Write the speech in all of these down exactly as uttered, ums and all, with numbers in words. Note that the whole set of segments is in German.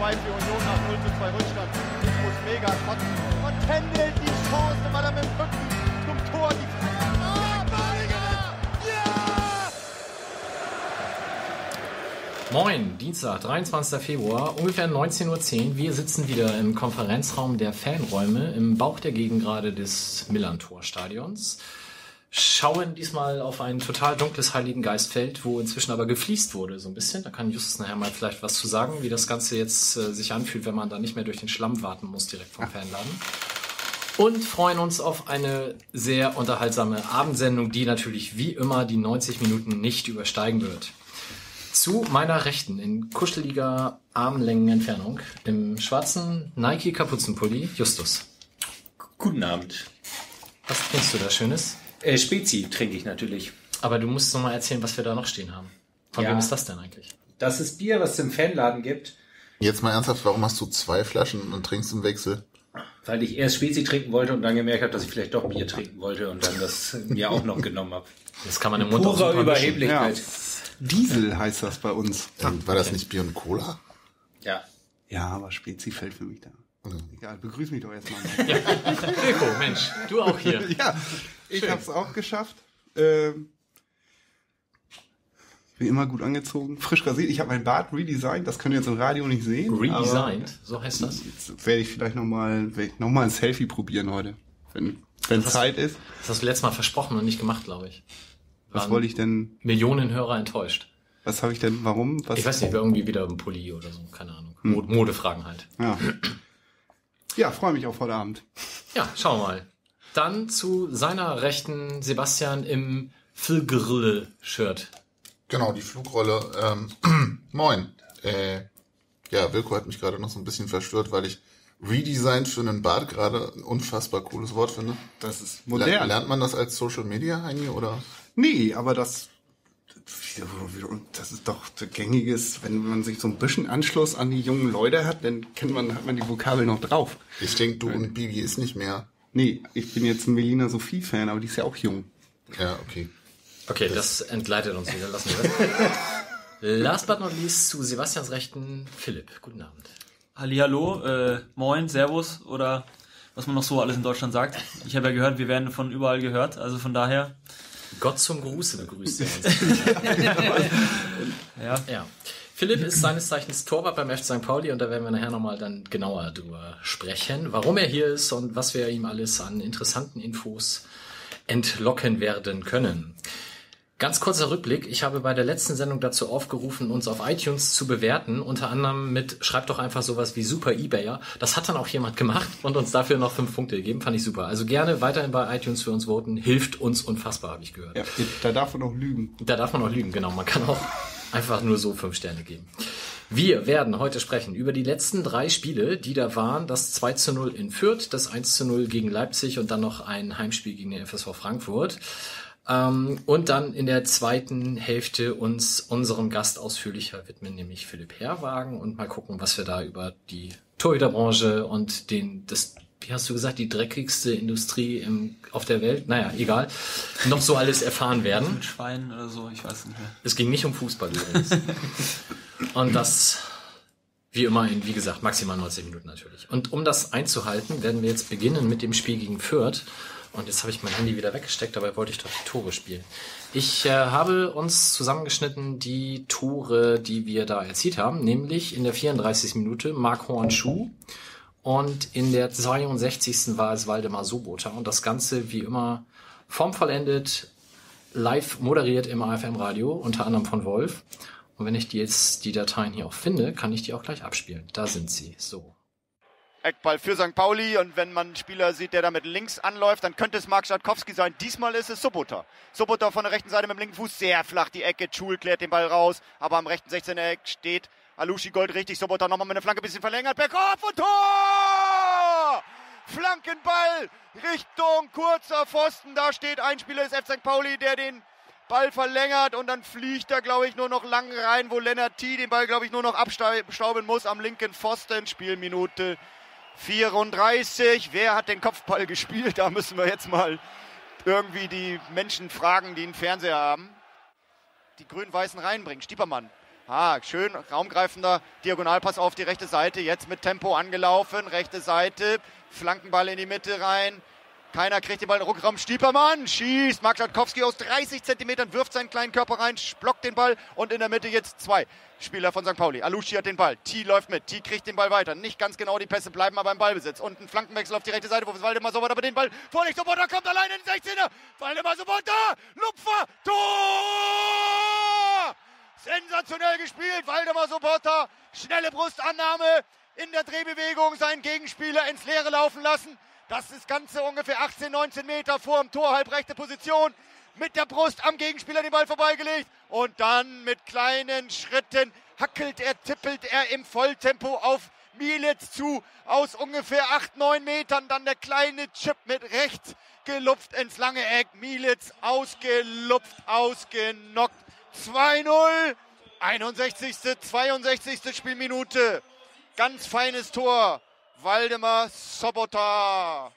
zwei für Union nach null zu zwei Rückstand. Ich muss mega kotzen. Und Kendall die Chance, weil er mit dem Rücken zum Tor die Ah, Balinger! Ja! Moin, Dienstag, dreiundzwanzigster Februar, ungefähr neunzehn Uhr zehn. Wir sitzen wieder im Konferenzraum der Fanräume im Bauch der Gegengrade des Millerntor-Stadions. Schauen diesmal auf ein total dunkles Heiligengeistfeld, wo inzwischen aber gefliest wurde, so ein bisschen. Da kann Justus nachher mal vielleicht was zu sagen, wie das Ganze jetzt äh, sich anfühlt, wenn man da nicht mehr durch den Schlamm warten muss, direkt vom Fanladen. Und freuen uns auf eine sehr unterhaltsame Abendsendung, die natürlich wie immer die neunzig Minuten nicht übersteigen wird. Zu meiner Rechten, in kuscheliger Armlängenentfernung, im schwarzen Nike-Kapuzenpulli, Justus. Guten Abend. Was trinkst du da Schönes? Äh, Spezi trinke ich natürlich. Aber du musst noch mal erzählen, was wir da noch stehen haben. Von Ja. wem ist das denn eigentlich? Das ist Bier, was es im Fanladen gibt, Jetzt mal ernsthaft, warum hast du zwei Flaschen und trinkst im Wechsel? weil ich erst Spezi trinken wollte und dann gemerkt habe, dass ich vielleicht doch Bier trinken wollte und dann das mir auch noch genommen habe. Das kann man im Mund auch Purer super mischen. Überheblichkeit. Diesel heißt das bei uns. Ähm, war das nicht Bier und Cola? Ja. Ja, aber Spezi fällt für mich da. Mhm. Egal, begrüß mich doch erstmal. Wilko, Mensch, du auch hier. Ja, ich Schön. hab's auch geschafft. Ähm, wie immer gut angezogen, frisch rasiert. Ich habe mein Bart redesigned, das könnt ihr jetzt im Radio nicht sehen. Redesigned, so heißt das. Jetzt werde ich vielleicht nochmal noch mal ein Selfie probieren heute, wenn wenn Das- Zeit ist. Das hast du letztes Mal versprochen und nicht gemacht, glaube ich. Was Waren wollte ich denn, Millionen Hörer enttäuscht. was habe ich denn, warum? Was? Ich weiß nicht, irgendwie wieder im Pulli oder so, keine Ahnung. Mod- Modefragen halt. Ja, ja freue mich auf heute Abend. Ja, schauen wir mal. Dann zu seiner Rechten Sebastian im Filgrille-Shirt. Genau, die Flugrolle. Ähm, moin. Äh, ja, Wilko hat mich gerade noch so ein bisschen verstört, weil ich redesigned für einen Bart gerade ein unfassbar cooles Wort finde. Das ist Ler- modern. Lernt man das als Social Media, Heini, oder? Nee, aber das, das ist doch gängiges, wenn man sich so ein bisschen Anschluss an die jungen Leute hat, dann kennt man, hat man die Vokabel noch drauf. Ich denke, du und Bibi ist nicht mehr. Nee, ich bin jetzt ein Melina Sophie-Fan, aber die ist ja auch jung. Ja, okay. Okay, das entgleitet uns wieder. Lassen wir das. Last but not least zu Sebastians Rechten Philipp. Guten Abend. Hallihallo, äh, moin, servus oder was man noch so alles in Deutschland sagt. Ich habe ja gehört, wir werden von überall gehört, also von daher. Gott zum Gruße begrüßt er uns. Ja. Ja. Philipp ist seines Zeichens Torwart beim F C Sankt Pauli und da werden wir nachher nochmal dann genauer drüber sprechen, warum er hier ist und was wir ihm alles an interessanten Infos entlocken werden können. Ganz kurzer Rückblick. Ich habe bei der letzten Sendung dazu aufgerufen, uns auf iTunes zu bewerten, unter anderem mit, schreibt doch einfach sowas wie Super eBayer. Das hat dann auch jemand gemacht und uns dafür noch fünf Punkte gegeben. Fand ich super. Also gerne weiterhin bei iTunes für uns voten. Hilft uns unfassbar, habe ich gehört. Ja, da darf man auch lügen. Da darf man auch lügen, genau. Man kann auch einfach nur so fünf Sterne geben. Wir werden heute sprechen über die letzten drei Spiele, die da waren. Das zwei zu null in Fürth, das eins zu null gegen Leipzig und dann noch ein Heimspiel gegen den F S V Frankfurt. Ähm, und dann in der zweiten Hälfte uns unserem Gast ausführlicher widmen, nämlich Philipp Herrwagen, und mal gucken, was wir da über die Torhüterbranche und den, das, wie hast du gesagt, die dreckigste Industrie im, auf der Welt, naja, egal, noch so alles erfahren werden. Mit Schweinen oder so, ich weiß nicht mehr. Es ging nicht um Fußball übrigens. Und das, wie immer, in, wie gesagt, maximal neunzig Minuten natürlich. Und um das einzuhalten, werden wir jetzt beginnen mit dem Spiel gegen Fürth. Und jetzt habe ich mein Handy wieder weggesteckt, dabei wollte ich doch die Tore spielen. Ich äh, habe uns zusammengeschnitten die Tore, die wir da erzielt haben, nämlich in der vierunddreißigsten Minute Marc Hornschuh und in der zweiundsechzigsten war es Waldemar Sobota. Und das Ganze, wie immer, formvollendet, live moderiert im A F M-Radio, unter anderem von Wolf. Und wenn ich die jetzt die Dateien hier auch finde, kann ich die auch gleich abspielen. Da sind sie. So. Eckball für Sankt Pauli und wenn man einen Spieler sieht, der da mit links anläuft, dann könnte es Marc Schatkowski sein. Diesmal ist es Sobota. Sobota von der rechten Seite mit dem linken Fuß, sehr flach die Ecke. Schul klärt den Ball raus, aber am rechten sechzehner Eck steht Alushi Gold richtig. Sobota nochmal mit der Flanke ein bisschen verlängert. Berghoff und Tor! Flankenball Richtung kurzer Pfosten. Da steht ein Spieler des F C Sankt Pauli, der den Ball verlängert und dann fliegt er, glaube ich, nur noch lang rein, wo Lennart T. den Ball, glaube ich, nur noch abstauben muss am linken Pfosten. Spielminute vierunddreißig. Wer hat den Kopfball gespielt? Da müssen wir jetzt mal irgendwie die Menschen fragen, die einen Fernseher haben. Die Grün-Weißen reinbringen. Stiepermann Ah, schön raumgreifender Diagonalpass auf die rechte Seite. Jetzt mit Tempo angelaufen. Rechte Seite. Flankenball in die Mitte rein. Keiner kriegt den Ball in den Rückraum. Stiepermann schießt. Marc Schatkowski aus dreißig Zentimetern wirft seinen kleinen Körper rein, blockt den Ball und in der Mitte jetzt zwei Spieler von Sankt Pauli. Alushi hat den Ball. T läuft mit. T kriegt den Ball weiter. Nicht ganz genau, die Pässe bleiben aber im Ballbesitz. Und ein Flankenwechsel auf die rechte Seite, wo Waldemar Sobotta aber den Ball vorlegt. Sobotta kommt allein in den sechzehner. Waldemar Sobotta. Lupfer. Tor! Sensationell gespielt. Waldemar Sobotta. Schnelle Brustannahme. In der Drehbewegung seinen Gegenspieler ins Leere laufen lassen. Das ist Ganze ungefähr achtzehn, neunzehn Meter vor dem Tor, halbrechte Position. Mit der Brust am Gegenspieler den Ball vorbeigelegt. Und dann mit kleinen Schritten hackelt er, tippelt er im Volltempo auf Mielitz zu. Aus ungefähr acht, neun Metern dann der kleine Chip mit rechts gelupft ins lange Eck. Mielitz ausgelupft, ausgenockt. zwei null. einundsechzigste, zweiundsechzigste Spielminute. Ganz feines Tor. Waldemar Sobotta.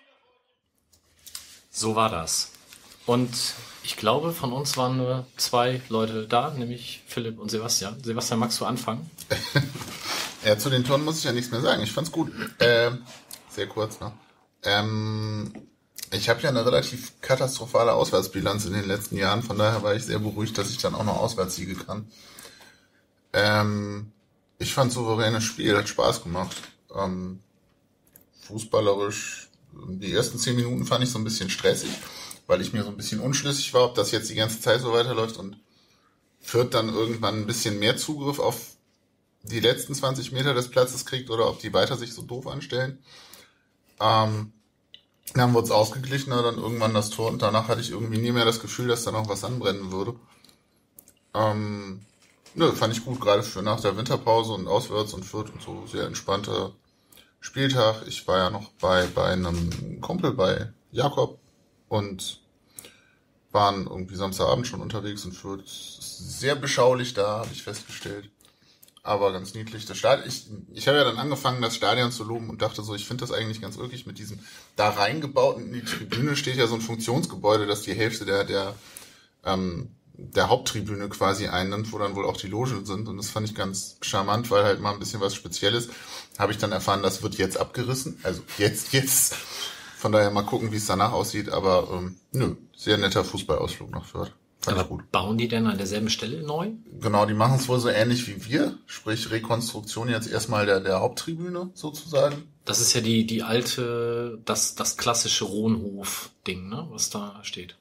So war das. Und ich glaube, von uns waren nur zwei Leute da, nämlich Philipp und Sebastian. Sebastian, magst du anfangen? Ja, zu den Toren muss ich ja nichts mehr sagen. Ich fand's gut. Äh, sehr kurz noch. Ähm, ich habe ja eine relativ katastrophale Auswärtsbilanz in den letzten Jahren. Von daher war ich sehr beruhigt, dass ich dann auch noch Auswärtssiege kann. Ähm, ich fand souveränes Spiel, hat Spaß gemacht. Ähm, fußballerisch, die ersten zehn Minuten fand ich so ein bisschen stressig, weil ich mir so ein bisschen unschlüssig war, ob das jetzt die ganze Zeit so weiterläuft und Fürth dann irgendwann ein bisschen mehr Zugriff auf die letzten zwanzig Meter des Platzes kriegt oder ob die weiter sich so doof anstellen. Ähm, dann wurde es ausgeglichener, dann irgendwann das Tor und danach hatte ich irgendwie nie mehr das Gefühl, dass da noch was anbrennen würde. Ähm, nö, fand ich gut, gerade für nach der Winterpause und auswärts und Fürth und so, sehr entspannter Spieltag. Ich war ja noch bei bei einem Kumpel, bei Jakob, und waren irgendwie Samstagabend schon unterwegs und Fürth ist sehr beschaulich da, habe ich festgestellt. Aber ganz niedlich. Das Stadion, ich, ich habe ja dann angefangen, das Stadion zu loben und dachte so, ich finde das eigentlich ganz ulkig mit diesem da reingebauten, in die Tribüne steht ja so ein Funktionsgebäude, das die Hälfte der der ähm, der Haupttribüne quasi einnimmt, wo dann wohl auch die Logen sind, und das fand ich ganz charmant, weil halt mal ein bisschen was Spezielles. Habe ich dann erfahren, das wird jetzt abgerissen, also jetzt, jetzt. Von daher mal gucken, wie es danach aussieht, aber ähm, nö, sehr netter Fußballausflug nach Fürth. Fand Aber ich gut. bauen die denn an derselben Stelle neu? Genau, die machen es wohl so ähnlich wie wir, sprich Rekonstruktion jetzt erstmal der der Haupttribüne sozusagen. Das ist ja die die alte, das das klassische Rohnhof-Ding, ne, was da steht.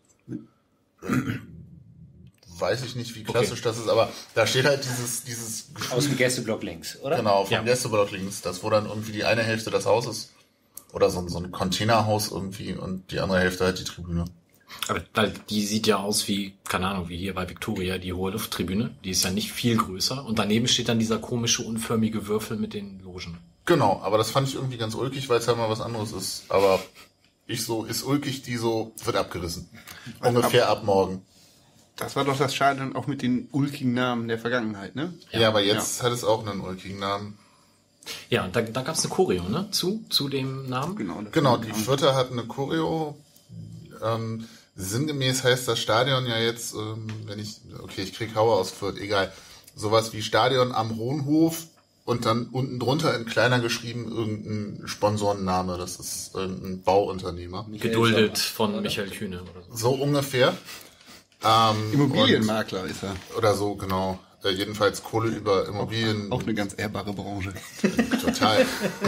Weiß ich nicht, wie klassisch das ist, aber da steht halt dieses dieses Aus dem Gästeblock links, oder? Genau, vom Ja. Gästeblock links, das wo dann irgendwie die eine Hälfte das Haus ist oder so, ein- so ein Containerhaus irgendwie und die andere Hälfte halt die Tribüne. Aber weil die sieht ja aus wie, keine Ahnung, wie hier bei Victoria, die hohe Lufttribüne. Die ist ja nicht viel größer. Und daneben steht dann dieser komische, unförmige Würfel mit den Logen. Genau, aber das fand ich irgendwie ganz ulkig, weil es halt mal was anderes ist. Aber ich so, ist ulkig, die so, wird abgerissen. Ungefähr ab morgen. Das war doch das Stadion auch mit den ulkigen Namen der Vergangenheit, ne? Ja, aber jetzt hat es auch einen ulkigen Namen. Ja, und da, da gab es eine Choreo, ne? Zu, zu dem Namen. Genau. das Genau, war- die Fürther hatten eine Choreo. Ähm, sinngemäß heißt das Stadion ja jetzt, ähm, wenn ich, okay, ich krieg Hauer aus Fürth, egal. Sowas wie Stadion am Rohnhof und dann unten drunter in kleiner geschrieben irgendein Sponsorenname. Das ist irgendein Bauunternehmer. Geduldet von Michael Kühne oder so. So ungefähr. Ähm, Immobilienmakler ist er. und- Oder so, genau. Äh, jedenfalls Kohle über Immobilien. Auch eine ganz ehrbare Branche. Total.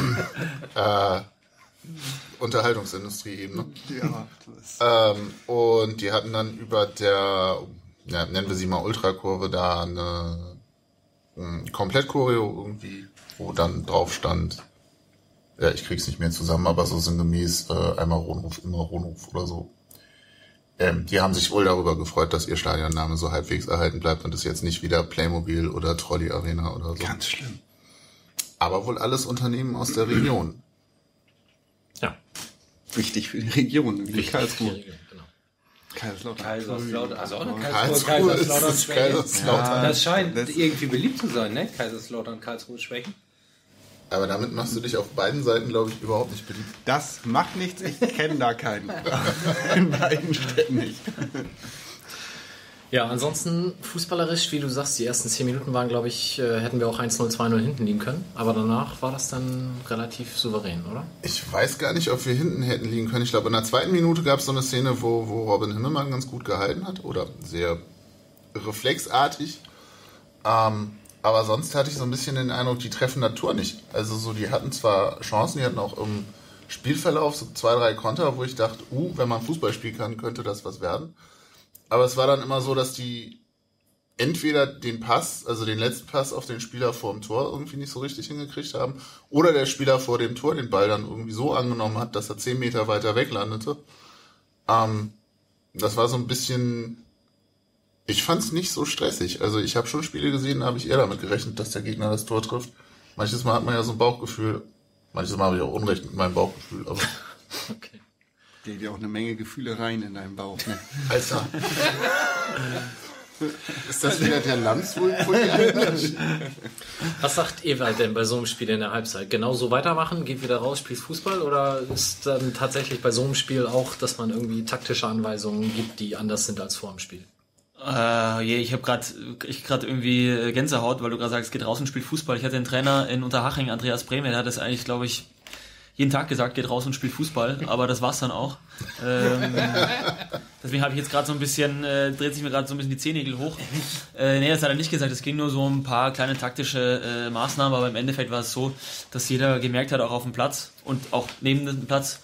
äh, Unterhaltungsindustrie eben, ne? Ja, das Ähm, und die hatten dann über der, ja, nennen wir sie mal Ultrakurve, da eine ähm, Komplett-Choreo irgendwie, wo dann drauf stand, ja, ich krieg's nicht mehr zusammen, aber so sinngemäß äh, einmal Rohnhof, immer Rohnhof oder so. Ähm, die haben sich wohl darüber gefreut, dass ihr Stadionname so halbwegs erhalten bleibt und es jetzt nicht wieder Playmobil oder Trolley Arena oder so. ganz schlimm. Aber wohl alles Unternehmen aus der Region. Ja, Wichtig für die Region, wie Karlsruhe. genau. Kaiserslautern. Kaiserslautern, also auch eine Karlsruhe ist das Kaiserslautern. Das scheint das- irgendwie beliebt zu sein, ne? Kaiserslautern, Karlsruhe, Schwächen. Aber damit machst du dich auf beiden Seiten, glaube ich, überhaupt nicht beliebt. Das macht nichts, ich kenne da keinen. In beiden Städten nicht. Ja, ansonsten fußballerisch, wie du sagst, die ersten zehn Minuten waren, glaube ich, äh, hätten wir auch eins null, zwei null hinten liegen können. Aber danach war das dann relativ souverän, oder? Ich weiß gar nicht, ob wir hinten hätten liegen können. Ich glaube, in der zweiten Minute gab es so eine Szene, wo, wo Robin Himmelmann ganz gut gehalten hat. Oder sehr reflexartig. Ähm, aber sonst hatte ich so ein bisschen den Eindruck, die treffen das Tor nicht. Also so, die hatten zwar Chancen, die hatten auch im Spielverlauf so zwei, drei Konter, wo ich dachte, uh, wenn man Fußball spielen kann, könnte das was werden. Aber es war dann immer so, dass die entweder den Pass, also den letzten Pass auf den Spieler vor dem Tor irgendwie nicht so richtig hingekriegt haben, oder der Spieler vor dem Tor den Ball dann irgendwie so angenommen hat, dass er zehn Meter weiter weg landete. Ähm, das war so ein bisschen, ich fand es nicht so stressig. Also ich habe schon Spiele gesehen, da habe ich eher damit gerechnet, dass der Gegner das Tor trifft. Manches Mal hat man ja so ein Bauchgefühl, manches Mal habe ich auch Unrecht mit meinem Bauchgefühl, aber... Okay. Der hat ja auch eine Menge Gefühle rein in deinen Bauch. Ne? Alter. Ist das wieder der Landswohl? Was sagt Ewald denn bei so einem Spiel in der Halbzeit? Genau so weitermachen, geht wieder raus, spielt Fußball? Oder ist dann tatsächlich bei so einem Spiel auch, dass man irgendwie taktische Anweisungen gibt, die anders sind als vor dem Spiel? Äh, je, ich habe gerade ich gerade irgendwie Gänsehaut, weil du gerade sagst, geht raus und spielt Fußball. Ich hatte einen Trainer in Unterhaching, Andreas Brehme, der hat das eigentlich, glaube ich, jeden Tag gesagt, geht raus und spielt Fußball, aber das war's dann auch. Ähm, deswegen habe ich jetzt gerade so ein bisschen, äh, dreht sich mir gerade so ein bisschen die Zehennägel hoch. Äh, nee, das hat er nicht gesagt, es ging nur so um ein paar kleine taktische äh, Maßnahmen, aber im Endeffekt war es so, dass jeder gemerkt hat, auch auf dem Platz und auch neben dem Platz,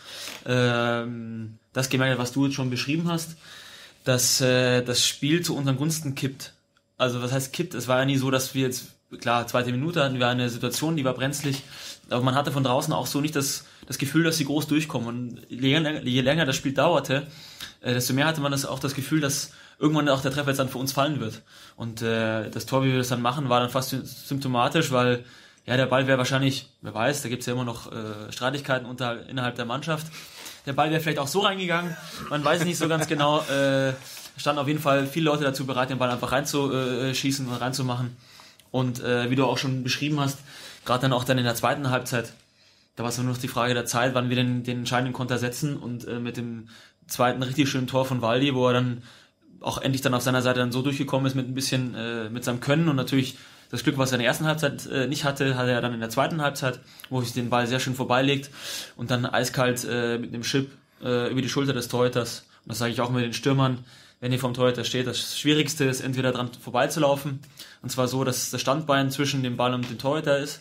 ähm, das gemerkt hat, was du jetzt schon beschrieben hast, dass äh, das Spiel zu unseren Gunsten kippt. Also was heißt kippt? Es war ja nie so, dass wir jetzt, klar, zweite Minute hatten wir eine Situation, die war brenzlig, aber man hatte von draußen auch so nicht das, das Gefühl, dass sie groß durchkommen. Und je länger, je länger das Spiel dauerte, äh, desto mehr hatte man das auch das Gefühl, dass irgendwann auch der Treffer jetzt dann für uns fallen wird. Und äh, das Tor, wie wir das dann machen, war dann fast symptomatisch, weil ja der Ball wäre wahrscheinlich, wer weiß, da gibt's ja immer noch äh, Streitigkeiten unter, innerhalb der Mannschaft. Der Ball wäre vielleicht auch so reingegangen, man weiß nicht so ganz genau. Äh, standen auf jeden Fall viele Leute dazu bereit, den Ball einfach reinzuschießen und reinzumachen. Und äh, wie du auch schon beschrieben hast, gerade dann auch dann in der zweiten Halbzeit, da war es nur noch die Frage der Zeit, wann wir den, den entscheidenden Konter setzen, und äh, mit dem zweiten richtig schönen Tor von Waldi, wo er dann auch endlich dann auf seiner Seite dann so durchgekommen ist mit ein bisschen, äh, mit seinem Können, und natürlich das Glück, was er in der ersten Halbzeit äh, nicht hatte, hatte er dann in der zweiten Halbzeit, wo sich den Ball sehr schön vorbeilegt und dann eiskalt äh, mit einem Chip äh, über die Schulter des Torhüters. Und das sage ich auch mit den Stürmern, wenn ihr vom Torhüter steht, das Schwierigste ist, entweder dran vorbeizulaufen, und zwar so, dass das Standbein zwischen dem Ball und dem Torhüter ist,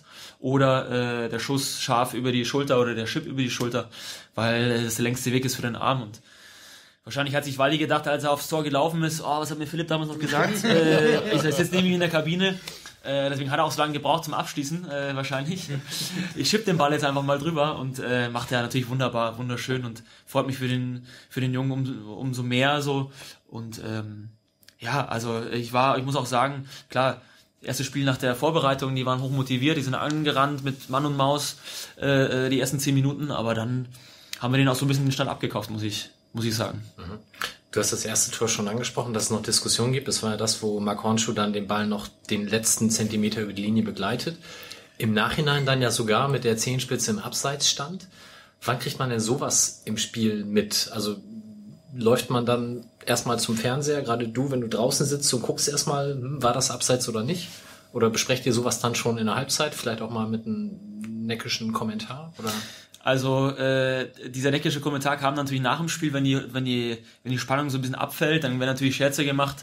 oder äh, der Schuss scharf über die Schulter oder der Chip über die Schulter, weil das der längste Weg ist für den Arm. Und wahrscheinlich hat sich Waldi gedacht, als er aufs Tor gelaufen ist, oh, was hat mir Philipp damals noch gesagt? äh, ich sitze jetzt neben ihm in der Kabine. Äh, deswegen hat er auch so lange gebraucht zum Abschließen, äh, wahrscheinlich. Ich schipp den Ball jetzt einfach mal drüber, und äh, macht er natürlich wunderbar, wunderschön, und freut mich für den für den Jungen um, umso mehr so. Und ähm, ja, also ich war, ich muss auch sagen, klar, erste Spiel nach der Vorbereitung, die waren hochmotiviert, die sind angerannt mit Mann und Maus äh, die ersten zehn Minuten, aber dann haben wir den auch so ein bisschen den Stand abgekauft, muss ich muss ich sagen. Mhm. Du hast das erste Tor schon angesprochen, dass es noch Diskussionen gibt. Das war ja das, wo Marc Hornschuh dann den Ball noch den letzten Zentimeter über die Linie begleitet. Im Nachhinein dann ja sogar mit der Zehenspitze im Abseits stand. Wann kriegt man denn sowas im Spiel mit? Also läuft man dann erstmal zum Fernseher, gerade du, wenn du draußen sitzt und guckst erstmal, hm, war das Abseits oder nicht? Oder besprecht ihr sowas dann schon in der Halbzeit? Vielleicht auch mal mit einem neckischen Kommentar? Oder? Also äh, dieser neckische Kommentar kam natürlich nach dem Spiel, wenn die wenn die wenn die Spannung so ein bisschen abfällt, dann werden natürlich Scherze gemacht,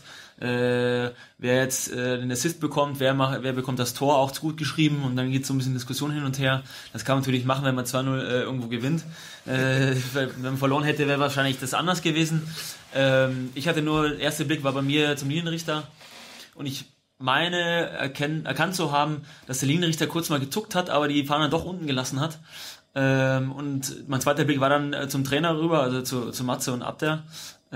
äh, wer jetzt äh, den Assist bekommt, wer macht, wer bekommt das Tor, auch zu gut geschrieben, und dann geht so ein bisschen Diskussion hin und her. Das kann man natürlich machen, wenn man zwei null äh, irgendwo gewinnt. Äh, wenn man verloren hätte, wäre wahrscheinlich das anders gewesen. Ähm, ich hatte nur, der erste Blick war bei mir zum Linienrichter, und ich meine erkenn, erkannt zu haben, dass der Linienrichter kurz mal gezuckt hat, aber die Fahne doch unten gelassen hat. Ähm, und mein zweiter Blick war dann äh, zum Trainer rüber, also zu, zu Matze und Abder,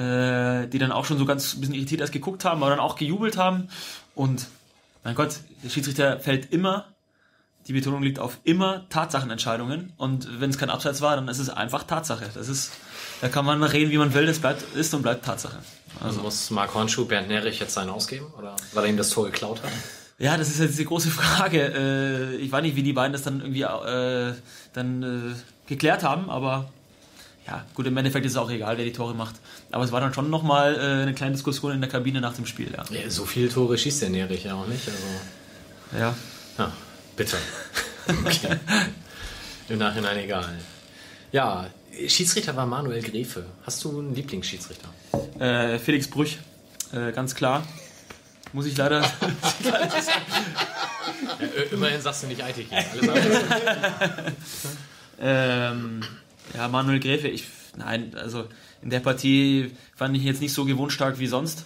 äh, die dann auch schon so ganz ein bisschen irritiert erst geguckt haben, aber dann auch gejubelt haben. Und mein Gott, der Schiedsrichter fällt immer, die Betonung liegt auf immer Tatsachenentscheidungen, und wenn es kein Abseits war, dann ist es einfach Tatsache. Das ist, da kann man reden, wie man will, das bleibt, ist und bleibt Tatsache. Also muss Marc Hornschuh Bernd Nerich jetzt seinen ausgeben, oder weil er ihm das Tor geklaut hat? Ja, das ist jetzt die große Frage. Äh, ich weiß nicht, wie die beiden das dann irgendwie äh, dann äh, geklärt haben, aber ja, gut, im Endeffekt ist es auch egal, wer die Tore macht. Aber es war dann schon nochmal äh, eine kleine Diskussion in der Kabine nach dem Spiel, ja. Ja, so viele Tore schießt der Nerich ja auch nicht. Also. Ja. Ja, bitte. Okay. Im Nachhinein egal. Ja, Schiedsrichter war Manuel Gräfe. Hast du einen Lieblingsschiedsrichter? Äh, Felix Brüch, äh, ganz klar. Muss ich leider... Ja, immerhin sagst du nicht Eitig. Alles andere. ähm, ja, Manuel Gräfe, ich... Nein, also in der Partie fand ich ihn jetzt nicht so gewohnstark wie sonst.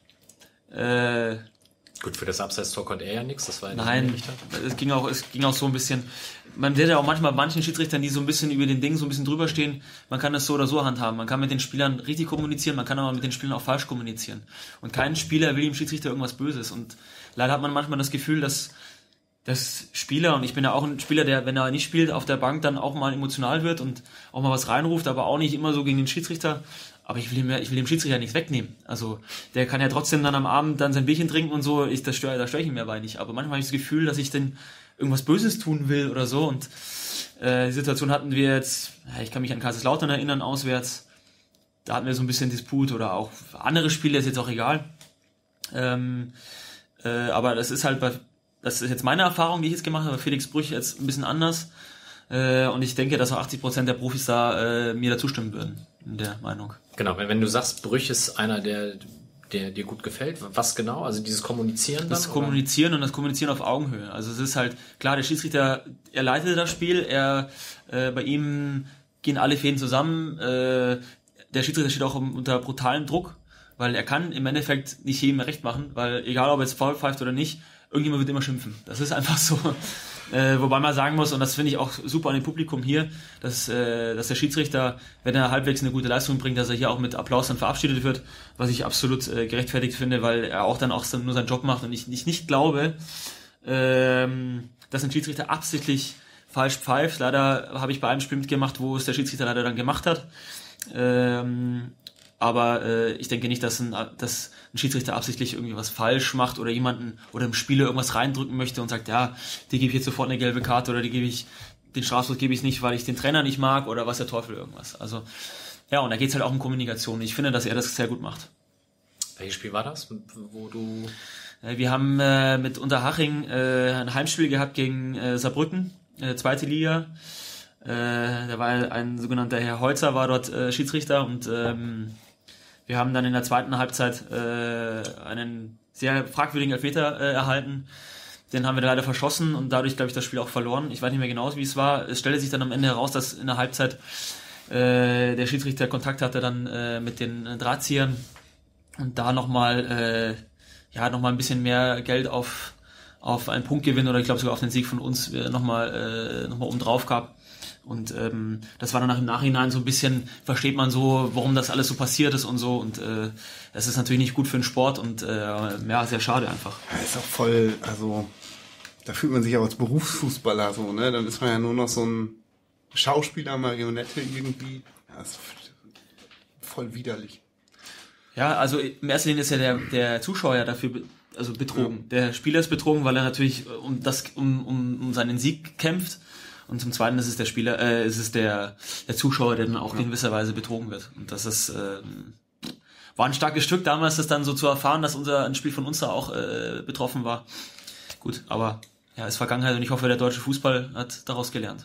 Äh... Gut, für das Abseits-Tor konnte er ja nichts, das war ja Nein, es ging auch, es ging auch so ein bisschen, man sieht ja auch manchmal manchen Schiedsrichtern, die so ein bisschen über den Ding so ein bisschen drüber stehen, man kann das so oder so handhaben, man kann mit den Spielern richtig kommunizieren, man kann aber mit den Spielern auch falsch kommunizieren. Und kein Spieler will dem Schiedsrichter irgendwas Böses und leider hat man manchmal das Gefühl, dass, dass Spieler, und ich bin ja auch ein Spieler, der, wenn er nicht spielt, auf der Bank dann auch mal emotional wird und auch mal was reinruft, aber auch nicht immer so gegen den Schiedsrichter. Aber ich will, ihm, ich will dem Schiedsrichter nichts wegnehmen. Also der kann ja trotzdem dann am Abend dann sein Bierchen trinken und so. Ich, das störe, da störe ich ihn mir bei nicht. Aber manchmal habe ich das Gefühl, dass ich denn irgendwas Böses tun will oder so. Und äh, die Situation hatten wir jetzt, ich kann mich an Kaiserslautern erinnern, auswärts. Da hatten wir so ein bisschen Disput oder auch andere Spiele, ist jetzt auch egal. Ähm, äh, aber das ist halt bei, das ist jetzt meine Erfahrung, die ich jetzt gemacht habe. Bei Felix Brüch jetzt ein bisschen anders. Äh, und ich denke, dass auch achtzig Prozent der Profis da äh, mir da zustimmen würden, in der Meinung. Genau, wenn, wenn du sagst, Brüch ist einer, der, der dir gut gefällt, was genau? Also dieses Kommunizieren dann? Das Kommunizieren oder? Und das Kommunizieren auf Augenhöhe. Also es ist halt, klar, der Schiedsrichter, er leitet das Spiel, er äh, bei ihm gehen alle Fäden zusammen, äh, der Schiedsrichter steht auch unter brutalem Druck, weil er kann im Endeffekt nicht jedem recht machen, weil egal ob er jetzt Foul pfeift oder nicht, irgendjemand wird immer schimpfen. Das ist einfach so. Äh, wobei man sagen muss, und das finde ich auch super an dem Publikum hier, dass, äh, dass der Schiedsrichter, wenn er halbwegs eine gute Leistung bringt, dass er hier auch mit Applaus dann verabschiedet wird, was ich absolut äh, gerechtfertigt finde, weil er auch dann auch so, nur seinen Job macht und ich, ich nicht glaube, ähm, dass ein Schiedsrichter absichtlich falsch pfeift. Leider habe ich bei einem Spiel mitgemacht, wo es der Schiedsrichter leider dann gemacht hat. Ähm, aber äh, ich denke nicht, dass ein, dass ein Schiedsrichter absichtlich irgendwie was falsch macht oder jemanden oder einem Spieler irgendwas reindrücken möchte und sagt, ja, die gebe ich jetzt sofort eine gelbe Karte oder die gebe ich, den Strafstoß gebe ich nicht, weil ich den Trainer nicht mag oder was der Teufel irgendwas. Also ja, und da geht es halt auch um Kommunikation. Ich finde, dass er das sehr gut macht. Welches Spiel war das, wo du... Wir haben äh, mit Unterhaching äh, ein Heimspiel gehabt gegen äh, Saarbrücken, äh, zweite Liga. Äh, da war ein sogenannter Herr Holzer, war dort äh, Schiedsrichter und ähm, wir haben dann in der zweiten Halbzeit äh, einen sehr fragwürdigen Elfmeter äh, erhalten. Den haben wir leider verschossen und dadurch, glaube ich, das Spiel auch verloren. Ich weiß nicht mehr genau, wie es war. Es stellte sich dann am Ende heraus, dass in der Halbzeit äh, der Schiedsrichter Kontakt hatte dann äh, mit den Drahtziehern und da nochmal äh, ja, noch mal ein bisschen mehr Geld auf, auf einen Punktgewinn oder ich glaube sogar auf den Sieg von uns äh, nochmal äh, noch mal oben drauf gab. Und ähm, das war dann nach im Nachhinein so ein bisschen, versteht man so, warum das alles so passiert ist und so. Und äh, das ist natürlich nicht gut für den Sport und äh, ja, sehr schade einfach. Ja, ist auch voll, also da fühlt man sich auch als Berufsfußballer so, ne? Dann ist man ja nur noch so ein Schauspieler, Marionette irgendwie. Ja, ist voll widerlich. Ja, also in erster Linie ist ja der, der Zuschauer ja dafür be- also betrogen. Ja. Der Spieler ist betrogen, weil er natürlich um das um, um, um seinen Sieg kämpft. Und zum Zweiten ist es der Spieler, äh, ist es der, der Zuschauer, der dann auch ja. in gewisser Weise betrogen wird. Und das ist äh, war ein starkes Stück damals, das dann so zu erfahren, dass unser ein Spiel von uns da auch äh, betroffen war. Gut, aber ja, ist Vergangenheit und ich hoffe, der deutsche Fußball hat daraus gelernt.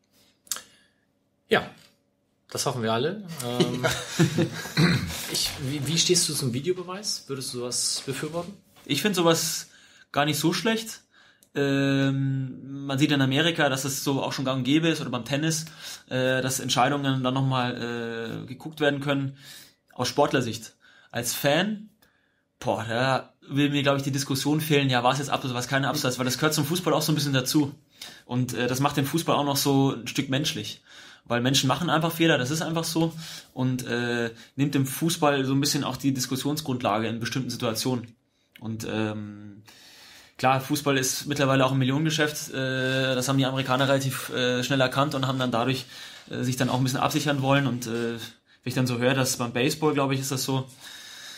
Ja. Das hoffen wir alle. Ähm, ich, wie, wie stehst du zum Videobeweis? Würdest du sowas befürworten? Ich finde sowas gar nicht so schlecht. Ähm, man sieht in Amerika, dass es so auch schon gang und gäbe ist, oder beim Tennis, äh, dass Entscheidungen dann nochmal äh, geguckt werden können. Aus Sportlersicht. Als Fan, boah, da will mir, glaube ich, die Diskussion fehlen, ja, war es jetzt Abseits, war es keine Abseits, weil das gehört zum Fußball auch so ein bisschen dazu. Und äh, das macht den Fußball auch noch so ein Stück menschlich. Weil Menschen machen einfach Fehler, das ist einfach so und äh, nimmt dem Fußball so ein bisschen auch die Diskussionsgrundlage in bestimmten Situationen. Und ähm, klar, Fußball ist mittlerweile auch ein Millionengeschäft, äh, das haben die Amerikaner relativ äh, schnell erkannt und haben dann dadurch äh, sich dann auch ein bisschen absichern wollen. Und äh, wenn ich dann so höre, dass beim Baseball, glaube ich, ist das so,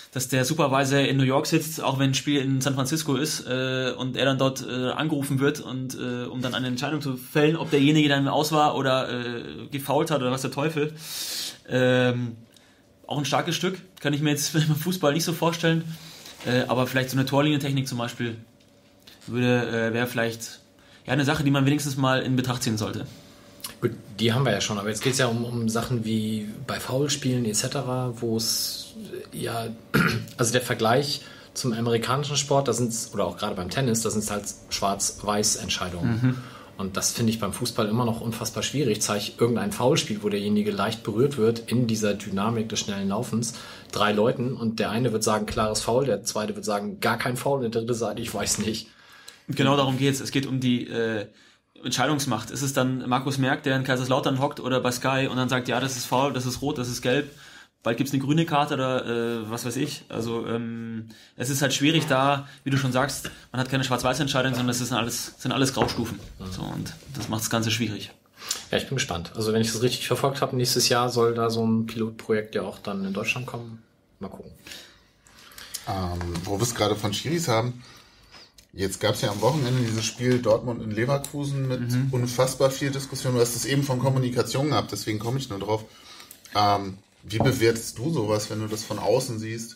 dass der Supervisor in New York sitzt, auch wenn ein Spiel in San Francisco ist äh, und er dann dort äh, angerufen wird und äh, um dann eine Entscheidung zu fällen, ob derjenige dann aus war oder äh, gefoult hat oder was der Teufel. Ähm, auch ein starkes Stück, kann ich mir jetzt beim Fußball nicht so vorstellen, äh, aber vielleicht so eine Torlinientechnik zum Beispiel würde äh, wäre vielleicht ja eine Sache, die man wenigstens mal in Betracht ziehen sollte. Gut, die haben wir ja schon, aber jetzt geht es ja um, um Sachen wie bei Foulspielen et cetera, wo es ja, also der Vergleich zum amerikanischen Sport, da sind es, oder auch gerade beim Tennis, da sind es halt Schwarz-Weiß-Entscheidungen. Mhm. Und das finde ich beim Fußball immer noch unfassbar schwierig. Zeige ich irgendein Foulspiel, wo derjenige leicht berührt wird in dieser Dynamik des schnellen Laufens, drei Leuten und der eine wird sagen, klares Foul, der zweite wird sagen, gar kein Foul und der dritte sagt, ich weiß nicht. Genau darum geht's. Es geht um die äh, Entscheidungsmacht. Ist es dann Markus Merck, der in Kaiserslautern hockt oder bei Sky und dann sagt, ja, das ist faul, das ist rot, das ist gelb, bald gibt's eine grüne Karte oder äh, was weiß ich. Also ähm, es ist halt schwierig da, wie du schon sagst, man hat keine Schwarz-Weiß-Entscheidung, sondern es ist alles, sind alles Graustufen. So, und das macht das Ganze schwierig. Ja, ich bin gespannt. Also wenn ich das richtig verfolgt habe, nächstes Jahr soll da so ein Pilotprojekt ja auch dann in Deutschland kommen. Mal gucken. Ähm, wo wir es gerade von Schiris haben, jetzt gab es ja am Wochenende dieses Spiel Dortmund in Leverkusen mit mhm. unfassbar viel Diskussion. Du hast es eben von Kommunikation gehabt, deswegen komme ich nur drauf. Ähm, wie bewertest du sowas, wenn du das von außen siehst?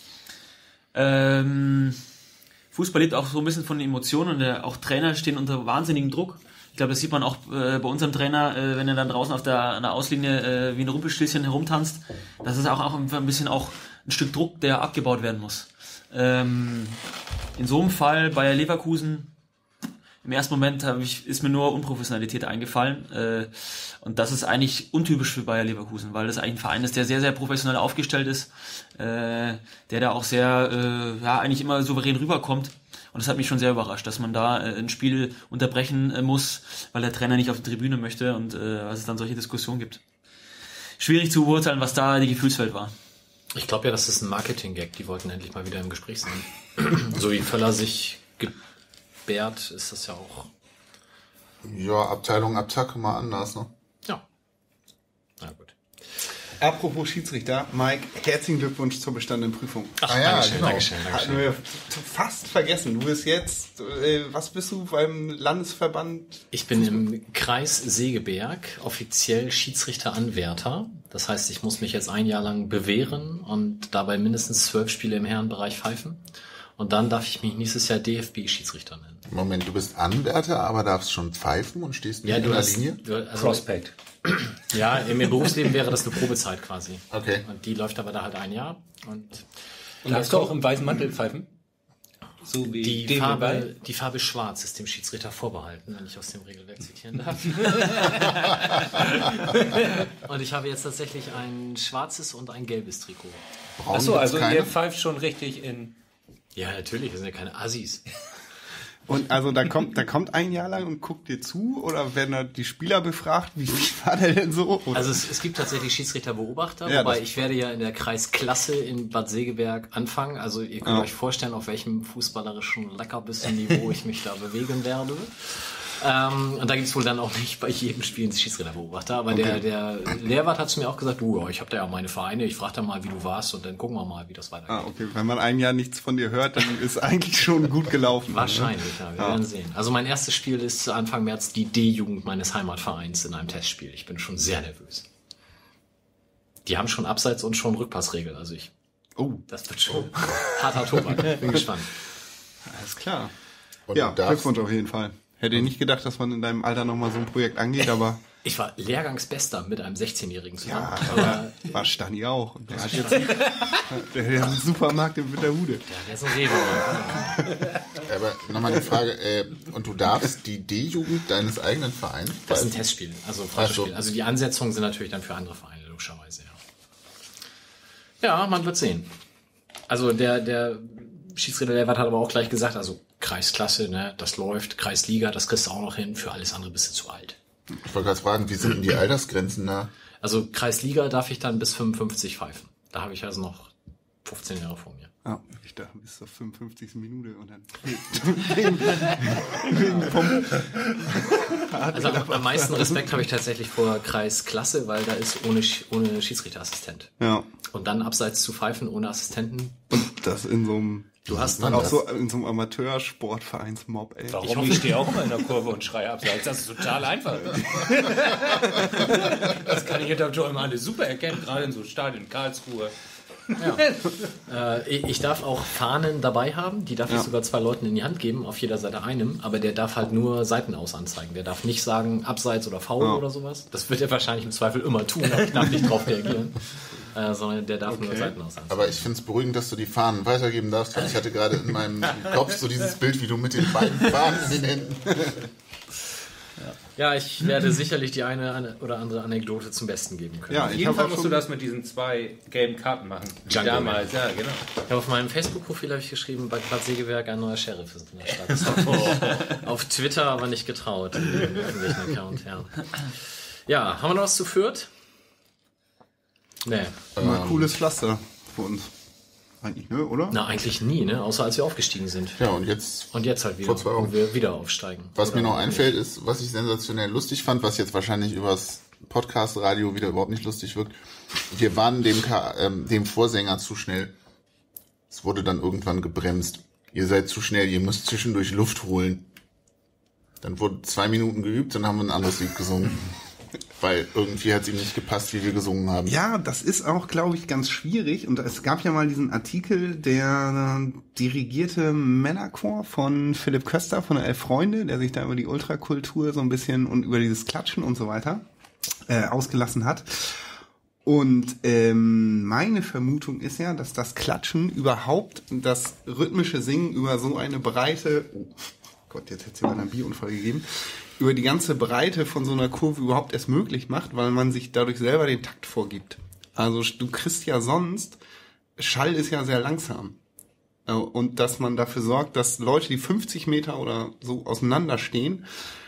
Ähm, Fußball lebt auch so ein bisschen von den Emotionen und der, auch Trainer stehen unter wahnsinnigem Druck. Ich glaube, das sieht man auch äh, bei unserem Trainer, äh, wenn er dann draußen auf der, an der Auslinie äh, wie ein Rumpelstilzchen herumtanzt. Das ist auch, auch ein bisschen auch ein Stück Druck, der abgebaut werden muss. Ähm, in so einem Fall Bayer Leverkusen, im ersten Moment habe ich, ist mir nur Unprofessionalität eingefallen äh, und das ist eigentlich untypisch für Bayer Leverkusen, weil das eigentlich ein Verein ist, der sehr, sehr professionell aufgestellt ist, äh, der da auch sehr, äh, ja, eigentlich immer souverän rüberkommt und das hat mich schon sehr überrascht, dass man da äh, ein Spiel unterbrechen äh, muss, weil der Trainer nicht auf die Tribüne möchte und äh, was es dann solche Diskussionen gibt. Schwierig zu beurteilen, was da die Gefühlswelt war. Ich glaube ja, das ist ein Marketing-Gag. Die wollten endlich mal wieder im Gespräch sein. So wie Völler sich gebärt, ist das ja auch. Ja, Abteilung Attacke mal anders, ne? Ja. Na gut. Apropos Schiedsrichter, Mike, herzlichen Glückwunsch zur bestandenen Prüfung. Ach, ah, ja, Dankeschön, genau. Dankeschön, Dankeschön. Hatten wir fast vergessen. Du bist jetzt, äh, was bist du beim Landesverband? Ich bin im Kreis Segeberg offiziell Schiedsrichteranwärter. Das heißt, ich muss mich jetzt ein Jahr lang bewähren und dabei mindestens zwölf Spiele im Herrenbereich pfeifen. Und dann darf ich mich nächstes Jahr D F B-Schiedsrichter nennen. Moment, du bist Anwärter, aber darfst schon pfeifen und stehst nicht Ja, in du der hast, Linie? du, also, Prospect. Ja, im Berufsleben wäre das eine Probezeit quasi. Okay. Und die läuft aber da halt ein Jahr. Und Und darfst du auch im weißen Mantel pfeifen? So wie die dem Farbe, dabei? die Farbe schwarz ist dem Schiedsrichter vorbehalten, wenn ich aus dem Regelwerk zitieren darf. Und ich habe jetzt tatsächlich ein schwarzes und ein gelbes Trikot. Braun Achso, gibt's also keine? ihr pfeift schon richtig in... Ja, natürlich, das sind ja keine Assis. Und also da kommt, da kommt ein Jahr lang und guckt dir zu oder werden da die Spieler befragt? Wie war der denn so? Oder? Also es, es gibt tatsächlich Schiedsrichterbeobachter, Ja, wobei das- ich werde ja in der Kreisklasse in Bad Segeberg anfangen. Also ihr könnt Ja. euch vorstellen, auf welchem fußballerischen Leckerbissen-Niveau ich mich da bewegen werde. Ähm, und da gibt es wohl dann auch nicht bei jedem Spiel einen Schiedsrichterbeobachter. Aber der, der Lehrwart hat zu mir auch gesagt, du, ich habe da ja meine Vereine, ich frage da mal, wie du warst und dann gucken wir mal, wie das weitergeht. Ah, okay. Wenn man ein Jahr nichts von dir hört, dann ist eigentlich schon gut gelaufen. Wahrscheinlich, ja, wir Ja. werden sehen. Also mein erstes Spiel ist Anfang März die D-Jugend meines Heimatvereins in einem Testspiel. Ich bin schon sehr nervös. Die haben schon Abseits und schon Rückpassregel. Also ich, Oh, das wird schon harter Tobak. Bin gespannt. alles klar. Und Ja, du darfst, Glückwunsch auf jeden Fall. Hätte ich nicht gedacht, dass man in deinem Alter nochmal so ein Projekt angeht, aber Ich war Lehrgangsbester mit einem sechzehnjährigen zusammen. ja, Aber war Stani auch. Und der hat jetzt der, der hat einen Supermarkt in Winterhude. ja, der ist ein Rewe. aber nochmal die Frage, äh, und du darfst die D-Jugend deines eigenen Vereins Das ist ein pfeifen? Testspiel, also Ach Freundschaftsspiel. so. Also die Ansetzungen sind natürlich dann für andere Vereine, logischerweise, ja. Ja, man wird sehen. Also der, der Schiedsrichter Lehrwart hat aber auch gleich gesagt, also Kreisklasse, ne, das läuft, Kreisliga, das kriegst du auch noch hin, für alles andere bist du zu alt. Ich wollte gerade fragen, wie sind denn die Altersgrenzen da? Also Kreisliga darf ich dann bis fünfundfünfzig pfeifen. Da habe ich also noch fünfzehn Jahre vor mir. Ja, ich dachte bis zur fünfundfünfzigsten Minute und dann Also am, am meisten Respekt habe ich tatsächlich vor Kreisklasse, weil da ist ohne, Sch- ohne Schiedsrichterassistent. Ja. Und dann abseits zu pfeifen ohne Assistenten. Und das in so einem, Du hast dann dann auch so in so einem Amateursportvereinsmob, ey. Warum? Ich stehe auch immer in der Kurve und schreie abseits. Das ist total einfach. Das kann ich hinter Joe immer alles super erkennen, gerade in so Stadien, Karlsruhe. Ja. äh, ich darf auch Fahnen dabei haben, die darf Ja. ich sogar zwei Leuten in die Hand geben, auf jeder Seite einem, aber der darf halt nur Seiten aus anzeigen. Der darf nicht sagen Abseits oder Foul Ja. oder sowas. Das wird er wahrscheinlich im Zweifel immer tun, aber ich darf nicht drauf reagieren. Äh, sondern der darf nur Seiten aus anzeigen. Aber ich finde es beruhigend, dass du die Fahnen weitergeben darfst, weil ich hatte gerade in meinem Kopf so dieses Bild, wie du mit den beiden Fahnen in den Händen. Ja, ich werde sicherlich die eine ane- oder andere Anekdote zum Besten geben können. Ja, Auf ich jeden habe Fall auch musst schon du das mit diesen zwei gelben Karten machen. Wie Jungle damals, ja, genau. Ich habe auf meinem Facebook-Profil habe ich geschrieben, bei Bad Segeberg ein neuer Sheriff ist in der Stadt. Das hab ich auf Twitter aber nicht getraut, in dem öffentlichen Account, ja. Ja, haben wir noch was zu Fürth? Nee. mal cooles Pflaster für uns. Eigentlich, ne, oder? Na, eigentlich nie, ne? Außer als wir aufgestiegen sind. Ja, und jetzt, Und jetzt halt wieder, Vor zwei Wochen. wo wir wieder aufsteigen. was Oder mir noch nicht. einfällt, ist, was ich sensationell lustig fand, was jetzt wahrscheinlich übers Podcast-Radio wieder überhaupt nicht lustig wirkt. Wir waren dem, Ka- ähm, dem Vorsänger zu schnell. Es wurde dann irgendwann gebremst. Ihr seid zu schnell, ihr müsst zwischendurch Luft holen. Dann wurde zwei Minuten geübt, dann haben wir ein anderes Lied gesungen. Weil irgendwie hat es ihm nicht gepasst, wie wir gesungen haben. Ja, das ist auch, glaube ich, ganz schwierig. Und es gab ja mal diesen Artikel, der äh, dirigierte Männerchor von Philipp Köster von der Elf Freunde, der sich da über die Ultrakultur so ein bisschen und über dieses Klatschen und so weiter äh, ausgelassen hat. Und ähm, meine Vermutung ist ja, dass das Klatschen überhaupt, das rhythmische Singen über so eine breite, oh Gott, jetzt hätte es ja mal einen Bierunfall gegeben, über die ganze Breite von so einer Kurve überhaupt erst möglich macht, weil man sich dadurch selber den Takt vorgibt. Also du kriegst ja sonst, Schall ist ja sehr langsam. Äh, Und dass man dafür sorgt, dass Leute, die fünfzig Meter oder so auseinander stehen,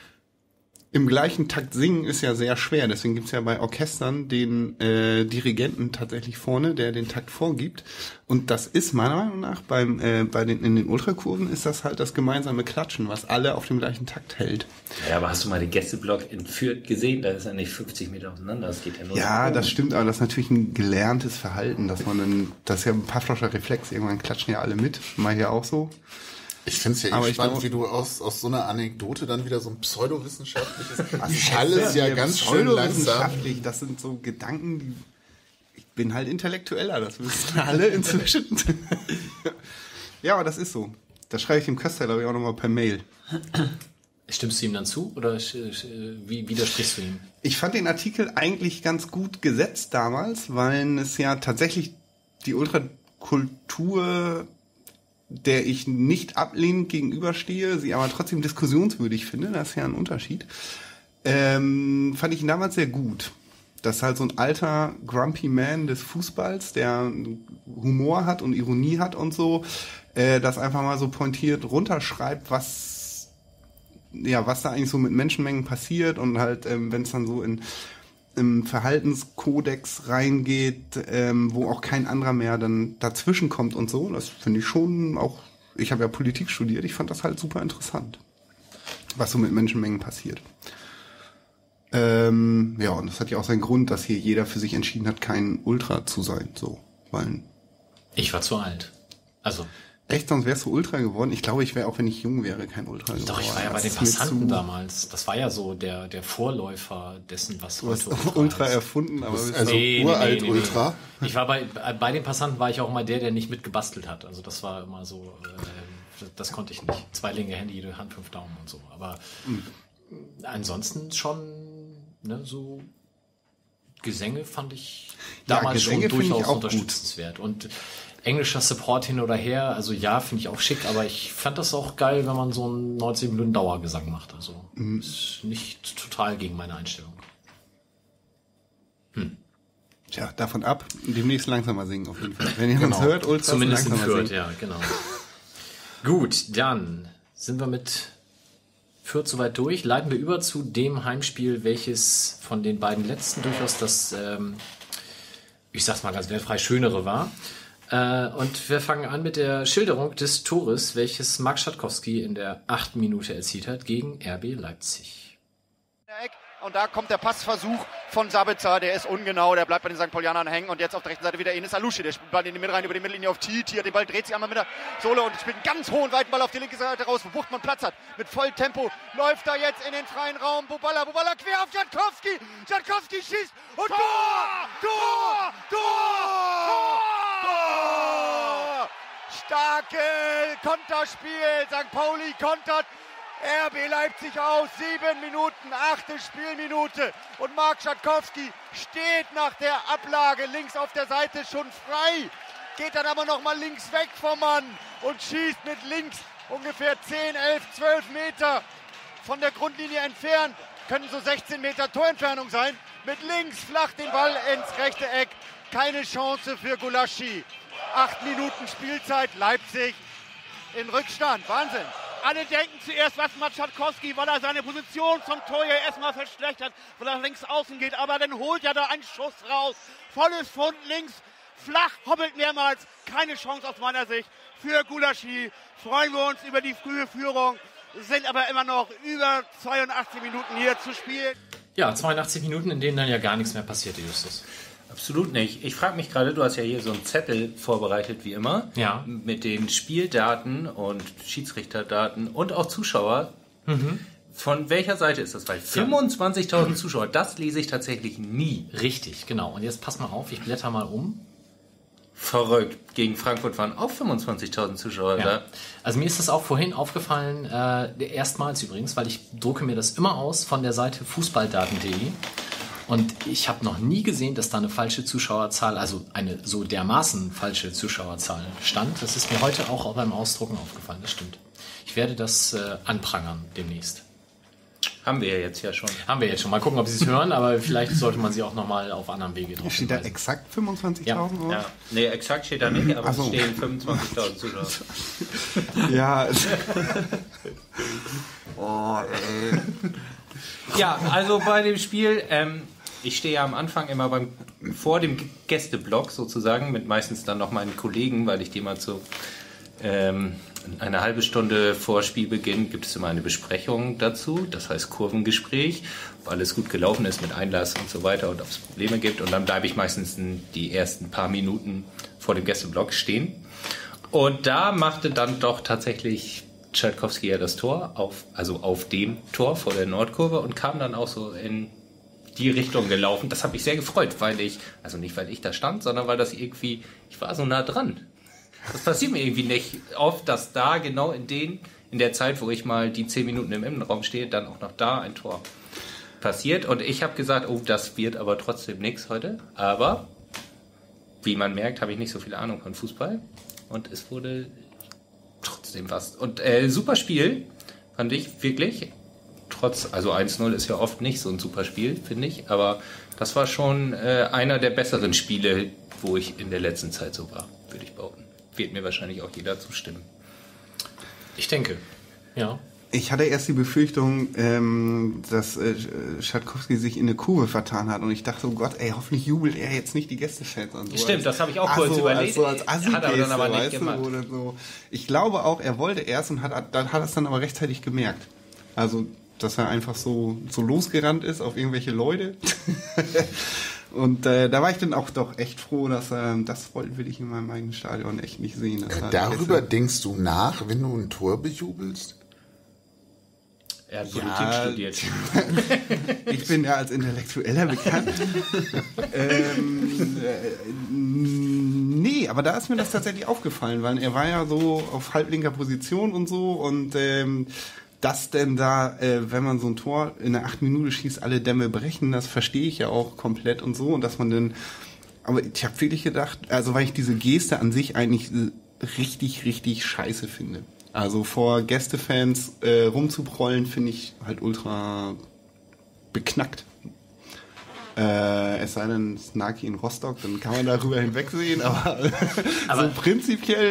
im gleichen Takt singen, ist ja sehr schwer. Deswegen gibt's ja bei Orchestern den äh, Dirigenten tatsächlich vorne, der den Takt vorgibt. Und das ist meiner Meinung nach beim äh, bei den in den Ultrakurven ist das halt das gemeinsame Klatschen, was alle auf dem gleichen Takt hält. Ja, aber hast du mal den Gästeblock in Fürth gesehen? Da ist ja nicht fünfzig Meter auseinander. Das geht ja nur. Ja, das stimmt, aber das ist natürlich ein gelerntes Verhalten, dass man dann, das ist ja ein Pavlovscher Reflex, irgendwann klatschen ja alle mit, mal hier auch so. Ich finde es ja Aber eh ich spannend, glaube- wie du aus, aus so einer Anekdote dann wieder so ein pseudowissenschaftliches... Was Schall ist ja denn ganz schön langsam. pseudowissenschaftlich? Das sind so Gedanken, die, ich bin halt Intellektueller, das wissen alle inzwischen. Ja, aber das ist so. Das schreibe ich dem Köster, glaube ich, auch nochmal per Mail. Stimmst du ihm dann zu oder sch- sch- wie widersprichst du ihm? Ich fand den Artikel eigentlich ganz gut gesetzt damals, weil es ja tatsächlich die Ultrakultur, der ich nicht ablehnend gegenüberstehe, sie aber trotzdem diskussionswürdig finde, das ist ja ein Unterschied, ähm, fand ich ihn damals sehr gut. Das ist halt so ein alter Grumpy Man des Fußballs, der Humor hat und Ironie hat und so, äh, das einfach mal so pointiert runterschreibt, was ja, was da eigentlich so mit Menschenmengen passiert und halt, ähm, wenn es dann so in im Verhaltenskodex reingeht, ähm, wo auch kein anderer mehr dann dazwischen kommt und so. Das finde ich schon auch, ich habe ja Politik studiert, ich fand das halt super interessant, was so mit Menschenmengen passiert. Ähm, ja, und das hat ja auch seinen Grund, dass hier jeder für sich entschieden hat, kein Ultra zu sein, so, weil Ich war zu alt. Also, echt, sonst wärst du Ultra geworden. Ich glaube, ich wäre auch, wenn ich jung wäre, kein Ultra geworden. doch, ich war ja bei Das den ist mir Passanten zu- damals. Das war ja so der, der Vorläufer dessen, was Du hast heute Ultra heißt. erfunden, aber bist Also Nee, nee, uralt nee, nee, nee. Ultra. Ich war bei, bei den Passanten war ich auch mal der, der nicht mitgebastelt hat. Also das war immer so, äh, das, das konnte ich nicht. Zwei linke Hände, jede Hand, fünf Daumen und so. Aber ansonsten schon, ne, so Gesänge fand ich Ja, damals Gesänge schon finde ich durchaus auch unterstützenswert. Und englischer Support hin oder her, also ja, finde ich auch schick, aber ich fand das auch geil, wenn man so einen neunzig Minuten Dauergesang macht. Also ist nicht total gegen meine Einstellung. Tja, davon ab, demnächst langsamer singen auf jeden Fall. Wenn ihr Genau. uns hört, Ultras Zumindest in langsamer Fürth, singen. ja, genau. Gut, dann sind wir mit Fürth soweit durch. Leiten wir über zu dem Heimspiel, welches von den beiden letzten durchaus das, ähm, ich sag's mal ganz wertfrei, schönere war. Äh, und wir fangen an mit der Schilderung des Tores, welches Marc Schatkowski in der achten Minute erzielt hat gegen R B Leipzig. Und da kommt der Passversuch von Sabitzer, der ist ungenau, der bleibt bei den Sankt Paulianern hängen. Und jetzt auf der rechten Seite wieder Enis Alushi, der spielt Ball in die Mitte rein, über die Mittellinie auf T. T hat den Ball, dreht sich einmal mit der Sohle und spielt einen ganz hohen, weiten Ball auf die linke Seite raus, wo Buchtmann Platz hat. Mit Volltempo läuft er jetzt in den freien Raum. Buballa, Buballa quer auf Schatkowski. Schatkowski schießt und Tor! Tor! Tor! Tor! Tor! Starke Konterspiel, Sankt Pauli kontert. R B Leipzig aus, sieben Minuten, achte Spielminute und Marc Schatkowski steht nach der Ablage links auf der Seite schon frei, geht dann aber nochmal links weg vom Mann und schießt mit links ungefähr zehn, elf, zwölf Meter von der Grundlinie entfernt, können so sechzehn Meter Torentfernung sein, mit links flach den Ball ins rechte Eck, keine Chance für Gulaschi. Acht Minuten Spielzeit, Leipzig in Rückstand, Wahnsinn. Alle denken zuerst, was macht Schatkowski, weil er seine Position zum Tor ja erstmal verschlechtert, weil er links außen geht. Aber dann holt er da einen Schuss raus. Volles Pfund links, flach, hoppelt mehrmals. Keine Chance aus meiner Sicht für Gulaschi. Freuen wir uns über die frühe Führung, sind aber immer noch über zweiundachtzig Minuten hier zu spielen. Ja, zweiundachtzig Minuten, in denen dann ja gar nichts mehr passierte, Justus. Absolut nicht. Ich frage mich gerade, du hast ja hier so einen Zettel vorbereitet, wie immer, ja, mit den Spieldaten und Schiedsrichterdaten und auch Zuschauer. Mhm. Von welcher Seite ist das? Weil fünfundzwanzigtausend Zuschauer, das lese ich tatsächlich nie. Richtig, genau. Und jetzt pass mal auf, ich blätter mal um. Verrückt. Gegen Frankfurt waren auch fünfundzwanzigtausend Zuschauer ja. da. Also mir ist das auch vorhin aufgefallen, äh, erstmals übrigens, weil ich drucke mir das immer aus von der Seite fußballdaten punkt de. Und ich habe noch nie gesehen, dass da eine falsche Zuschauerzahl, also eine so dermaßen falsche Zuschauerzahl stand. Das ist mir heute auch beim Ausdrucken aufgefallen, das stimmt. Ich werde das äh, anprangern demnächst. Haben wir ja jetzt ja schon. Haben wir jetzt schon. Mal gucken, ob Sie es hören, aber vielleicht sollte man sie auch nochmal auf anderem Wege drauf Steht da exakt fünfundzwanzigtausend? Ja. Ja. Nee, exakt steht da nicht, aber so. es stehen fünfundzwanzigtausend Zuschauer. Ja. Oh, ey. Ja, also bei dem Spiel, ähm, ich stehe ja am Anfang immer beim, vor dem Gästeblock sozusagen, mit meistens dann noch meinen Kollegen, weil ich die mal zu ähm, eine halbe Stunde vor Spielbeginn gibt es immer eine Besprechung dazu, das heißt Kurvengespräch, ob alles gut gelaufen ist mit Einlass und so weiter und ob es Probleme gibt, und dann bleibe ich meistens die ersten paar Minuten vor dem Gästeblock stehen. Und da machte dann doch tatsächlich Schatkowski ja das Tor, auf, also auf dem Tor vor der Nordkurve, und kam dann auch so in die Richtung gelaufen. Das hat mich sehr gefreut, weil ich, also nicht weil ich da stand, sondern weil das irgendwie, ich war so nah dran. Das passiert mir irgendwie nicht oft, dass da genau in den, in der Zeit, wo ich mal die zehn Minuten im Innenraum stehe, dann auch noch da ein Tor passiert. Und ich habe gesagt, oh, das wird aber trotzdem nichts heute. Aber, wie man merkt, habe ich nicht so viel Ahnung von Fußball. Und es wurde trotzdem was. Und äh, super Spiel, fand ich wirklich. Trotz, also eins null ist ja oft nicht so ein super Spiel, finde ich. Aber das war schon äh, einer der besseren Spiele, wo ich in der letzten Zeit so war, würde ich behaupten. Wird mir wahrscheinlich auch jeder zustimmen. Ich denke, ja. Ich hatte erst die Befürchtung, ähm, dass äh, Schatkowski sich in eine Kurve vertan hat, und ich dachte, oh Gott, ey, hoffentlich jubelt er jetzt nicht die Gästefans an. So Stimmt, als, das habe ich auch kurz so, überlegt. So als Assi hat er dann aber nicht gemacht. Du, oder so. Ich glaube auch, er wollte erst und hat, dann hat er es dann aber rechtzeitig gemerkt. Also, dass er einfach so, so losgerannt ist auf irgendwelche Leute. Und äh, da war ich dann auch doch echt froh, dass äh, das will ich in meinem eigenen Stadion echt nicht sehen. Äh, darüber denkst du nach, wenn du ein Tor bejubelst? Er hat Politik Ja. studiert. Ich bin ja als Intellektueller bekannt. ähm, äh, nee, aber da ist mir das tatsächlich aufgefallen, weil er war ja so auf halblinker Position und so, und ähm, dass denn da, äh, wenn man so ein Tor in der acht Minute schießt, alle Dämme brechen, das verstehe ich ja auch komplett und so, und dass man dann, aber ich habe wirklich gedacht, also weil ich diese Geste an sich eigentlich äh, richtig, richtig scheiße finde. Also vor Gästefans äh, rumzuprollen, finde ich halt ultra beknackt. Äh, es sei denn, es ist Naki in Rostock, dann kann man darüber hinwegsehen, aber, Aber so prinzipiell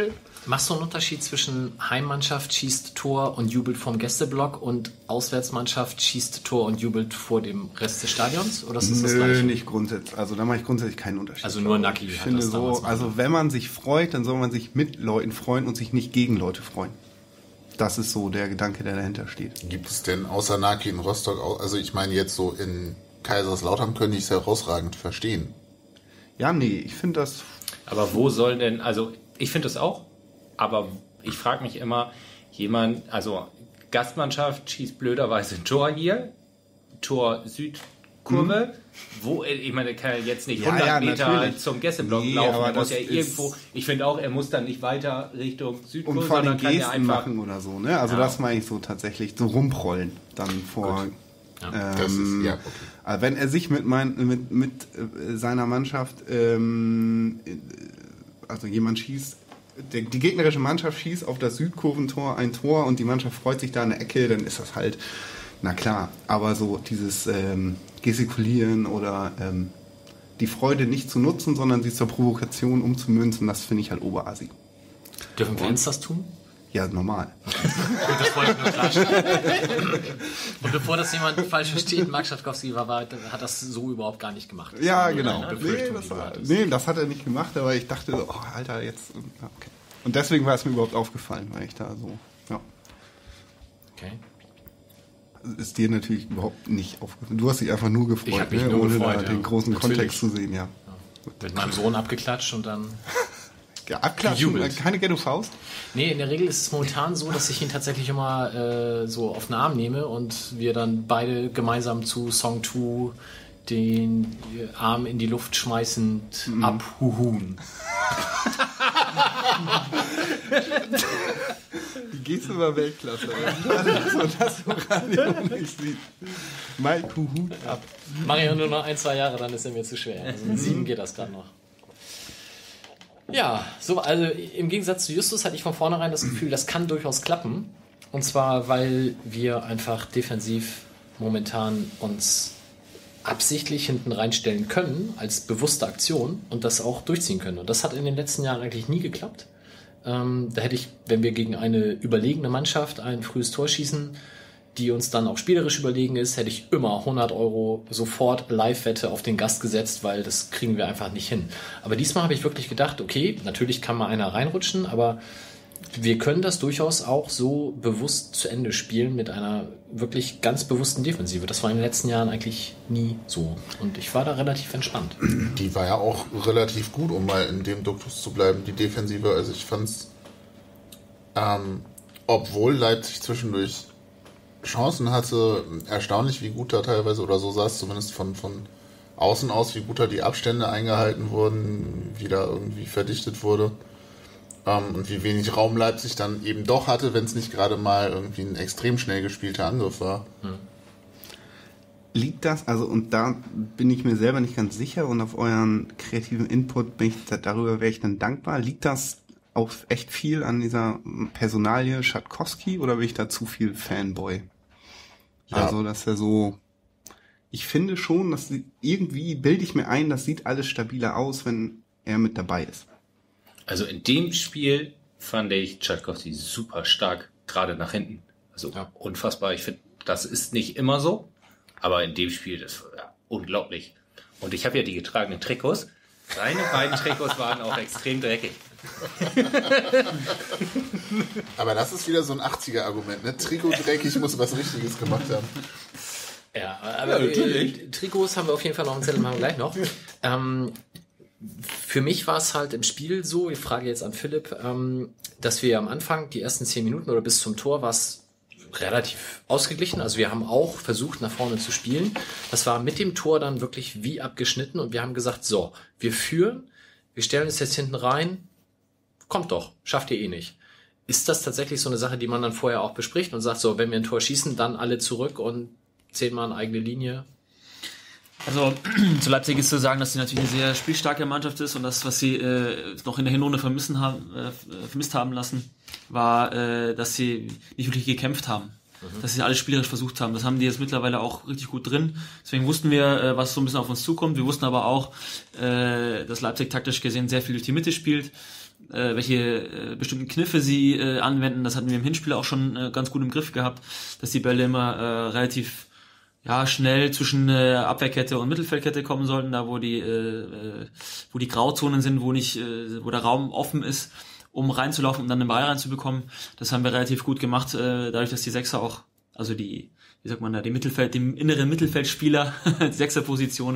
Machst du einen Unterschied zwischen Heimmannschaft schießt Tor und jubelt vom Gästeblock und Auswärtsmannschaft schießt Tor und jubelt vor dem Rest des Stadions? Oder ist das das Nö, Gleiche? nicht grundsätzlich. Also da mache ich grundsätzlich keinen Unterschied. Also nur Naki Ich hat finde das so, damals mal also wenn man sich freut, dann soll man sich mit Leuten freuen und sich nicht gegen Leute freuen. Das ist so der Gedanke, der dahinter steht. Gibt es denn außer Naki in Rostock auch, also ich meine jetzt so in Kaiserslautern könnte ich es herausragend verstehen. Ja, nee, ich finde das... Aber wo soll denn, also ich finde das auch, aber ich frage mich immer, jemand, also Gastmannschaft schießt blöderweise ein Tor hier, Tor Südkurve, mhm. wo, ich meine, der kann ja jetzt nicht Ja, hundert ja, Meter natürlich. zum Gästeblock Nee, laufen, aber er muss das ja ist- irgendwo, ich finde auch, er muss dann nicht weiter Richtung Südkurve, Und vor allem sondern kann ja Gesten einfach, machen oder so, ne? Also Ja. das meine ich so tatsächlich, so rumprollen dann vor... Ja. Das ist, Ähm, ja, okay. also wenn er sich mit, mein, mit, mit äh, seiner Mannschaft, ähm, äh, also jemand schießt, der, die gegnerische Mannschaft schießt auf das Südkurventor ein Tor und die Mannschaft freut sich da in der Ecke, dann ist das halt, na klar, aber so dieses ähm, Gestikulieren oder ähm, die Freude nicht zu nutzen, sondern sie zur Provokation umzumünzen, das finde ich halt Oberasi. Dürfen Fans das tun? Ja, normal. Gut, das wollte ich nur klarstellen. Und bevor das jemand falsch versteht, Marc Schatkowski war, war, hat das so überhaupt gar nicht gemacht. Das Ja, war nur genau. eine Nee Befürchtung, das, die du war, hattest. nee, das hat er nicht gemacht, aber ich dachte so, oh, Alter, jetzt. Okay. Und deswegen war es mir überhaupt aufgefallen, weil ich da so, ja. Okay. Ist dir natürlich überhaupt nicht aufgefallen. Du hast dich einfach nur gefreut, Ich hab mich ne? nur ohne gefreut, da ja. den großen Natürlich. Kontext zu sehen, ja. Mit meinem Sohn abgeklatscht und dann... Ja, abklatschen, Gejubelt. keine Ghetto-Faust? Nee, in der Regel ist es momentan so, dass ich ihn tatsächlich immer äh, so auf den Arm nehme und wir dann beide gemeinsam zu Song zwei den Arm in die Luft schmeißend Mhm. abhuhun. Die Geste war Weltklasse. so, das so Radio nicht sieht. Mike Hut ab. Mach ich nur noch ein, zwei Jahre, dann ist er mir zu schwer. Also mit sieben geht das gerade noch. Ja, so, also im Gegensatz zu Justus hatte ich von vornherein das Gefühl, das kann durchaus klappen. Und zwar, weil wir einfach defensiv momentan uns absichtlich hinten reinstellen können, als bewusste Aktion und das auch durchziehen können. Und das hat in den letzten Jahren eigentlich nie geklappt. Ähm, da hätte ich, wenn wir gegen eine überlegene Mannschaft ein frühes Tor schießen, die uns dann auch spielerisch überlegen ist, hätte ich immer hundert Euro sofort Live-Wette auf den Gast gesetzt, weil das kriegen wir einfach nicht hin. Aber diesmal habe ich wirklich gedacht, okay, natürlich kann mal einer reinrutschen, aber wir können das durchaus auch so bewusst zu Ende spielen mit einer wirklich ganz bewussten Defensive. Das war in den letzten Jahren eigentlich nie so. Und ich war da relativ entspannt. Die war ja auch relativ gut, um mal in dem Duktus zu bleiben, die Defensive. Also ich fand's, ähm, obwohl Leipzig zwischendurch Chancen hatte, erstaunlich, wie gut da teilweise, oder so sah es zumindest von, von außen aus, wie gut da die Abstände eingehalten wurden, wie da irgendwie verdichtet wurde. Ähm, und wie wenig Raum Leipzig dann eben doch hatte, wenn es nicht gerade mal irgendwie ein extrem schnell gespielter Angriff war. Hm. Liegt das, also und da bin ich mir selber nicht ganz sicher und auf euren kreativen Input bin ich, darüber wäre ich dann dankbar. Liegt das auch echt viel an dieser Personalie Schatkowski oder bin ich da zu viel Fanboy? Ja. Also, dass er so, ich finde schon, dass sie- irgendwie bilde ich mir ein, das sieht alles stabiler aus, wenn er mit dabei ist. also in dem Spiel fand ich Tchaikovsky super stark, gerade nach hinten. Also Ja. unfassbar. Ich finde, das ist nicht immer so, aber in dem Spiel, das war ja unglaublich. Und ich habe ja die getragenen Trikots. Seine beiden Trikots waren auch extrem dreckig. Aber das ist wieder so ein achtziger-Argument, ne? Trikot dreckig, muss was Richtiges gemacht haben. Ja, aber äh, Trikots haben wir auf jeden Fall noch einen Zettel, machen wir gleich noch. Ähm, für mich war es halt im Spiel so, ich frage jetzt an Philipp, ähm, dass wir am Anfang, die ersten zehn Minuten oder bis zum Tor, war es relativ ausgeglichen. Also wir haben auch versucht, nach vorne zu spielen. Das war mit dem Tor dann wirklich wie abgeschnitten und wir haben gesagt, so, wir führen, wir stellen uns jetzt hinten rein, kommt doch, schafft ihr eh nicht. Ist das tatsächlich so eine Sache, die man dann vorher auch bespricht und sagt, so, wenn wir ein Tor schießen, dann alle zurück und zehnmal eine eigene Linie? Also zu Leipzig ist zu sagen, dass sie natürlich eine sehr spielstarke Mannschaft ist und das, was sie äh, noch in der Hinrunde vermissen haben, äh, vermisst haben lassen, war, äh, dass sie nicht wirklich gekämpft haben. Mhm. Dass sie alles spielerisch versucht haben. Das haben die jetzt mittlerweile auch richtig gut drin. Deswegen wussten wir, äh, was so ein bisschen auf uns zukommt. Wir wussten aber auch, äh, dass Leipzig taktisch gesehen sehr viel durch die Mitte spielt. äh, welche äh, bestimmten Kniffe sie äh, anwenden. Das hatten wir im Hinspiel auch schon äh, ganz gut im Griff gehabt, dass die Bälle immer äh, relativ ja schnell zwischen äh, Abwehrkette und Mittelfeldkette kommen sollten, da wo die äh, wo die Grauzonen sind, wo nicht äh, wo der Raum offen ist, um reinzulaufen und dann den Ball reinzubekommen. Das haben wir relativ gut gemacht, äh, dadurch, dass die Sechser auch, also die wie sagt man da, die Mittelfeld, die inneren Mittelfeldspieler, die Sechserpositionen,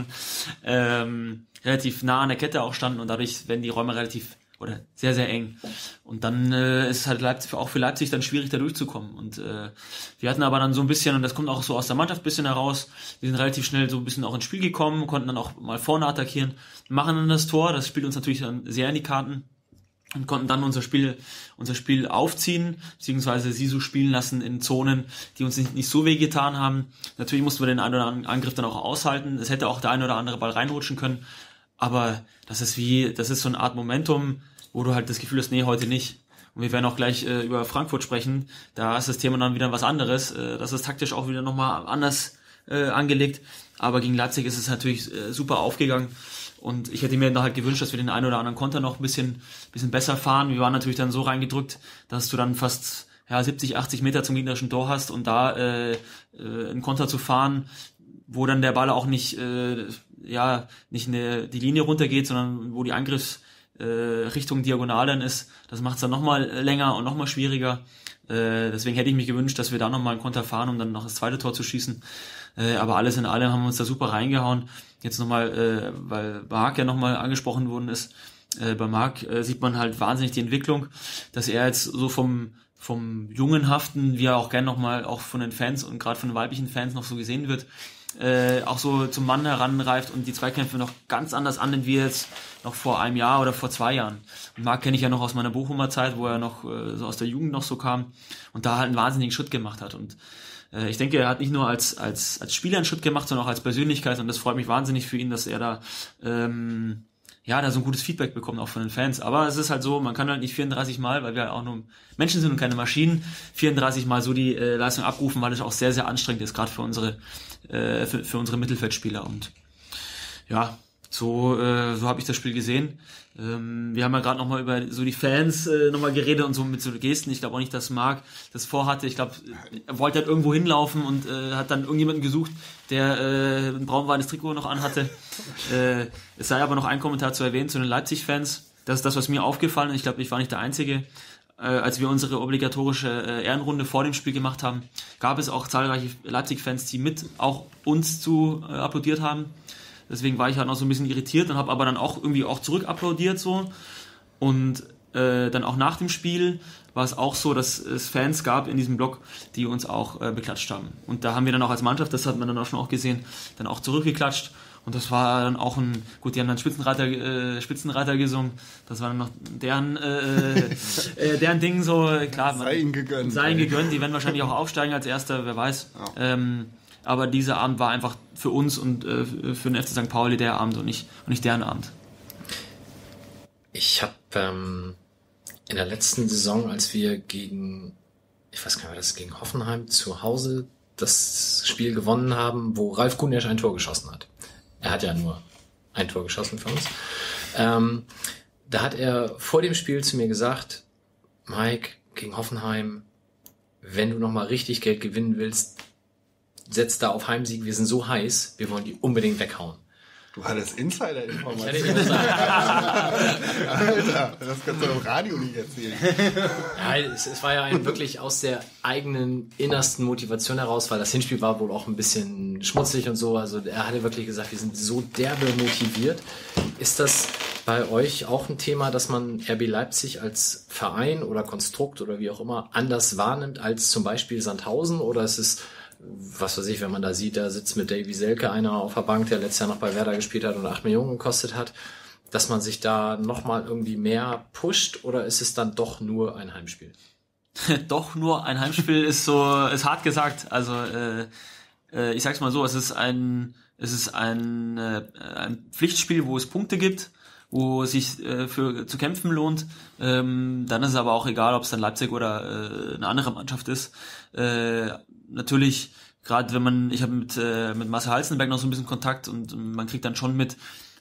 ähm, relativ nah an der Kette auch standen und dadurch werden die Räume relativ oder sehr, sehr eng. Und dann äh, ist es halt Leipzig, auch für Leipzig dann schwierig, da durchzukommen. Und äh, wir hatten aber dann so ein bisschen, und das kommt auch so aus der Mannschaft ein bisschen heraus, wir sind relativ schnell so ein bisschen auch ins Spiel gekommen, konnten dann auch mal vorne attackieren, machen dann das Tor, das spielt uns natürlich dann sehr in die Karten. Und konnten dann unser Spiel, unser Spiel aufziehen, beziehungsweise sie so spielen lassen in Zonen, die uns nicht, nicht so weh getan haben. Natürlich mussten wir den einen oder anderen Angriff dann auch aushalten. Es hätte auch der eine oder andere Ball reinrutschen können. Aber das ist wie, das ist so eine Art Momentum, wo du halt das Gefühl hast, nee, heute nicht. Und wir werden auch gleich äh, über Frankfurt sprechen. Da ist das Thema dann wieder was anderes. Äh, das ist taktisch auch wieder nochmal anders äh, angelegt. Aber gegen Leipzig ist es natürlich äh, super aufgegangen. Und ich hätte mir dann halt gewünscht, dass wir den einen oder anderen Konter noch ein bisschen, bisschen besser fahren. Wir waren natürlich dann so reingedrückt, dass du dann fast ja, siebzig, achtzig Meter zum gegnerischen Tor hast und da äh, äh, einen Konter zu fahren, wo dann der Ball auch nicht äh, ja nicht eine, die Linie runtergeht, sondern wo die Angriffsrichtung äh, diagonal dann ist. Das macht es dann nochmal länger und nochmal schwieriger. Äh, deswegen hätte ich mir gewünscht, dass wir da nochmal einen Konter fahren, um dann noch das zweite Tor zu schießen. Äh, aber alles in allem haben wir uns da super reingehauen. Jetzt nochmal, äh, weil Marc ja nochmal angesprochen worden ist, äh, bei Marc äh, sieht man halt wahnsinnig die Entwicklung, dass er jetzt so vom vom Jungenhaften, wie er auch gerne nochmal auch von den Fans und gerade von den weiblichen Fans noch so gesehen wird, äh, auch so zum Mann heranreift und die Zweikämpfe noch ganz anders annimmt, wie jetzt noch vor einem Jahr oder vor zwei Jahren. Und Marc kenne ich ja noch aus meiner Bochumer Zeit, wo er noch äh, so aus der Jugend noch so kam und da halt einen wahnsinnigen Schritt gemacht hat. Und äh, ich denke, er hat nicht nur als als als Spieler einen Schritt gemacht, sondern auch als Persönlichkeit und das freut mich wahnsinnig für ihn, dass er da ähm, ja, da so ein gutes Feedback bekommen, auch von den Fans. Aber es ist halt so, man kann halt nicht vierunddreißig Mal, weil wir halt auch nur Menschen sind und keine Maschinen, vierunddreißig Mal so die äh, Leistung abrufen, weil es auch sehr, sehr anstrengend ist, gerade für unsere äh, für, für unsere Mittelfeldspieler. Und ja, so äh, so habe ich das Spiel gesehen. Ähm, wir haben ja gerade nochmal über so die Fans äh, nochmal geredet und so mit so Gesten. Ich glaube auch nicht, dass Marc das vorhatte. Ich glaube, er wollte halt irgendwo hinlaufen und äh, hat dann irgendjemanden gesucht, der äh, ein braunweißes Trikot noch anhatte. äh, es sei aber noch ein Kommentar zu erwähnen zu den Leipzig-Fans. Das ist das, was mir aufgefallen ist. Ich glaube, ich war nicht der Einzige. Äh, als wir unsere obligatorische äh, Ehrenrunde vor dem Spiel gemacht haben, gab es auch zahlreiche Leipzig-Fans, die mit auch uns zu äh, applaudiert haben. Deswegen war ich halt noch so ein bisschen irritiert und habe aber dann auch irgendwie auch zurück applaudiert so. Und äh, dann auch nach dem Spiel war es auch so, dass es Fans gab in diesem Block, die uns auch äh, beklatscht haben. Und da haben wir dann auch als Mannschaft, das hat man dann auch schon auch gesehen, dann auch zurückgeklatscht. Und das war dann auch ein, gut, die haben dann Spitzenreiter, äh, Spitzenreiter gesungen. Das war dann noch deren, äh, äh, deren Ding so, klar. Man, sei ihnen gegönnt. Sei ihnen gegönnt, die werden wahrscheinlich auch aufsteigen als Erster, wer weiß. Ja. Ähm, aber dieser Abend war einfach für uns und äh, für den F C Sankt Pauli der Abend und nicht, und nicht deren Abend. Ich habe ähm, in der letzten Saison, als wir gegen, ich weiß gar nicht, was gegen Hoffenheim zu Hause das Spiel gewonnen haben, wo Ralf Gunesch ein Tor geschossen hat. Er hat ja nur ein Tor geschossen für uns. Ähm, da hat er vor dem Spiel zu mir gesagt, Mike, gegen Hoffenheim, wenn du nochmal richtig Geld gewinnen willst, setz da auf Heimsieg, wir sind so heiß, wir wollen die unbedingt weghauen. Du hattest Insider-Informationen. Alter, das kannst du im Radio nicht erzählen. Ja, es, es war ja ein wirklich aus der eigenen innersten Motivation heraus, weil das Hinspiel war wohl auch ein bisschen schmutzig und so. Also er hatte wirklich gesagt, wir sind so derbe motiviert. Ist das bei euch auch ein Thema, dass man R B Leipzig als Verein oder Konstrukt oder wie auch immer anders wahrnimmt als zum Beispiel Sandhausen? Oder ist es, was weiß ich, wenn man da sieht, da sitzt mit Davy Selke einer auf der Bank, der letztes Jahr noch bei Werder gespielt hat und acht Millionen gekostet hat, dass man sich da nochmal irgendwie mehr pusht, oder ist es dann doch nur ein Heimspiel? Doch nur ein Heimspiel ist so, ist hart gesagt. Also äh, äh, ich sag's mal so, es ist ein, es ist ein, äh, ein Pflichtspiel, wo es Punkte gibt, wo es sich äh, für zu kämpfen lohnt. Ähm, dann ist es aber auch egal, ob es dann Leipzig oder äh, eine andere Mannschaft ist. Äh, natürlich, gerade wenn man, ich habe mit äh, mit Marcel Halzenberg noch so ein bisschen Kontakt und man kriegt dann schon mit,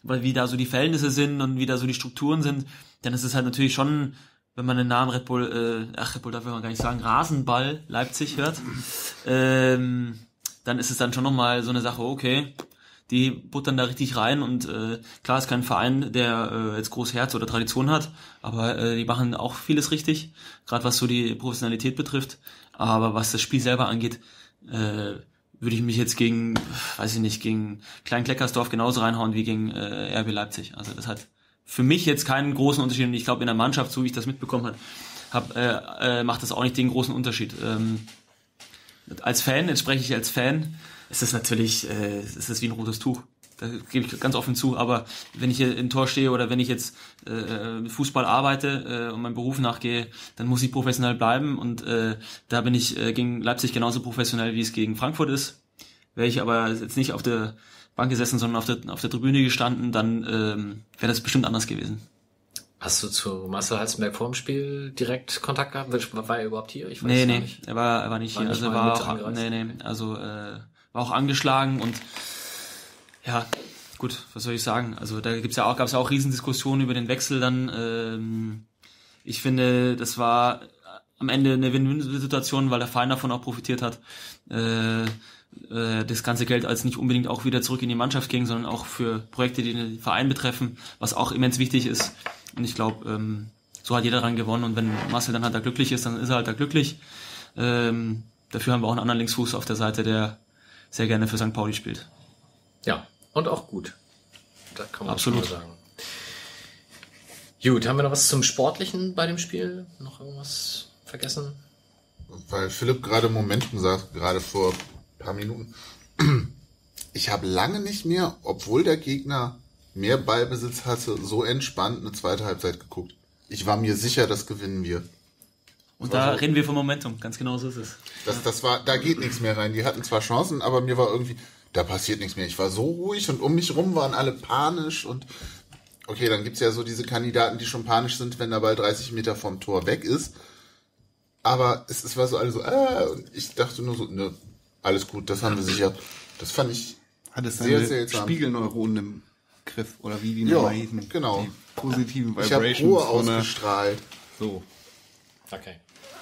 weil wie da so die Verhältnisse sind und wie da so die Strukturen sind, dann ist es halt natürlich schon, wenn man den Namen Red Bull, äh, ach Red Bull darf man gar nicht sagen, Rasenball Leipzig hört, ähm, dann ist es dann schon nochmal so eine Sache, okay, die buttern da richtig rein und äh, klar ist kein Verein, der äh, jetzt groß Herz oder Tradition hat, aber äh, die machen auch vieles richtig, gerade was so die Professionalität betrifft, aber was das Spiel selber angeht, äh, würde ich mich jetzt gegen, weiß ich nicht, gegen Klein-Kleckersdorf genauso reinhauen wie gegen äh, R B Leipzig. Also das hat für mich jetzt keinen großen Unterschied und ich glaube in der Mannschaft, so wie ich das mitbekommen habe, hab, äh, äh, macht das auch nicht den großen Unterschied. Ähm, als Fan, jetzt spreche ich als Fan, ist das natürlich, äh, ist das wie ein rotes Tuch. Da gebe ich ganz offen zu, aber wenn ich hier im Tor stehe oder wenn ich jetzt äh, mit Fußball arbeite äh, und meinem Beruf nachgehe, dann muss ich professionell bleiben und äh, da bin ich äh, gegen Leipzig genauso professionell, wie es gegen Frankfurt ist. Wäre ich aber jetzt nicht auf der Bank gesessen, sondern auf der auf der Tribüne gestanden, dann ähm, wäre das bestimmt anders gewesen. Hast du zu Marcel Halstenberg vor dem Spiel direkt Kontakt gehabt? War er überhaupt hier? Ich weiß nee, es nee, nicht. er war, er war nicht war hier. Nicht also er war auch, nee, nee, also äh, war auch angeschlagen und ja, gut, was soll ich sagen? Also da gibt's ja auch, gab's ja auch Riesendiskussionen über den Wechsel dann. Ähm, ich finde, das war am Ende eine Win-Win-Situation, weil der Verein davon auch profitiert hat. Äh, äh, das ganze Geld als nicht unbedingt auch wieder zurück in die Mannschaft ging, sondern auch für Projekte, die den Verein betreffen, was auch immens wichtig ist. Und ich glaube, ähm, so hat jeder daran gewonnen. Und wenn Marcel dann halt da glücklich ist, dann ist er halt da glücklich. Ähm, dafür haben wir auch einen anderen Linksfuß auf der Seite, der sehr gerne für Sankt Pauli spielt. Ja. Und auch gut. Da kann man Absolut schon mal sagen. Gut, haben wir noch was zum Sportlichen bei dem Spiel? Noch irgendwas vergessen? Weil Philipp gerade Momentum sagt, gerade vor ein paar Minuten. Ich habe lange nicht mehr, obwohl der Gegner mehr Ballbesitz hatte, so entspannt eine zweite Halbzeit geguckt. Ich war mir sicher, das gewinnen wir. Und da so, reden wir von Momentum, ganz genau so ist es. Das, das war, da geht nichts mehr rein. Die hatten zwar Chancen, aber mir war irgendwie, da passiert nichts mehr. Ich war so ruhig und um mich rum waren alle panisch und okay, dann gibt's ja so diese Kandidaten, die schon panisch sind, wenn der Ball dreißig Meter vom Tor weg ist. Aber es, es war so alles so, äh, und ich dachte nur so, ne, alles gut, das haben wir sicher. Das fand ich Hat es sehr seine seltsam. Spiegelneuronen im Griff oder wie die Ja, nochmal hießen. genau. Die positiven Ich habe Vibrations. Ruhe von der- ausgestrahlt. So. Okay.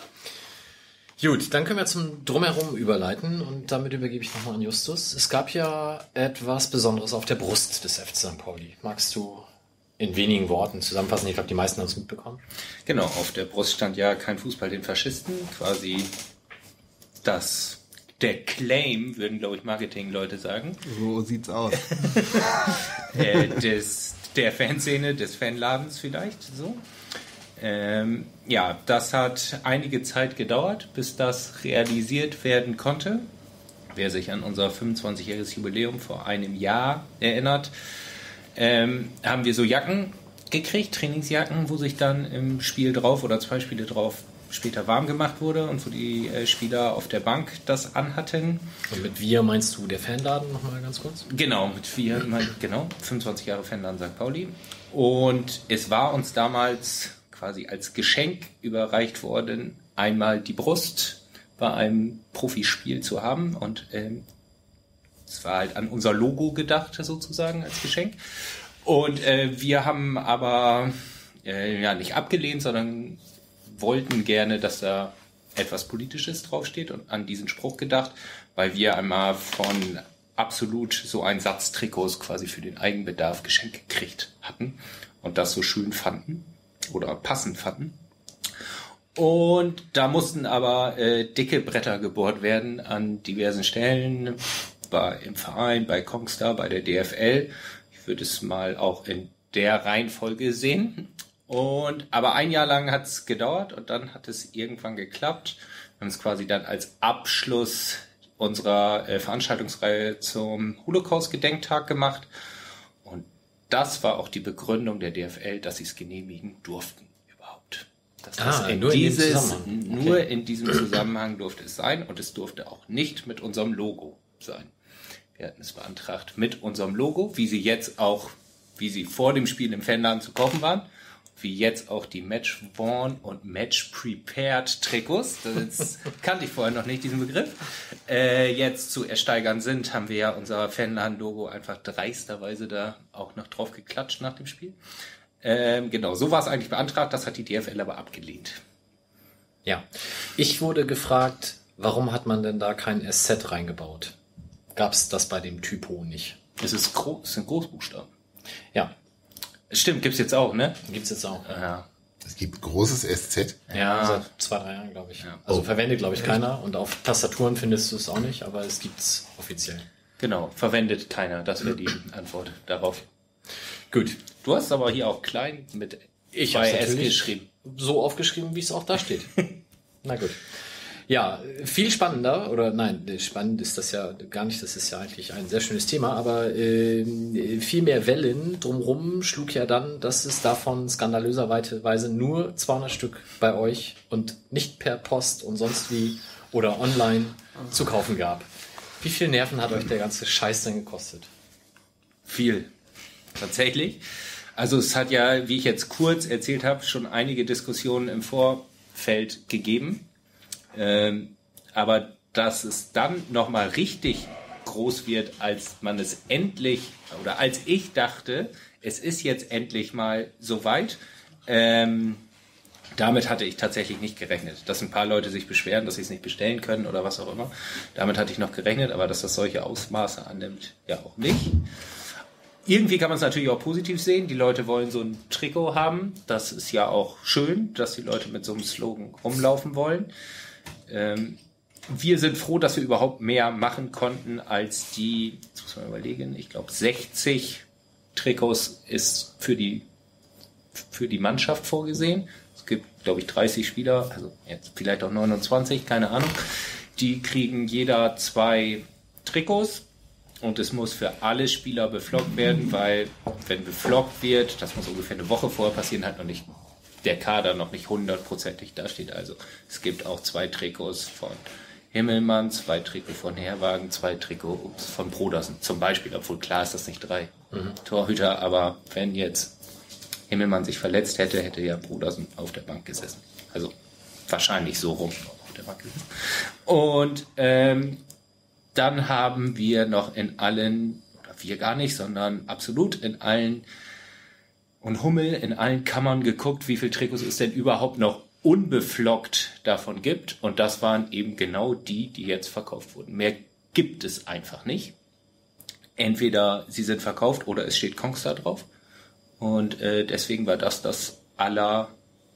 Gut, dann können wir zum Drumherum überleiten und damit übergebe ich nochmal an Justus. Es gab ja etwas Besonderes auf der Brust des F C Sankt Pauli. Magst du in wenigen Worten zusammenfassen? Ich glaube, die meisten haben es mitbekommen. Genau, auf der Brust stand ja kein Fußball den Faschisten, quasi das, der Claim, würden glaube ich Marketing-Leute sagen, So sieht's aus. äh, des, der Fanszene, des Fanladens vielleicht, so. Ähm, ja, das hat einige Zeit gedauert, bis das realisiert werden konnte. Wer sich an unser fünfundzwanzigjähriges Jubiläum vor einem Jahr erinnert, ähm, haben wir so Jacken gekriegt, Trainingsjacken, wo sich dann im Spiel drauf oder zwei Spiele drauf später warm gemacht wurde und wo die äh, Spieler auf der Bank das anhatten. Und mit wir meinst du der Fanladen nochmal ganz kurz? Genau, mit wir, genau, fünfundzwanzig Jahre Fanladen Sankt Pauli. Und es war uns damals quasi als Geschenk überreicht worden, einmal die Brust bei einem Profispiel zu haben. Und ähm, es war halt an unser Logo gedacht, sozusagen, als Geschenk. Und äh, wir haben aber äh, ja nicht abgelehnt, sondern wollten gerne, dass da etwas Politisches draufsteht und an diesen Spruch gedacht, weil wir einmal von Absolut so einen Satz Trikots quasi für den Eigenbedarf geschenkt gekriegt hatten und das so schön fanden oder passend fanden. Und da mussten aber äh, dicke Bretter gebohrt werden an diversen Stellen, bei, im Verein, bei Kongstar, bei der D F L. Ich würde es mal auch in der Reihenfolge sehen. Und aber ein Jahr lang hat es gedauert und dann hat es irgendwann geklappt. Wir haben es quasi dann als Abschluss unserer äh, Veranstaltungsreihe zum Holocaust-Gedenktag gemacht. Und das war auch die Begründung der D F L, dass sie es genehmigen durften überhaupt. Dass das Ah, in nur in dem dieses, Zusammenhang. Okay. nur in diesem Zusammenhang durfte es sein und es durfte auch nicht mit unserem Logo sein. Wir hatten es beantragt mit unserem Logo, wie sie jetzt auch, wie sie vor dem Spiel im Fanladen zu kaufen waren. wie jetzt auch die Match Worn und Match Prepared Trikots, das kannte ich vorher noch nicht, diesen Begriff, äh, jetzt zu ersteigern sind, haben wir ja unser Fanladen-Logo einfach dreisterweise da auch noch drauf geklatscht nach dem Spiel. Ähm, genau, so war es eigentlich beantragt, das hat die D F L aber abgelehnt. Ja, ich wurde gefragt, warum hat man denn da kein S Z reingebaut? Gab es das bei dem Typo nicht? Es ist groß, es sind Großbuchstaben. Ja. Stimmt, gibt's jetzt auch, ne? Gibt's jetzt auch. Ja. Es gibt großes S Z. Ja, seit zwei, drei Jahren, glaube ich. Ja. Also Oh. verwendet, glaube ich, keiner. Und auf Tastaturen findest du es auch nicht, aber es gibt's offiziell. Genau, verwendet keiner, das wäre die Antwort darauf. Gut. Du hast aber hier auch klein mit Ich zwei habe S natürlich geschrieben. so aufgeschrieben, wie es auch da steht. Na gut. Ja, viel spannender, oder nein, spannend ist das ja gar nicht, das ist ja eigentlich ein sehr schönes Thema, aber äh, viel mehr Wellen drumherum schlug ja dann, dass es davon skandalöserweise nur zweihundert Stück bei euch und nicht per Post und sonst wie oder online zu kaufen gab. Wie viel Nerven hat euch der ganze Scheiß denn gekostet? Viel. Tatsächlich. Also es hat ja, wie ich jetzt kurz erzählt habe, schon einige Diskussionen im Vorfeld gegeben. Ähm, aber dass es dann nochmal richtig groß wird, als man es endlich, oder als ich dachte, es ist jetzt endlich mal soweit, ähm, damit hatte ich tatsächlich nicht gerechnet. Dass ein paar Leute sich beschweren, dass sie es nicht bestellen können oder was auch immer. Damit hatte ich noch gerechnet, aber dass das solche Ausmaße annimmt, ja auch nicht. Irgendwie kann man es natürlich auch positiv sehen. Die Leute wollen so ein Trikot haben. Das ist ja auch schön, dass die Leute mit so einem Slogan rumlaufen wollen. Ähm, wir sind froh, dass wir überhaupt mehr machen konnten als die, jetzt muss man überlegen, ich glaube sechzig Trikots ist für die, für die Mannschaft vorgesehen. Es gibt, glaube ich, dreißig Spieler, also jetzt vielleicht auch neunundzwanzig, keine Ahnung. Die kriegen jeder zwei Trikots. Und es muss für alle Spieler befloggt werden, weil wenn befloggt wird, das muss ungefähr eine Woche vorher passieren, halt noch nicht der Kader noch nicht hundertprozentig dasteht. Also es gibt auch zwei Trikots von Himmelmann, zwei Trikots von Herwagen, zwei Trikots von Brodersen zum Beispiel, obwohl klar ist das nicht drei mhm. Torhüter, aber wenn jetzt Himmelmann sich verletzt hätte, hätte ja Brodersen auf der Bank gesessen. Also wahrscheinlich so rum auf der Bank gesessen. Und ähm, dann haben wir noch in allen, oder wir gar nicht, sondern absolut in allen und Hummel in allen Kammern geguckt, wie viel Trikots es denn überhaupt noch unbefloggt davon gibt. Und das waren eben genau die, die jetzt verkauft wurden. Mehr gibt es einfach nicht. Entweder sie sind verkauft oder es steht Kongstar drauf. Und äh, deswegen war das das aller,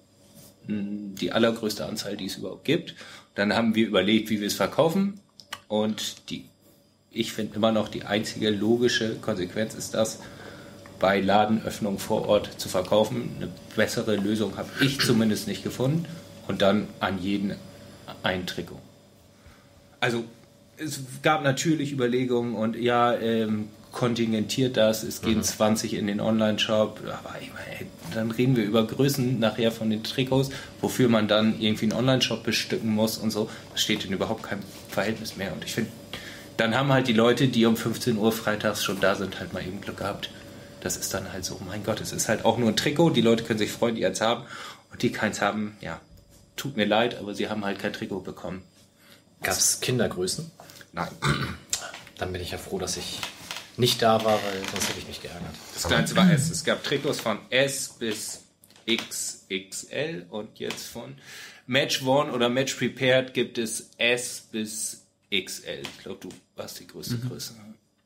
mh, die allergrößte Anzahl, die es überhaupt gibt. Dann haben wir überlegt, wie wir es verkaufen. Und die, ich finde immer noch, die einzige logische Konsequenz ist das, bei Ladenöffnung vor Ort zu verkaufen. Eine bessere Lösung habe ich zumindest nicht gefunden. Und dann an jeden ein Trikot. Also es gab natürlich Überlegungen und ja, ähm, kontingentiert das, es gehen mhm. zwanzig in den Online-Shop, aber ich meine, dann reden wir über Größen nachher von den Trikots, wofür man dann irgendwie einen Online-Shop bestücken muss und so. Das steht in überhaupt keinem Verhältnis mehr. Und ich finde, dann haben halt die Leute, die um fünfzehn Uhr freitags schon da sind, halt mal eben Glück gehabt. Das ist dann halt so, mein Gott, es ist halt auch nur ein Trikot, die Leute können sich freuen, die eins haben und die keins haben, ja, tut mir leid, aber sie haben halt kein Trikot bekommen. Gab es Kindergrößen? Nein. Dann bin ich ja froh, dass ich nicht da war, weil sonst hätte ich mich geärgert. Das Kleinste war S. Es gab Trikots von S bis X X L und jetzt von Match Worn oder Match Prepared gibt es S bis X L. Ich glaube, du warst die größte mhm. Größe.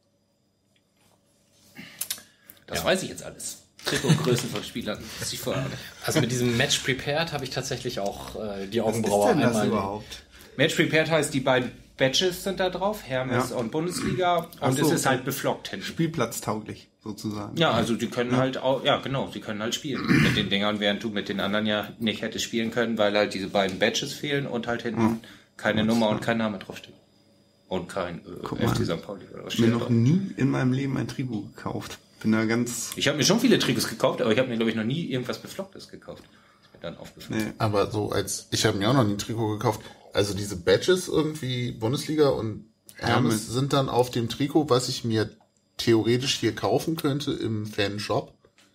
Das ja. weiß ich jetzt alles. Trikotgrößen von Spielern. Das ich vorher nicht. Also mit diesem Match Prepared habe ich tatsächlich auch äh, die Augenbraue Was ist denn das einmal. überhaupt? Match Prepared heißt, die beiden Badges sind da drauf, Hermes ja. und Bundesliga. Und so, es ist halt befloggt hinten. Spielplatztauglich, sozusagen. Ja, also die können ja. halt auch, ja genau, die können halt spielen mit den Dingern, während du mit den anderen ja nicht hättest spielen können, weil halt diese beiden Badges fehlen und halt hinten ja. keine Nummer und kein Name draufsteht. Und kein äh, F C Sankt Pauli oder was steht. Ich habe mir noch nie in meinem Leben ein Trikot gekauft. Bin da ganz. Ich habe mir schon viele Trikots gekauft, aber ich habe mir, glaube ich, noch nie irgendwas Beflocktes gekauft. Ist mir dann aufgefallen. Nee. Aber so als, ich habe mir auch noch nie ein Trikot gekauft. Also diese Badges irgendwie, Bundesliga und Hermes ja, sind dann auf dem Trikot, was ich mir theoretisch hier kaufen könnte im Fanshop.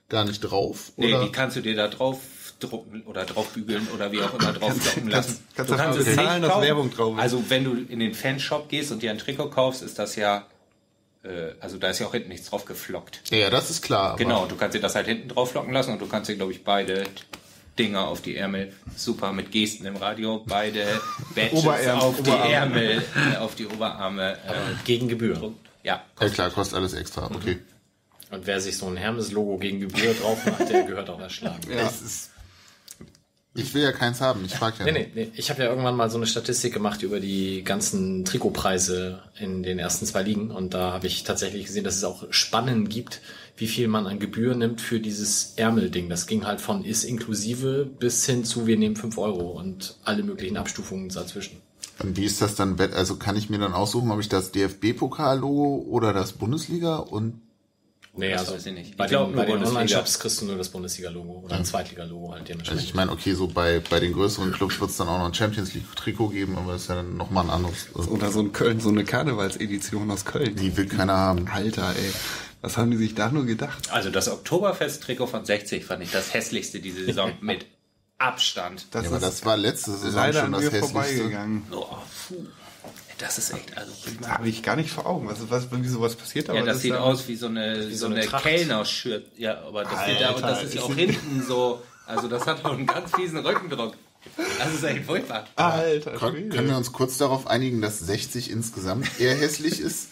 gar nicht drauf? Nee, oder? die kannst du dir da drauf drucken oder drauf bügeln oder wie auch immer drauf drucken lassen. Kannst du du kannst das es bezahlen, nicht dass kaufen. Werbung drauf ist? Also wenn du in den Fanshop gehst und dir ein Trikot kaufst, ist das ja, äh, also da ist ja auch hinten nichts drauf geflockt. Ja, das ist klar. Aber Genau, du kannst dir das halt hinten drauf flocken lassen und du kannst dir, glaube ich, beide Dinger auf die Ärmel, super mit Gesten im Radio, beide Badges Oberärm- auf die Oberarme. Ärmel, äh, auf die Oberarme. Äh, Gegen Gebühr. ja, Ja klar, kostet alles extra, okay. Und wer sich so ein Hermes-Logo gegen Gebühr drauf macht, der gehört auch erschlagen. Ja. Es ist, ich will ja keins haben, ich frag ja Nee, nur. nee, nee. Ich habe ja irgendwann mal so eine Statistik gemacht über die ganzen Trikotpreise in den ersten zwei Ligen. Und da habe ich tatsächlich gesehen, dass es auch Spannen gibt, wie viel man an Gebühr nimmt für dieses Ärmelding. Das ging halt von ist inklusive bis hin zu wir nehmen fünf Euro und alle möglichen Abstufungen dazwischen. Und wie ist das dann, also kann ich mir dann aussuchen, ob ich das D F B-Pokal-Logo oder das Bundesliga und Nee, Das also weiß ich nicht. bei Ich glaub, den, nur bei den Bundesliga. Online-Shops kriegst du nur das Bundesliga-Logo oder ein Zweitliga-Logo halt also dementsprechend. ich meine, okay, so bei, bei den größeren Clubs wird es dann auch noch ein Champions League-Trikot geben, aber das ist ja dann nochmal ein anderes. Oder so ein Köln, so eine Karnevalsedition aus Köln. Die will keiner haben. Alter, ey. Was haben die sich da nur gedacht? Also das Oktoberfest-Trikot von sechzig fand ich das hässlichste diese Saison mit Abstand. Das Ja, aber ist das war letzte Saison leider schon an das mir hässlichste. vorbeigegangen. Oh, puh. Das ist echt, also Habe ich gar nicht vor Augen. Was, was, wie sowas passiert? ja, das ist sieht ja- aus wie so eine, so so eine, eine Tracht. Kellnerschürt. Ja, aber das, wird da, und das ist ja auch hinten so, also das hat auch einen ganz fiesen Rückendruck. Das ist echt furchtbar. Alter, Kon Schwede. können wir uns kurz darauf einigen, dass sechzig insgesamt eher hässlich ist?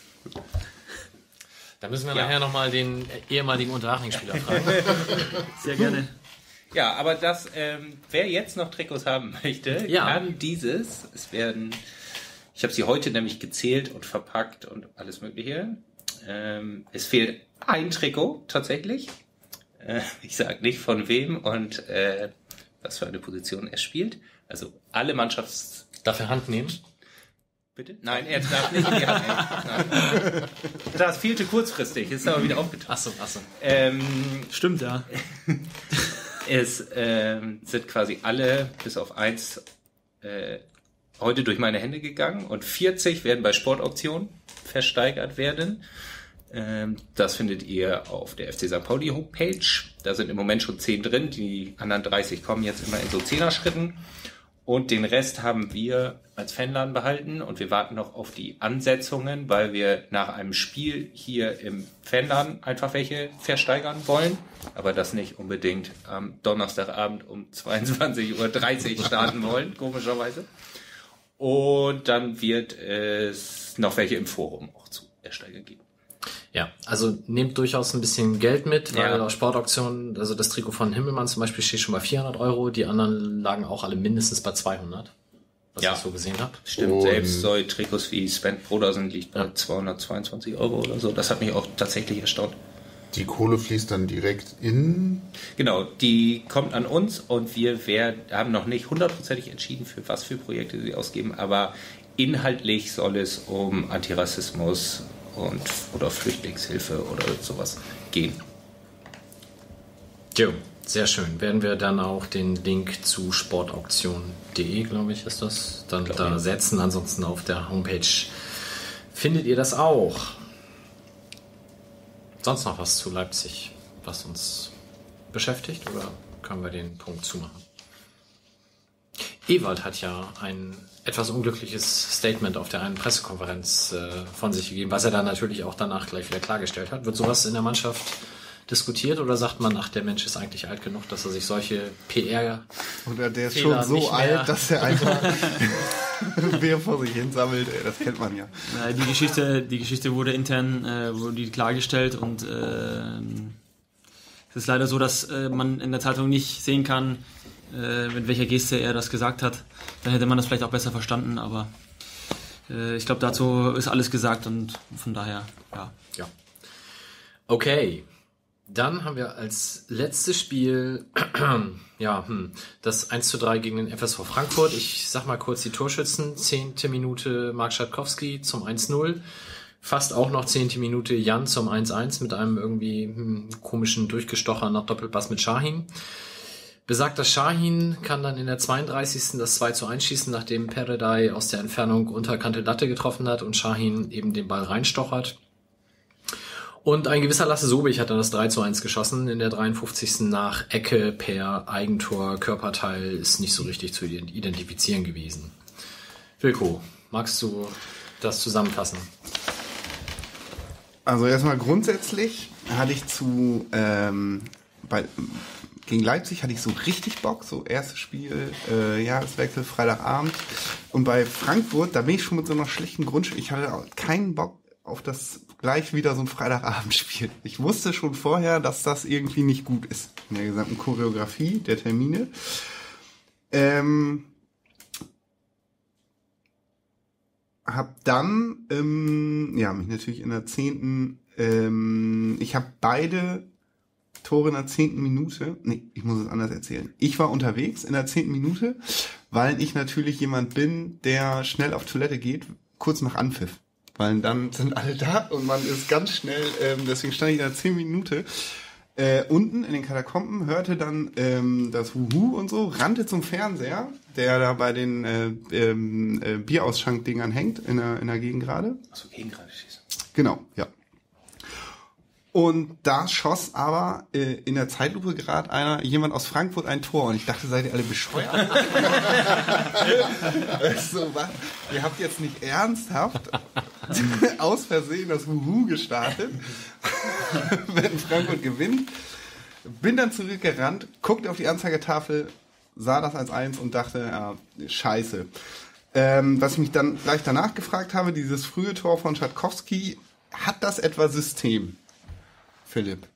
Da müssen wir Ja. nachher nochmal den ehemaligen Unterhaching-Spieler fragen. Sehr gerne. Ja, aber das, ähm, wer jetzt noch Trikots haben möchte, Ja. kann dieses. Es werden, ich habe sie heute nämlich gezählt und verpackt und alles Mögliche. Ähm, es fehlt ein Trikot tatsächlich. Äh, ich sage nicht von wem und äh, was für eine Position er spielt. Also alle Mannschafts... Darf er Hand nehmen? Bitte? Nein, er darf nicht in die Hand nehmen. Nein. Das fehlte kurzfristig, ist aber wieder aufgetaucht. Achso, achso. Ähm, Stimmt, ja. Es ähm, sind quasi alle bis auf eins äh, heute durch meine Hände gegangen und vierzig werden bei Sportauktionen versteigert werden. Ähm, das findet ihr auf der F C Sankt Pauli Homepage. Da sind im Moment schon zehn drin. Die anderen dreißig kommen jetzt immer in so Zehner-Schritten. Und den Rest haben wir als Fanladen behalten und wir warten noch auf die Ansetzungen, weil wir nach einem Spiel hier im Fanladen einfach welche versteigern wollen, aber das nicht unbedingt am Donnerstagabend um zweiundzwanzig Uhr dreißig starten wollen, komischerweise. Und dann wird es noch welche im Forum auch zu ersteigern geben. Ja, also nehmt durchaus ein bisschen Geld mit, weil Ja. auf Sportauktionen, also das Trikot von Himmelmann zum Beispiel steht schon bei vierhundert Euro, die anderen lagen auch alle mindestens bei zweihundert, was Ja. ich so gesehen habe. Stimmt, Und- selbst solche Trikots wie Sven Brodersen liegt bei zweihundertzweiundzwanzig Euro oder so. Das hat mich auch tatsächlich erstaunt. Die Kohle fließt dann direkt in... Genau, die kommt an uns und wir werden, haben noch nicht hundertprozentig entschieden, für was für Projekte sie ausgeben, aber inhaltlich soll es um Antirassismus und oder Flüchtlingshilfe oder sowas gehen. Jo, sehr schön. Werden wir dann auch den Link zu sportauktion punkt de, glaube ich, ist das, dann Glaub da ich. setzen. Ansonsten auf der Homepage findet ihr das auch. Sonst noch was zu Leipzig, was uns beschäftigt, oder können wir den Punkt zumachen? Ewald hat ja ein etwas unglückliches Statement auf der einen Pressekonferenz äh, von sich gegeben, was er dann natürlich auch danach gleich wieder klargestellt hat. Wird sowas in der Mannschaft diskutiert oder sagt man, ach, der Mensch ist eigentlich alt genug, dass er sich solche P R... Oder der ist Fehler schon so nicht mehr. alt, dass er einfach Bier vor sich hin sammelt. Ey, das kennt man ja. Na, die Geschichte, die Geschichte wurde intern äh, wurde die klargestellt und äh, es ist leider so, dass äh, man in der Zeitung nicht sehen kann, äh, mit welcher Geste er das gesagt hat. Dann hätte man das vielleicht auch besser verstanden, aber äh, ich glaube, dazu ist alles gesagt und von daher, ja. Ja. Okay. Dann haben wir als letztes Spiel ja, hm, das eins zu drei gegen den F S V Frankfurt. Ich sag mal kurz die Torschützen. Zehnte Minute Marc Schatkowski zum eins null. Fast auch noch zehnte Minute Jan zum eins eins mit einem irgendwie hm, komischen Durchgestocher nach Doppelpass mit Şahin. Besagter Şahin kann dann in der zweiunddreißigsten das zwei zu eins schießen, nachdem Peredaj aus der Entfernung unterkante Latte getroffen hat und Şahin eben den Ball reinstochert. Und ein gewisser Lasse Sobich hat dann das drei zu eins geschossen in der dreiundfünfzigsten nach Ecke per Eigentor. Körperteil ist nicht so richtig zu identifizieren gewesen. Wilko, magst du das zusammenfassen? Also erstmal grundsätzlich hatte ich zu ähm, bei, gegen Leipzig hatte ich so richtig Bock, so erstes Spiel, äh, Jahreswechsel, Freitagabend. Und bei Frankfurt, da bin ich schon mit so einer schlechten Grundschule. Ich hatte auch keinen Bock auf das gleich wieder so ein Freitagabendspiel. Ich wusste schon vorher, dass das irgendwie nicht gut ist in der gesamten Choreografie der Termine. Ähm, hab dann, ähm, ja, mich natürlich in der zehnten, ähm, ich habe beide Tore in der zehnten Minute, nee, ich muss es anders erzählen. Ich war unterwegs in der zehnten Minute, weil ich natürlich jemand bin, der schnell auf Toilette geht, kurz nach Anpfiff. Weil dann sind alle da und man ist ganz schnell, ähm, deswegen stand ich in der zehnten Minute äh, unten in den Katakomben, hörte dann ähm, das Wuhu und so, rannte zum Fernseher, der da bei den äh, ähm, äh, Bierausschank-Dingern hängt, in der, in der Gegend gerade. Achso, gegen gerade schießen. Genau, ja. Und da schoss aber äh, in der Zeitlupe gerade einer, jemand aus Frankfurt ein Tor. Und ich dachte, seid ihr alle bescheuert? So, was? Ihr habt jetzt nicht ernsthaft aus Versehen das Wuhu gestartet, wenn Frankfurt gewinnt. Bin dann zurückgerannt, guckte auf die Anzeigetafel, sah das als eins und dachte, ja, scheiße. Ähm, was ich mich dann gleich danach gefragt habe, dieses frühe Tor von Schatkowski, hat das etwa System? Philipp.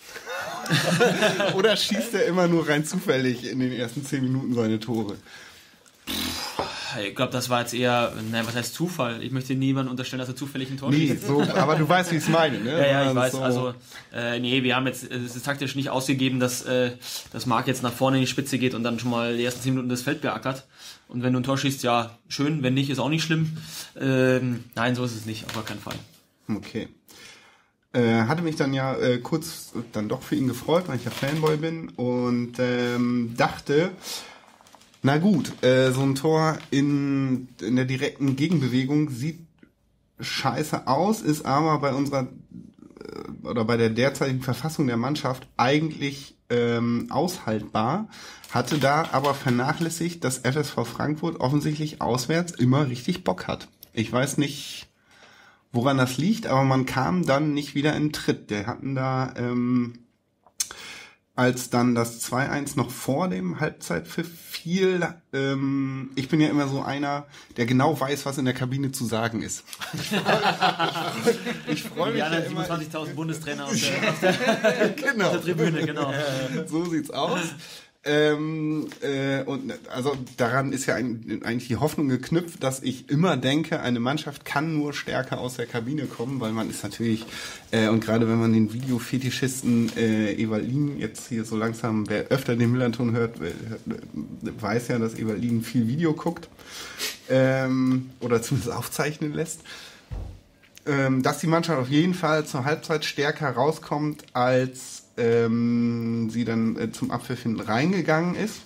Oder schießt er immer nur rein zufällig in den ersten zehn Minuten seine Tore? Ich glaube, das war jetzt eher, nein, was heißt Zufall? Ich möchte niemandem unterstellen, dass er zufällig ein Tor Nee, schießt. so, aber du weißt, wie ich es meine, ne? Ja, ja, ich weiß. So. Also, äh, nee, wir haben jetzt, es ist taktisch nicht ausgegeben, dass, äh, dass Marc jetzt nach vorne in die Spitze geht und dann schon mal die ersten zehn Minuten das Feld beackert. Und wenn du ein Tor schießt, ja, schön. Wenn nicht, ist auch nicht schlimm. Ähm, nein, so ist es nicht, auf gar keinen Fall. Okay. Äh, hatte mich dann ja äh, kurz dann doch für ihn gefreut, weil ich ja Fanboy bin und ähm, dachte, na gut, äh, so ein Tor in, in der direkten Gegenbewegung sieht scheiße aus, ist aber bei unserer äh, oder bei der derzeitigen Verfassung der Mannschaft eigentlich ähm, aushaltbar, hatte da aber vernachlässigt, dass F S V Frankfurt offensichtlich auswärts immer richtig Bock hat. Ich weiß nicht, woran das liegt, aber man kam dann nicht wieder in den Tritt. Der hatten da, ähm, als dann das zwei eins noch vor dem Halbzeitpfiff fiel, ähm, ich bin ja immer so einer, der genau weiß, was in der Kabine zu sagen ist. Ich freue mich ja immer. siebenundzwanzigtausend Bundestrainer aus der, aus der, genau. aus der Tribüne, genau. So sieht's aus. Ähm, äh, und also daran ist ja ein, eigentlich die Hoffnung geknüpft, dass ich immer denke, eine Mannschaft kann nur stärker aus der Kabine kommen, weil man ist natürlich, äh, und gerade wenn man den Videofetischisten äh, Evalin jetzt hier so langsam, wer öfter den Millanton hört, äh, weiß ja, dass Evalin viel Video guckt, ähm, oder zumindest aufzeichnen lässt. Ähm, dass die Mannschaft auf jeden Fall zur Halbzeit stärker rauskommt, als ähm, sie dann äh, zum Abpfiff hinten reingegangen ist.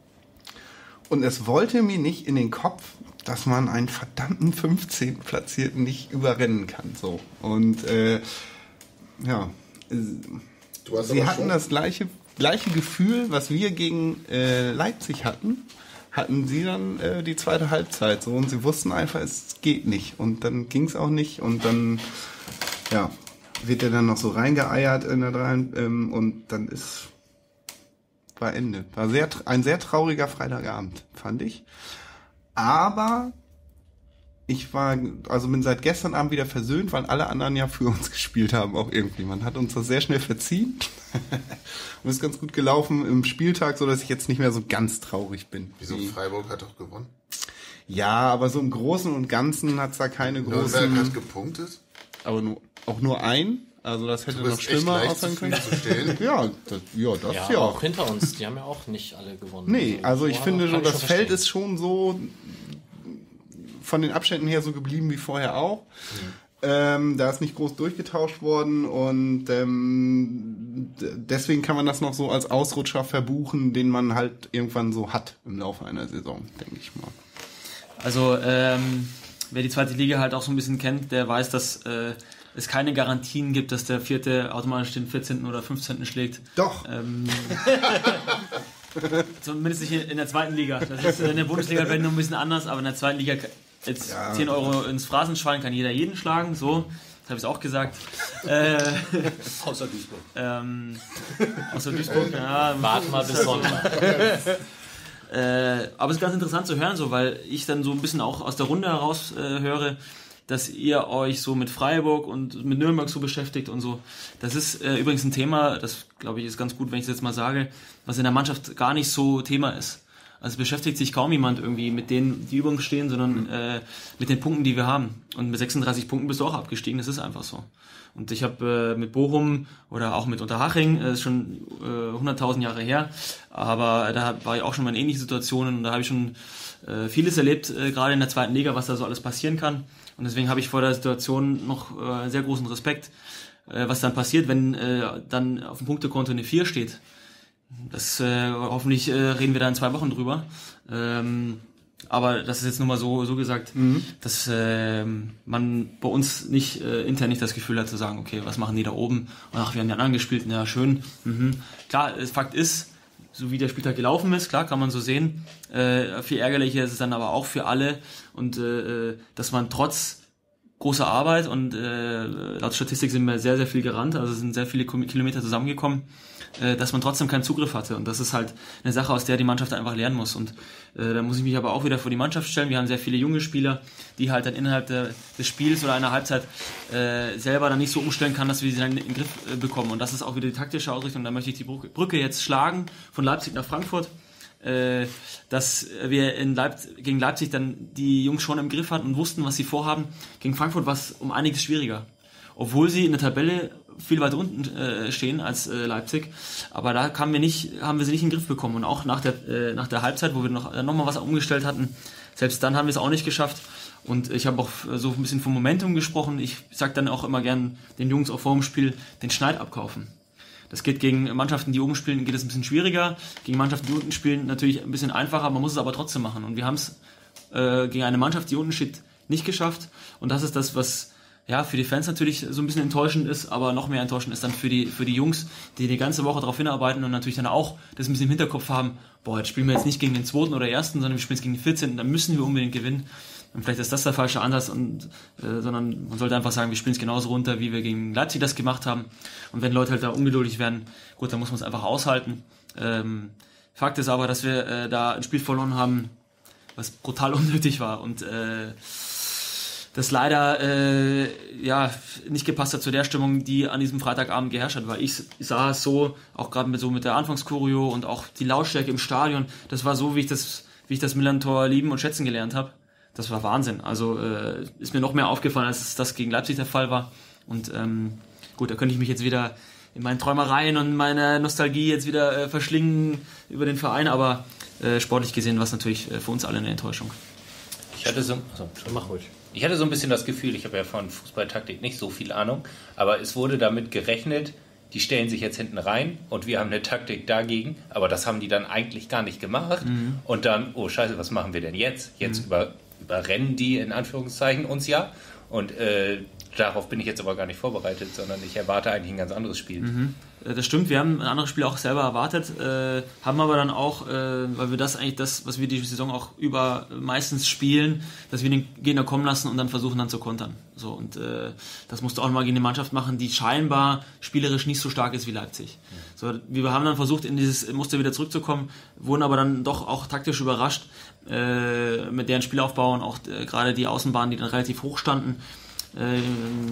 Und es wollte mir nicht in den Kopf, dass man einen verdammten fünfzehnten Platzierten nicht überrennen kann. So. Und äh, ja, äh, Du hast sie aber hatten schon- das gleiche, gleiche Gefühl, was wir gegen äh, Leipzig hatten, hatten sie dann äh, die zweite Halbzeit. So, und sie wussten einfach, es geht nicht. Und dann ging es auch nicht. Und dann, ja, wird er dann noch so reingeeiert in der drei ähm, und dann ist war Ende. War sehr ein sehr trauriger Freitagabend, fand ich. Aber ich war, also bin seit gestern Abend wieder versöhnt, weil alle anderen ja für uns gespielt haben, auch irgendwie. Man hat uns das sehr schnell verziehen und ist ganz gut gelaufen im Spieltag, so dass ich jetzt nicht mehr so ganz traurig bin. Wieso? Wie- Freiburg hat doch gewonnen. Ja, aber so im Großen und Ganzen hat's da keine Nürnberg großen, hat gepunktet. aber nur, auch nur ein. Also das hätte Du noch bist echt schlimmer leicht aussehen können. zufriedenzustellen. Ja, das, ja, das Ja, ja, auch auch. hinter uns, die haben ja auch nicht alle gewonnen. Nee, also ich ja, finde kann so, ich das schon Feld verstehen. ist schon so von den Abständen her so geblieben wie vorher auch. Ähm, da ist nicht groß durchgetauscht worden und ähm, d- deswegen kann man das noch so als Ausrutscher verbuchen, den man halt irgendwann so hat im Laufe einer Saison, denke ich mal. Also, ähm, wer die zweite Liga halt auch so ein bisschen kennt, der weiß, dass äh, es keine Garantien gibt, dass der Vierte automatisch den vierzehnten oder fünfzehnten schlägt. Doch. Ähm, zumindest nicht in der zweiten Liga. Das ist in der Bundesliga vielleicht noch ein bisschen anders, aber in der zweiten Liga jetzt ja. zehn Euro ins Phrasenschwein kann jeder jeden schlagen, so. Das habe ich auch gesagt. Äh, außer Duisburg. Ähm, außer Duisburg, ja. Warte mal bis Sonntag. äh, aber es ist ganz interessant zu hören, so, weil ich dann so ein bisschen auch aus der Runde heraus äh, höre, dass ihr euch so mit Freiburg und mit Nürnberg so beschäftigt und so. Das ist äh, übrigens ein Thema, das glaube ich ist ganz gut, wenn ich es jetzt mal sage, was in der Mannschaft gar nicht so Thema ist. Also beschäftigt sich kaum jemand irgendwie mit denen, die über uns stehen, sondern äh, mit den Punkten, die wir haben. Und mit sechsunddreißig Punkten bist du auch abgestiegen, das ist einfach so. Und ich habe äh, mit Bochum oder auch mit Unterhaching, das ist schon äh, hunderttausend Jahre her, aber da war ich auch schon mal in ähnlichen Situationen und da habe ich schon äh, vieles erlebt, äh, gerade in der zweiten Liga, was da so alles passieren kann. Und deswegen habe ich vor der Situation noch äh, sehr großen Respekt, äh, was dann passiert, wenn äh, dann auf dem Punktekonto eine vier steht. Das äh, hoffentlich äh, reden wir da in zwei Wochen drüber. Ähm, aber das ist jetzt nur mal so so gesagt, mhm. dass äh, man bei uns nicht äh, intern nicht das Gefühl hat zu sagen, okay, was machen die da oben? Und ach, wir haben ja einen angespielt, ja schön. Mhm. Klar, das Fakt ist, so wie der Spieltag gelaufen ist, klar, kann man so sehen. Äh, viel ärgerlicher ist es dann aber auch für alle und äh, dass man trotz großer Arbeit und äh, laut Statistik sind wir sehr, sehr viel gerannt, also sind sehr viele Kilometer zusammengekommen, äh, dass man trotzdem keinen Zugriff hatte und das ist halt eine Sache, aus der die Mannschaft einfach lernen muss und äh, da muss ich mich aber auch wieder vor die Mannschaft stellen. Wir haben sehr viele junge Spieler, die halt dann innerhalb der, des Spiels oder einer Halbzeit äh, selber dann nicht so umstellen kann, dass wir sie dann in den Griff äh, bekommen und das ist auch wieder die taktische Ausrichtung. Da möchte ich die Brücke jetzt schlagen von Leipzig nach Frankfurt, äh, dass wir in Leipzig, gegen Leipzig dann die Jungs schon im Griff hatten und wussten, was sie vorhaben. Gegen Frankfurt war es um einiges schwieriger, obwohl sie in der Tabelle viel weiter unten äh, stehen als äh, Leipzig, aber da kamen wir nicht, haben wir sie nicht in den Griff bekommen und auch nach der, äh, nach der Halbzeit, wo wir noch, äh, noch mal was umgestellt hatten, selbst dann haben wir es auch nicht geschafft und ich habe auch so ein bisschen vom Momentum gesprochen. Ich sage dann auch immer gern den Jungs auch vor dem Spiel den Schneid abkaufen. Das geht gegen Mannschaften, die oben spielen, geht es ein bisschen schwieriger. Gegen Mannschaften, die unten spielen, natürlich ein bisschen einfacher. Man muss es aber trotzdem machen. Und wir haben es äh, gegen eine Mannschaft, die unten steht, nicht geschafft. Und das ist das, was ja für die Fans natürlich so ein bisschen enttäuschend ist, aber noch mehr enttäuschend ist dann für die für die Jungs, die die ganze Woche darauf hinarbeiten und natürlich dann auch das ein bisschen im Hinterkopf haben, boah, jetzt spielen wir jetzt nicht gegen den zweiten oder ersten, sondern wir spielen jetzt gegen den vierzehnten, dann müssen wir unbedingt gewinnen. Und vielleicht ist das der falsche Ansatz, und, äh, sondern man sollte einfach sagen, wir spielen es genauso runter, wie wir gegen Leipzig das gemacht haben. Und wenn Leute halt da ungeduldig werden, gut, dann muss man es einfach aushalten. Ähm, Fakt ist aber, dass wir äh, da ein Spiel verloren haben, was brutal unnötig war und äh, das leider äh, ja nicht gepasst hat zu der Stimmung, die an diesem Freitagabend geherrscht hat, weil ich sah es so, auch gerade mit so mit der Anfangschoreo und auch die Lautstärke im Stadion, das war so, wie ich das wie ich das Millantor lieben und schätzen gelernt habe. Das war Wahnsinn. Also äh, ist mir noch mehr aufgefallen, als es das gegen Leipzig der Fall war. Und ähm, gut, da könnte ich mich jetzt wieder in meinen Träumereien und meiner Nostalgie jetzt wieder äh, verschlingen über den Verein, aber äh, sportlich gesehen war es natürlich äh, für uns alle eine Enttäuschung. Ich hatte so, also, mach ruhig. Ich hatte so ein bisschen das Gefühl, ich habe ja von Fußballtaktik nicht so viel Ahnung, aber es wurde damit gerechnet, die stellen sich jetzt hinten rein und wir haben eine Taktik dagegen, aber das haben die dann eigentlich gar nicht gemacht. Mhm. Und dann, oh Scheiße, was machen wir denn jetzt? Jetzt mhm. über, überrennen die in Anführungszeichen uns ja und äh, darauf bin ich jetzt aber gar nicht vorbereitet, sondern ich erwarte eigentlich ein ganz anderes Spiel. Mhm. Das stimmt, wir haben ein anderes Spiel auch selber erwartet, äh, haben aber dann auch, äh, weil wir das eigentlich das, was wir die Saison auch über meistens spielen, dass wir den Gegner kommen lassen und dann versuchen dann zu kontern. So, und äh, das musst du auch mal gegen eine Mannschaft machen, die scheinbar spielerisch nicht so stark ist wie Leipzig. Mhm. So, wir haben dann versucht, in dieses Muster wieder zurückzukommen, wurden aber dann doch auch taktisch überrascht äh, mit deren Spielaufbau und auch äh, gerade die Außenbahnen, die dann relativ hoch standen. Äh,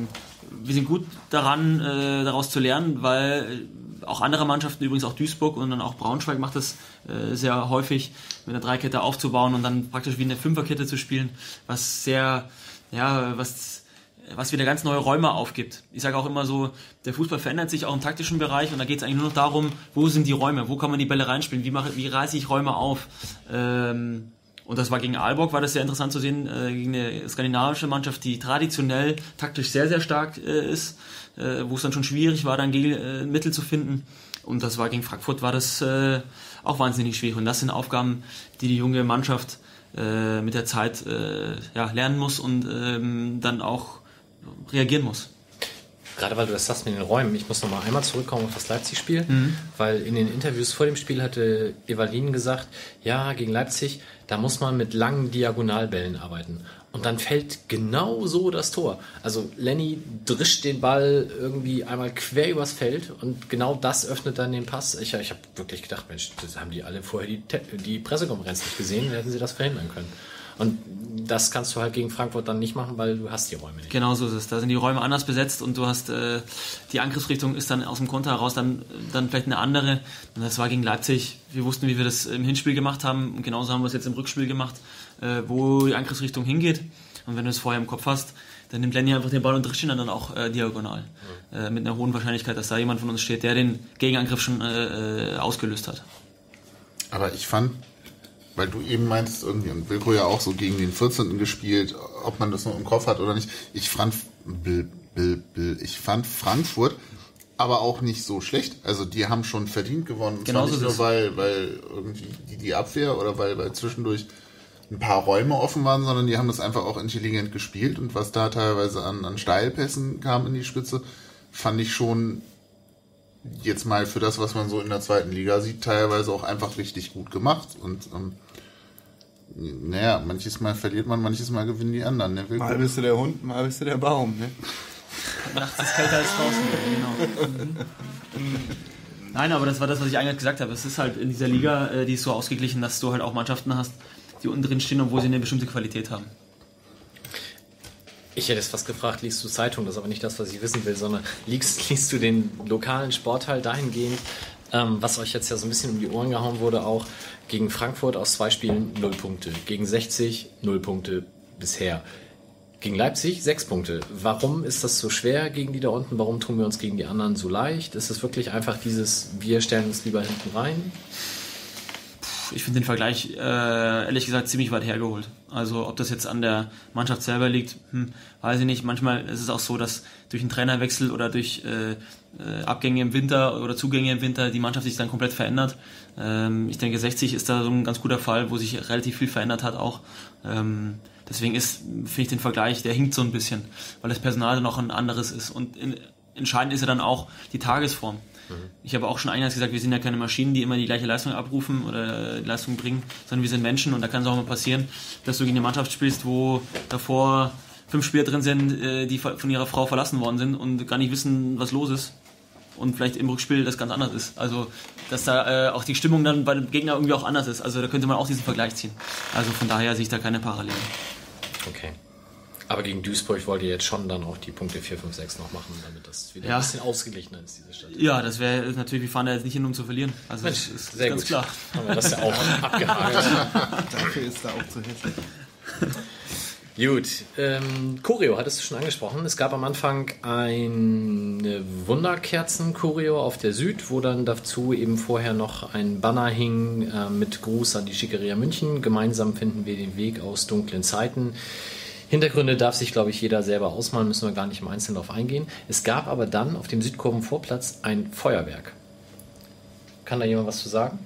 wir sind gut daran, äh, daraus zu lernen, weil auch andere Mannschaften, übrigens auch Duisburg und dann auch Braunschweig macht das äh, sehr häufig, mit einer Dreikette aufzubauen und dann praktisch wie eine Fünferkette zu spielen, was sehr, ja, was, was wieder ganz neue Räume aufgibt. Ich sage auch immer so, der Fußball verändert sich auch im taktischen Bereich und da geht es eigentlich nur noch darum, wo sind die Räume, wo kann man die Bälle reinspielen, wie mache, wie reiße ich Räume auf, ähm, und das war gegen Aalborg, war das sehr interessant zu sehen, äh, gegen eine skandinavische Mannschaft, die traditionell taktisch sehr, sehr stark äh, ist, äh, wo es dann schon schwierig war, dann Gel, äh, Mittel zu finden. Und das war gegen Frankfurt, war das äh, auch wahnsinnig schwierig. Und das sind Aufgaben, die die junge Mannschaft äh, mit der Zeit äh, ja, lernen muss und ähm, dann auch reagieren muss. Gerade weil du das sagst mit den Räumen, ich muss noch mal einmal zurückkommen auf das Leipzig-Spiel, mhm. weil in den Interviews vor dem Spiel hatte Evalin gesagt, ja, gegen Leipzig, da muss man mit langen Diagonalbällen arbeiten. Und dann fällt genau so das Tor. Also Lenny drischt den Ball irgendwie einmal quer übers Feld und genau das öffnet dann den Pass. Ich, ich habe wirklich gedacht, Mensch, das haben die alle vorher die, die Pressekonferenz nicht gesehen, dann hätten sie das verhindern können. Und das kannst du halt gegen Frankfurt dann nicht machen, weil du hast die Räume nicht. Genau so ist es. Da sind die Räume anders besetzt und du hast äh, die Angriffsrichtung ist dann aus dem Konter heraus dann, dann vielleicht eine andere. Und das war gegen Leipzig. Wir wussten, wie wir das im Hinspiel gemacht haben. Und genauso haben wir es jetzt im Rückspiel gemacht, äh, wo die Angriffsrichtung hingeht. Und wenn du es vorher im Kopf hast, dann nimmt Lenny einfach den Ball und drischt ihn dann auch äh, diagonal. Mhm. Äh, mit einer hohen Wahrscheinlichkeit, dass da jemand von uns steht, der den Gegenangriff schon äh, ausgelöst hat. Aber ich fand, weil du eben meintest, irgendwie, und Wilko ja auch so gegen den vierzehnten gespielt, ob man das noch im Kopf hat oder nicht. Ich fand, ich fand Frankfurt aber auch nicht so schlecht. Also die haben schon verdient gewonnen. Genau so nicht nur, weil, weil irgendwie die, die Abwehr oder weil, weil zwischendurch ein paar Räume offen waren, sondern die haben das einfach auch intelligent gespielt. Und was da teilweise an, an Steilpässen kam in die Spitze, fand ich schon jetzt mal für das, was man so in der zweiten Liga sieht, teilweise auch einfach richtig gut gemacht. Und ähm, naja, manches Mal verliert man, manches Mal gewinnen die anderen. Ne? Mal bist du der Hund, mal bist du der Baum. Ne? Nachts ist kälter als draußen. Genau. Nein, aber das war das, was ich eigentlich gesagt habe. Es ist halt in dieser Liga, äh, die ist so ausgeglichen, dass du halt auch Mannschaften hast, die unten drin stehen, obwohl sie eine bestimmte Qualität haben. Ich hätte es fast gefragt, liest du Zeitung? Das ist aber nicht das, was ich wissen will, sondern liest, liest du den lokalen Sportteil dahingehend, ähm, was euch jetzt ja so ein bisschen um die Ohren gehauen wurde, auch gegen Frankfurt aus zwei Spielen null Punkte, gegen sechzig null Punkte bisher. Gegen Leipzig sechs Punkte. Warum ist das so schwer gegen die da unten? Warum tun wir uns gegen die anderen so leicht? Ist es wirklich einfach dieses, wir stellen uns lieber hinten rein? Ich finde den Vergleich, äh, ehrlich gesagt, ziemlich weit hergeholt. Also ob das jetzt an der Mannschaft selber liegt, hm, weiß ich nicht. Manchmal ist es auch so, dass durch einen Trainerwechsel oder durch äh, äh, Abgänge im Winter oder Zugänge im Winter die Mannschaft sich dann komplett verändert. Ähm, ich denke, sechzig ist da so ein ganz guter Fall, wo sich relativ viel verändert hat auch. Ähm, deswegen ist, finde ich den Vergleich, der hinkt so ein bisschen, weil das Personal dann auch ein anderes ist. Und in, entscheidend ist ja dann auch die Tagesform. Ich habe auch schon eingangs gesagt, wir sind ja keine Maschinen, die immer die gleiche Leistung abrufen oder Leistung bringen, sondern wir sind Menschen und da kann es auch mal passieren, dass du gegen eine Mannschaft spielst, wo davor fünf Spieler drin sind, die von ihrer Frau verlassen worden sind und gar nicht wissen, was los ist und vielleicht im Rückspiel das ganz anders ist. Also, dass da äh, auch die Stimmung dann bei dem Gegner irgendwie auch anders ist. Also, da könnte man auch diesen Vergleich ziehen. Also, von daher sehe ich da keine Parallelen. Okay. Aber gegen Duisburg wollt ihr jetzt schon dann auch die Punkte vier, fünf, sechs noch machen, damit das wieder ja. ein bisschen ausgeglichener ist, diese Stadt. Ja, das wäre natürlich, wir fahren da jetzt nicht hin, um zu verlieren. Also Mensch, das ist sehr ganz gut. Klar. Haben wir das ja auch abgehakt. Dafür ist da auch zu hässlich. Gut, ähm, Choreo hattest du schon angesprochen. Es gab am Anfang eine Wunderkerzen-Choreo auf der Süd, wo dann dazu eben vorher noch ein Banner hing äh, mit Gruß an die Schickeria München. Gemeinsam finden wir den Weg aus dunklen Zeiten. Hintergründe darf sich, glaube ich, jeder selber ausmalen, müssen wir gar nicht im Einzelnen darauf eingehen. Es gab aber dann auf dem Südkurvenvorplatz ein Feuerwerk. Kann da jemand was zu sagen?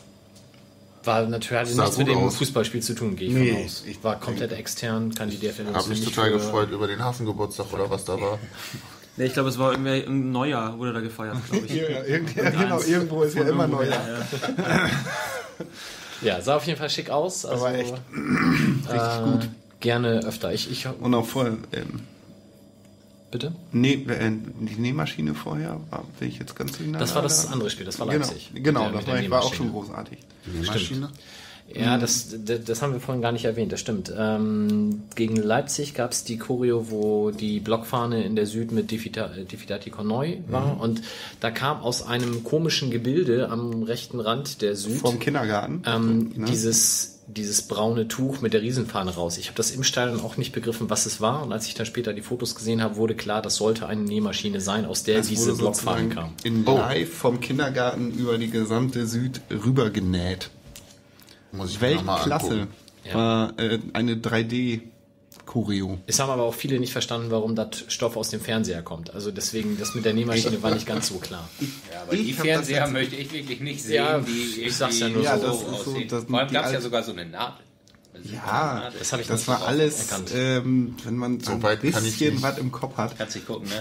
War natürlich hatte nichts mit dem aus. Fußballspiel zu tun, gehe ich nee, von aus. Ich war komplett extern, kann die D F L uns nicht. Habe mich total für... gefreut über den Hafengeburtstag oder was da war. Nee, ich glaube, es war irgendwie ein Neujahr, wurde da gefeiert, glaube ich. ja, ja, irgendwie, ja, genau, irgendwo ist ja immer Neujahr. Ja. Ja, sah auf jeden Fall schick aus. Also, aber echt äh, richtig gut. Gerne öfter. Ich, ich, Und auch voll. Ähm, bitte? Nee, äh, die Nähmaschine vorher, war, bin ich jetzt ganz genau. Das war das andere Spiel, das war Leipzig. Genau, genau das war, war auch schon großartig. Die Nähmaschine? Ja, das, das, das haben wir vorhin gar nicht erwähnt, das stimmt. Ähm, gegen Leipzig gab es die Choreo, wo die Blockfahne in der Süd mit Diffidati con Noi war. Mhm. Und da kam aus einem komischen Gebilde am rechten Rand der Süd vom Kindergarten ähm, ne? dieses dieses braune Tuch mit der Riesenfahne raus. Ich habe das im Stadion auch nicht begriffen, was es war. Und als ich dann später die Fotos gesehen habe, wurde klar, das sollte eine Nähmaschine sein, aus der das diese Blockfahne kam. In live oh. vom Kindergarten über die gesamte Süd rüber genäht. Muss ich Weltklasse. War äh, eine drei D-Choreo. Es haben aber auch viele nicht verstanden, warum das Stoff aus dem Fernseher kommt. Also deswegen, das mit der Nähmaschine war nicht ganz so klar. Ja, aber ich die Fernseher möchte ich wirklich nicht sehen, ja, die ich sag's ja nur ja, so das aussehen. So, Vor allem gab es ja sogar so eine Nadel. Ja, das habe ich das nicht war drauf alles, erkannt. ähm, wenn man so So ein weit kann ich bisschen nicht. was im Kopf hat. Kannst nicht gucken, ne?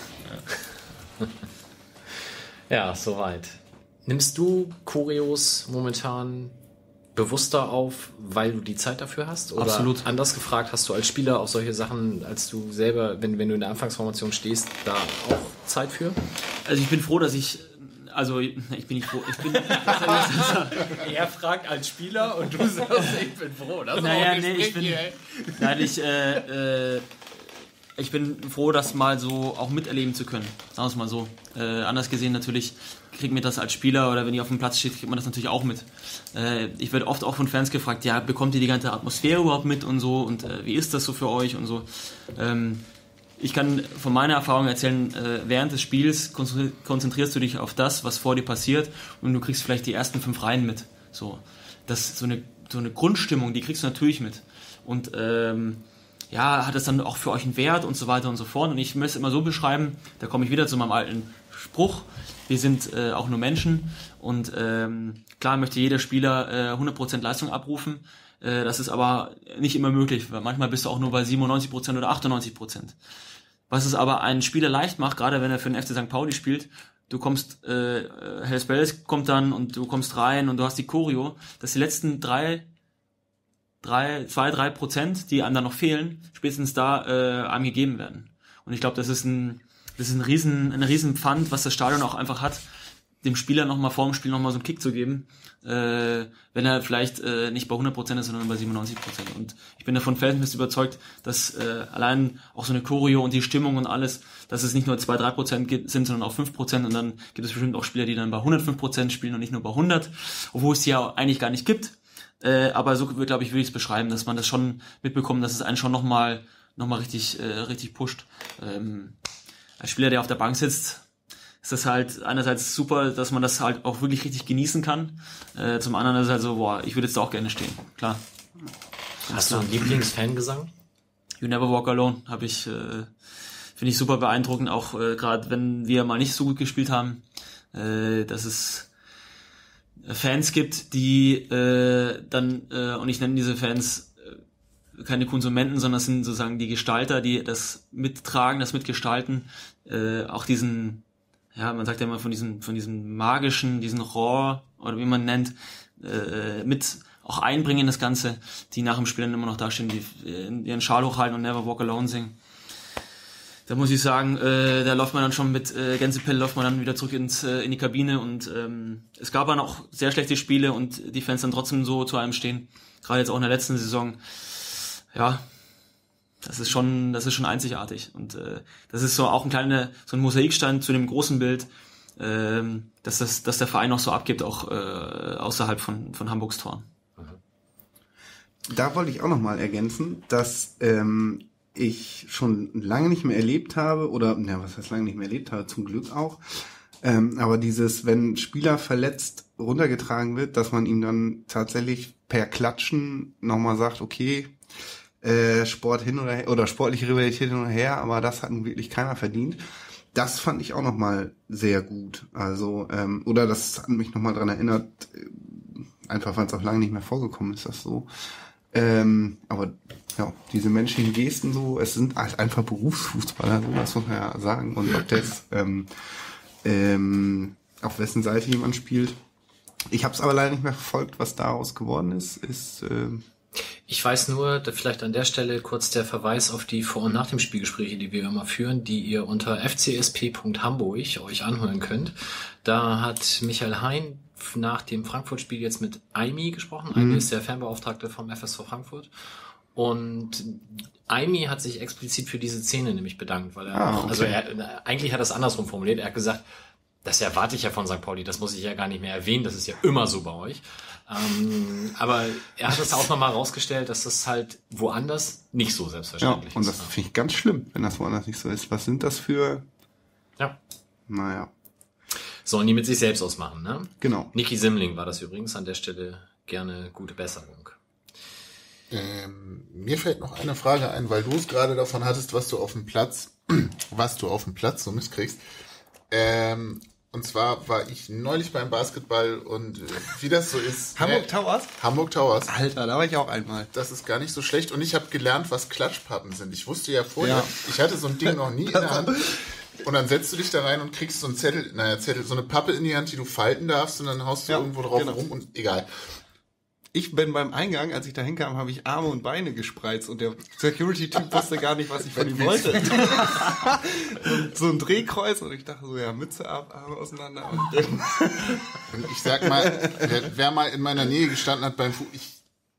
Nee. Ja, soweit. Nimmst du Choreos momentan bewusster auf, weil du die Zeit dafür hast? Oder Absolut. anders gefragt, hast du als Spieler auch solche Sachen, als du selber, wenn, wenn du in der Anfangsformation stehst, da auch Zeit für? Also ich bin froh, dass ich, also ich bin nicht froh, ich bin, Er fragt als Spieler und du sagst, ich bin froh. Das naja, nee, ich bin, nein, ich, äh, äh, ich bin froh, das mal so auch miterleben zu können, sagen wir es mal so. Äh, anders gesehen natürlich kriegt mir das als Spieler oder wenn ihr auf dem Platz steht, kriegt man das natürlich auch mit. Äh, ich werde oft auch von Fans gefragt, ja, bekommt ihr die ganze Atmosphäre überhaupt mit und so und äh, wie ist das so für euch und so. Ähm, ich kann von meiner Erfahrung erzählen, äh, während des Spiels konzentrierst du dich auf das, was vor dir passiert und du kriegst vielleicht die ersten fünf Reihen mit. So, das so eine so eine Grundstimmung, die kriegst du natürlich mit. Und ähm, ja, hat es dann auch für euch einen Wert und so weiter und so fort. Und ich möchte es immer so beschreiben, da komme ich wieder zu meinem alten Spruch, wir sind äh, auch nur Menschen und ähm, klar möchte jeder Spieler äh, hundert Prozent Leistung abrufen, äh, das ist aber nicht immer möglich, weil manchmal bist du auch nur bei siebenundneunzig Prozent oder achtundneunzig Prozent. Was es aber einen Spieler leicht macht, gerade wenn er für den F C Sankt Pauli spielt, du kommst, äh, Hells Bells kommt dann und du kommst rein und du hast die Choreo, dass die letzten drei drei, zwei, drei Prozent, die einem dann noch fehlen, spätestens da äh, einem gegeben werden. Und ich glaube, das ist ein, das ist ein riesen, ein riesen Pfand, was das Stadion auch einfach hat, dem Spieler nochmal vor dem Spiel nochmal so einen Kick zu geben, äh, wenn er vielleicht äh, nicht bei hundert Prozent ist, sondern bei siebenundneunzig Prozent. Und ich bin davon felsenfest überzeugt, dass äh, allein auch so eine Choreo und die Stimmung und alles, dass es nicht nur zwei, drei Prozent sind, sondern auch fünf Prozent. Und dann gibt es bestimmt auch Spieler, die dann bei hundertfünf Prozent spielen und nicht nur bei hundert, obwohl es die ja eigentlich gar nicht gibt. Äh, aber so, glaube ich, würde ich es beschreiben, dass man das schon mitbekommt, dass es einen schon nochmal noch mal richtig, äh, richtig pusht. Ähm, als Spieler, der auf der Bank sitzt, ist das halt einerseits super, dass man das halt auch wirklich richtig genießen kann. Äh, zum anderen ist es halt so, boah, ich würde jetzt da auch gerne stehen. Klar. Hast du einen Lieblingsfangesang? You Never Walk Alone habe ich, äh, finde ich super beeindruckend, auch äh, gerade wenn wir mal nicht so gut gespielt haben, äh, dass es Fans gibt, die äh, dann, äh, und ich nenne diese Fans äh, keine Konsumenten, sondern es sind sozusagen die Gestalter, die das mittragen, das mitgestalten, äh, auch diesen, ja, man sagt ja immer von diesem, von diesem magischen, diesen Rohr, oder wie man nennt, äh, mit auch einbringen in das Ganze, die nach dem Spiel dann immer noch dastehen, die äh, ihren Schal hochhalten und Never Walk Alone singen. Da muss ich sagen, äh, da läuft man dann schon mit äh, Gänsepelle, läuft man dann wieder zurück ins, äh, in die Kabine und ähm, es gab dann auch sehr schlechte Spiele und die Fans dann trotzdem so zu einem stehen. Gerade jetzt auch in der letzten Saison. Ja, das ist schon, das ist schon einzigartig und äh, das ist so auch ein kleiner, so ein Mosaikstein zu dem großen Bild, äh, dass das, dass der Verein noch so abgibt, auch äh, außerhalb von von Hamburgs Toren. Da wollte ich auch noch mal ergänzen, dass ähm, ich schon lange nicht mehr erlebt habe, oder, na, was heißt lange nicht mehr erlebt habe, zum Glück auch, ähm, aber dieses, wenn Spieler verletzt runtergetragen wird, dass man ihm dann tatsächlich per Klatschen nochmal sagt, okay, äh, Sport hin oder her, oder sportliche Rivalität hin oder her, aber das hat nun wirklich keiner verdient. Das fand ich auch nochmal sehr gut. Also, ähm, oder das hat mich nochmal dran erinnert, einfach weil es auch lange nicht mehr vorgekommen ist, das so. Ähm, aber ja, diese menschlichen Gesten so, es sind halt einfach Berufsfußballer, so, das muss man ja sagen. Und ob das ähm, ähm, auf wessen Seite jemand spielt. Ich habe es aber leider nicht mehr verfolgt, was daraus geworden ist. ist ähm, Ich weiß nur, da vielleicht an der Stelle kurz der Verweis auf die Vor- und Nach dem Spielgespräche, die wir immer führen, die ihr unter f c s p punkt hamburg euch anhören könnt. Da hat Michael Hein nach dem Frankfurt-Spiel jetzt mit Aimi gesprochen. Mhm. Aimi ist der Fanbeauftragte vom F S V Frankfurt. Und Aimi hat sich explizit für diese Szene nämlich bedankt, weil er, ah, okay. also er, eigentlich hat er es andersrum formuliert. Er hat gesagt, das erwarte ich ja von Sankt Pauli, das muss ich ja gar nicht mehr erwähnen, das ist ja immer so bei euch. Ähm, aber er hat es auch nochmal rausgestellt, dass das halt woanders nicht so selbstverständlich ist. Ja, und das finde ich ganz schlimm, wenn das woanders nicht so ist. Was sind das für... Ja. Naja. Sollen die mit sich selbst ausmachen, ne? Genau. Niki Simling war das übrigens, an der Stelle gerne gute Besserung. Ähm, mir fällt noch eine Frage ein, weil du es gerade davon hattest, was du auf dem Platz, was du auf dem Platz so mitkriegst. Ähm, Und zwar war ich neulich beim Basketball und äh, wie das so ist. Hamburg ne? Towers? Hamburg Towers. Alter, da war ich auch einmal. Das ist gar nicht so schlecht. Und ich habe gelernt, was Klatschpappen sind. Ich wusste ja vorher, Ja. ich hatte so ein Ding noch nie in der Hand. Und dann setzt du dich da rein und kriegst so einen Zettel, naja, Zettel, so eine Pappe in die Hand, die du falten darfst und dann haust du Ja, irgendwo drauf genau. rum und egal. Ich bin beim Eingang, als ich da hinkam, habe ich Arme und Beine gespreizt und der Security-Typ wusste gar nicht, was ich von ihm wollte. Und so ein Drehkreuz und ich dachte so, ja, Mütze ab, Arme auseinander. Und Und ich sag mal, wer, wer mal in meiner Nähe gestanden hat beim Fu ich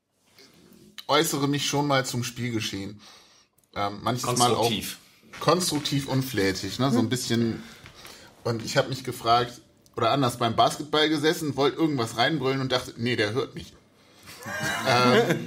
äußere mich schon mal zum Spielgeschehen. Ähm, manches Mal auch Konstruktiv. konstruktiv unflätig, ne? So ein bisschen. Und ich habe mich gefragt, oder anders, beim Basketball gesessen, wollte irgendwas reinbrüllen und dachte, nee, der hört mich. ähm,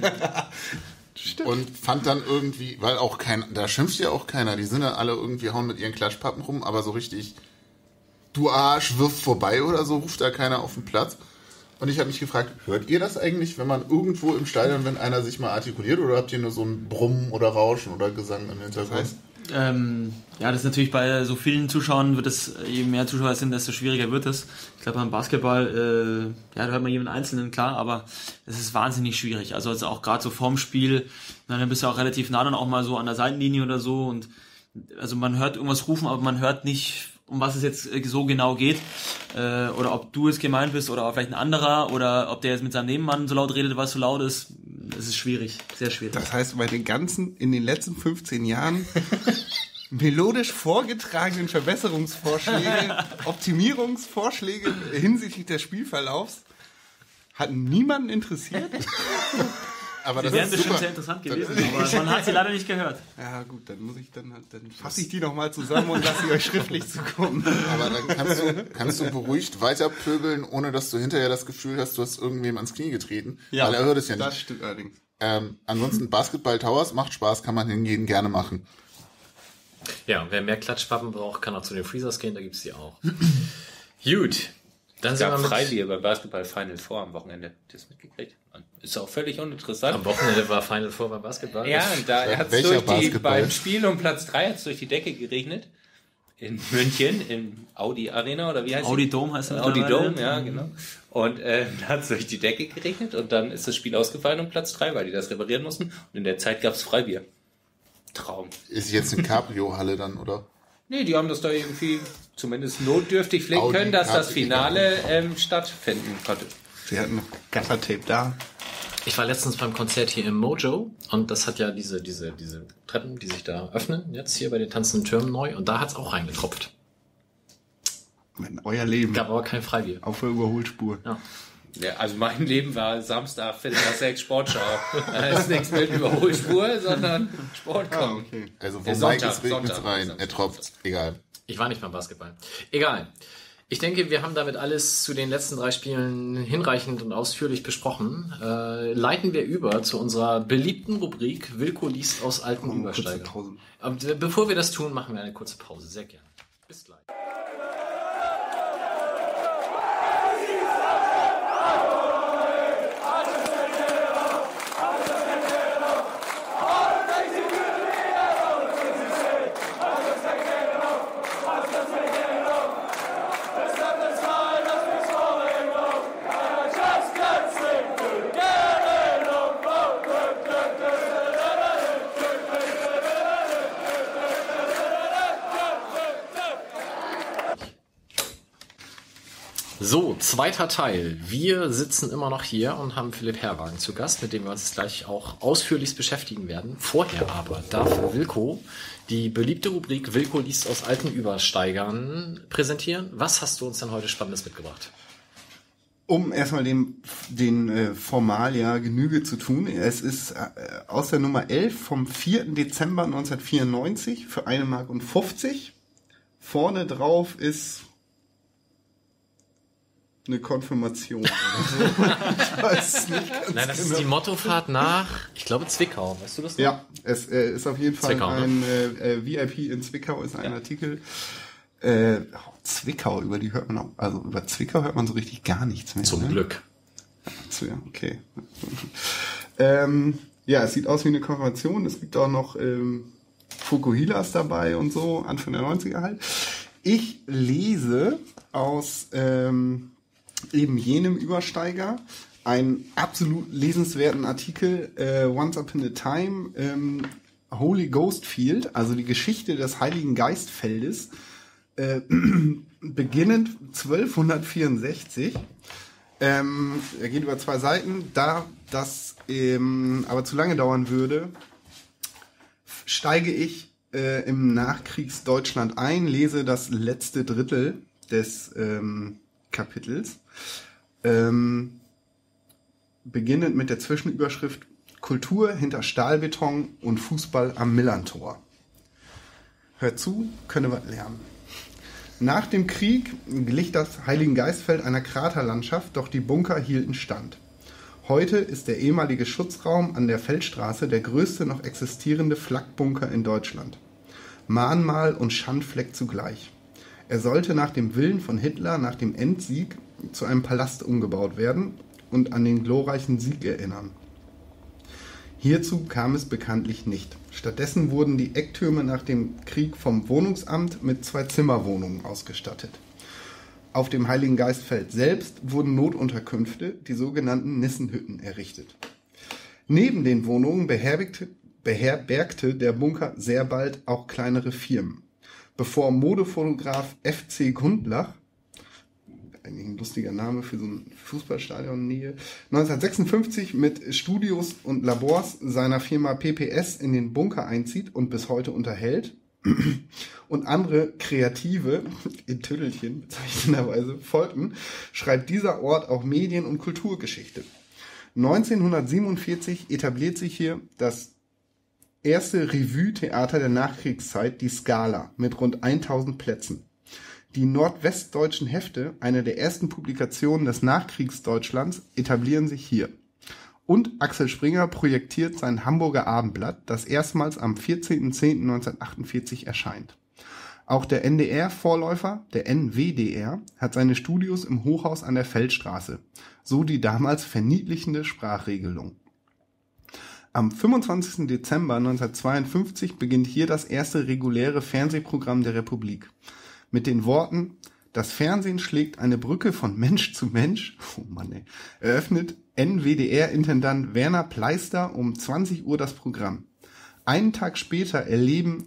und fand dann irgendwie, weil auch kein, da schimpft ja auch keiner, die sind dann alle irgendwie, hauen mit ihren Klatschpappen rum, aber so richtig, du Arsch, wirf vorbei oder so, ruft da keiner auf den Platz. Und ich habe mich gefragt, hört ihr das eigentlich, wenn man irgendwo im Stadion, wenn einer sich mal artikuliert, oder habt ihr nur so ein Brummen oder Rauschen oder Gesang im Hintergrund? heißt, Ähm, ja, das ist natürlich bei so vielen Zuschauern, wird es, je mehr Zuschauer es sind, desto schwieriger wird es. Ich glaube, beim Basketball, äh, ja, da hört man jeden Einzelnen, klar, aber es ist wahnsinnig schwierig. Also, also auch gerade so vorm Spiel, na, dann bist du auch relativ nah dann auch mal so an der Seitenlinie oder so und also man hört irgendwas rufen, aber man hört nicht, um was es jetzt so genau geht, äh, oder ob du es gemeint bist oder vielleicht ein anderer oder ob der jetzt mit seinem Nebenmann so laut redet, weil es so laut ist. Es ist schwierig, sehr schwierig. das heißt, bei den ganzen, in den letzten fünfzehn Jahren melodisch vorgetragenen Verbesserungsvorschläge, Optimierungsvorschläge hinsichtlich des Spielverlaufs hat niemanden interessiert. Aber Die das wären ist bestimmt super. sehr interessant gewesen, aber man hat sie leider nicht gehört. Ja gut, dann muss ich dann halt, dann fasse ich die nochmal zusammen und lasse sie euch schriftlich zukommen. Aber dann kannst du, kannst du beruhigt weiter pöbeln, ohne dass du hinterher das Gefühl hast, du hast irgendwem ans Knie getreten. Weil er hört es ja nicht. Das stimmt allerdings. Ähm, ansonsten Basketball Towers macht Spaß, kann man hingehen, gerne machen. Ja, wer mehr Klatschpappen braucht, kann auch zu den Freezers gehen, da gibt's die auch. Gut. Dann Es sind wir gab mit, Freibier beim Basketball Final Four am Wochenende. Das mitgekriegt? Ist auch völlig uninteressant. am Wochenende war Final Four beim Basketball. Ja, und da hat es Welcher durch die, Basketball? beim Spiel um Platz drei hat's durch die Decke geregnet. In München, im Audi Arena, oder wie heißt Audi die? Dome heißt das Audi mittlerweile. Dome, ja, genau. Und äh, da hat es durch die Decke geregnet und dann ist das Spiel ausgefallen um Platz drei, weil die das reparieren mussten. Und in der Zeit gab's Freibier. Traum. Ist jetzt eine Cabrio-Halle dann, oder? Nee, die haben das da irgendwie zumindest notdürftig pflegen Audi können, dass das Cabrio. Finale ähm, stattfinden konnte. Sie hatten noch Gattertape da. Ich war letztens beim Konzert hier im Mojo und das hat ja diese, diese, diese Treppen, die sich da öffnen, jetzt hier bei den tanzenden Türmen neu und da hat's auch reingetropft. Wenn euer Leben Gab aber kein Freibier. auf der Überholspur. Ja. Ja, also mein Leben war Samstag, Viertel nach sechs Sportschau. Da ist nichts mit Überholspur, sondern Sport Ah, kommt. okay. Also wo Der Mike Sonntag, ist, regnet's Sonntag, rein. Sonntag. Er tropft. Egal. Ich war nicht beim Basketball. Egal. Ich denke, wir haben damit alles zu den letzten drei Spielen hinreichend und ausführlich besprochen. Äh, leiten wir über zu unserer beliebten Rubrik Wilko liest aus alten Kurze Übersteigern. Pause. Aber bevor wir das tun, machen wir eine kurze Pause. Sehr gerne. Bis gleich. So, zweiter Teil. Wir sitzen immer noch hier und haben Philipp Herrwagen zu Gast, mit dem wir uns gleich auch ausführlichst beschäftigen werden. Vorher aber darf Wilko die beliebte Rubrik Wilko liest aus alten Übersteigern präsentieren. Was hast du uns denn heute Spannendes mitgebracht? Um erstmal dem, den äh, Formalia Genüge zu tun, es ist äh, aus der Nummer elf vom vierten Dezember neunzehnhundertvierundneunzig für eine Mark und fünfzig. Vorne drauf ist eine Konfirmation oder so. Ich weiß es nicht ganz Nein, das genau. ist die Mottofahrt nach, ich glaube, Zwickau. Weißt du das noch? Ja, es äh, ist auf jeden Fall Zwickau, ne? ein äh, äh, V I P in Zwickau, ist ein Artikel. Äh, oh, Zwickau, über die hört man auch, also über Zwickau hört man so richtig gar nichts mehr. Zum ne? Glück. So, ja, okay. ähm, ja, es sieht aus wie eine Konfirmation. Es gibt auch noch ähm, Fukuhilas dabei und so, Anfang der neunziger halt. Ich lese aus ähm, eben jenem Übersteiger einen absolut lesenswerten Artikel, äh, Once Upon a Time, ähm, Holy Ghost Field, also die Geschichte des Heiligen Geistfeldes, äh, beginnend zwölfhundertvierundsechzig. Ähm, er geht über zwei Seiten. Da das ähm, aber zu lange dauern würde, steige ich äh, im Nachkriegsdeutschland ein, lese das letzte Drittel des ähm, Kapitels, ähm, beginnend mit der Zwischenüberschrift Kultur hinter Stahlbeton und Fußball am Millantor. Hört zu, könne was lernen. Nach dem Krieg glich das Heiligengeistfeld einer Kraterlandschaft, doch die Bunker hielten stand. Heute ist der ehemalige Schutzraum an der Feldstraße der größte noch existierende Flakbunker in Deutschland. Mahnmal und Schandfleck zugleich. Er sollte nach dem Willen von Hitler nach dem Endsieg zu einem Palast umgebaut werden und an den glorreichen Sieg erinnern. Hierzu kam es bekanntlich nicht. Stattdessen wurden die Ecktürme nach dem Krieg vom Wohnungsamt mit zwei Zimmerwohnungen ausgestattet. Auf dem Heiligengeistfeld selbst wurden Notunterkünfte, die sogenannten Nissenhütten, errichtet. Neben den Wohnungen beherbergte, beherbergte der Bunker sehr bald auch kleinere Firmen. Bevor Modefotograf F C Gundlach, eigentlich ein lustiger Name für so ein Fußballstadion in Nähe, neunzehnhundertsechsundfünfzig mit Studios und Labors seiner Firma P P S in den Bunker einzieht und bis heute unterhält und andere Kreative in Tüdelchen bezeichnenderweise folgten, schreibt dieser Ort auch Medien- und Kulturgeschichte. neunzehnhundertsiebenundvierzig etabliert sich hier das erste Revue-Theater der Nachkriegszeit, die Scala, mit rund tausend Plätzen. Die nordwestdeutschen Hefte, eine der ersten Publikationen des Nachkriegsdeutschlands, etablieren sich hier. Und Axel Springer projektiert sein Hamburger Abendblatt, das erstmals am vierzehnten zehnten neunzehnhundertachtundvierzig erscheint. Auch der N D R-Vorläufer, der N W D R, hat seine Studios im Hochhaus an der Feldstraße, so die damals verniedlichende Sprachregelung. Am fünfundzwanzigsten Dezember neunzehnhundertzweiundfünfzig beginnt hier das erste reguläre Fernsehprogramm der Republik. Mit den Worten, das Fernsehen schlägt eine Brücke von Mensch zu Mensch, oh Mann ey, eröffnet N W D R-Intendant Werner Pleister um zwanzig Uhr das Programm. Einen Tag später erleben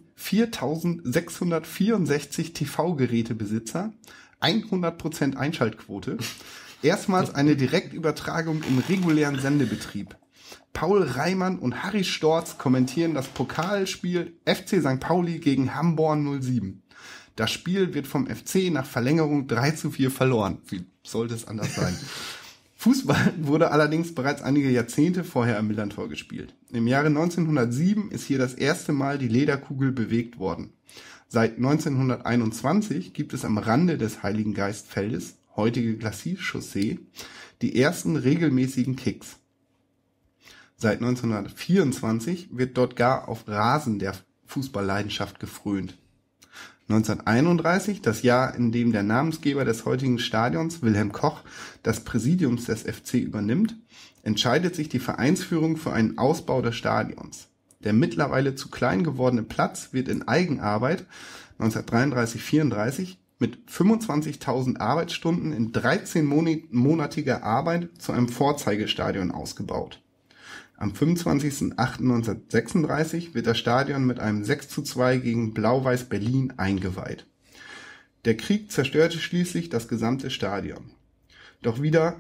viertausendsechshundertvierundsechzig T V-Gerätebesitzer, hundert Prozent Einschaltquote, erstmals eine Direktübertragung im regulären Sendebetrieb. Paul Reimann und Harry Storz kommentieren das Pokalspiel F C Sankt Pauli gegen Hamborn null sieben. Das Spiel wird vom F C nach Verlängerung drei zu vier verloren. Wie sollte es anders sein? Fußball wurde allerdings bereits einige Jahrzehnte vorher am Millantor gespielt. Im Jahre neunzehnhundertsieben ist hier das erste Mal die Lederkugel bewegt worden. Seit neunzehnhunderteinundzwanzig gibt es am Rande des Heiligengeistfeldes, heutige Glacis-Chaussee, die ersten regelmäßigen Kicks. Seit neunzehnhundertvierundzwanzig wird dort gar auf Rasen der Fußballleidenschaft gefrönt. neunzehnhunderteinunddreißig, das Jahr, in dem der Namensgeber des heutigen Stadions, Wilhelm Koch, das Präsidium des F C übernimmt, entscheidet sich die Vereinsführung für einen Ausbau des Stadions. Der mittlerweile zu klein gewordene Platz wird in Eigenarbeit neunzehnhundertdreiunddreißig vierunddreißig mit fünfundzwanzigtausend Arbeitsstunden in dreizehnmonatiger Arbeit zu einem Vorzeigestadion ausgebaut. Am fünfundzwanzigsten achten neunzehnhundertsechsunddreißig wird das Stadion mit einem sechs zu zwei gegen Blau-Weiß Berlin eingeweiht. Der Krieg zerstörte schließlich das gesamte Stadion. Doch wieder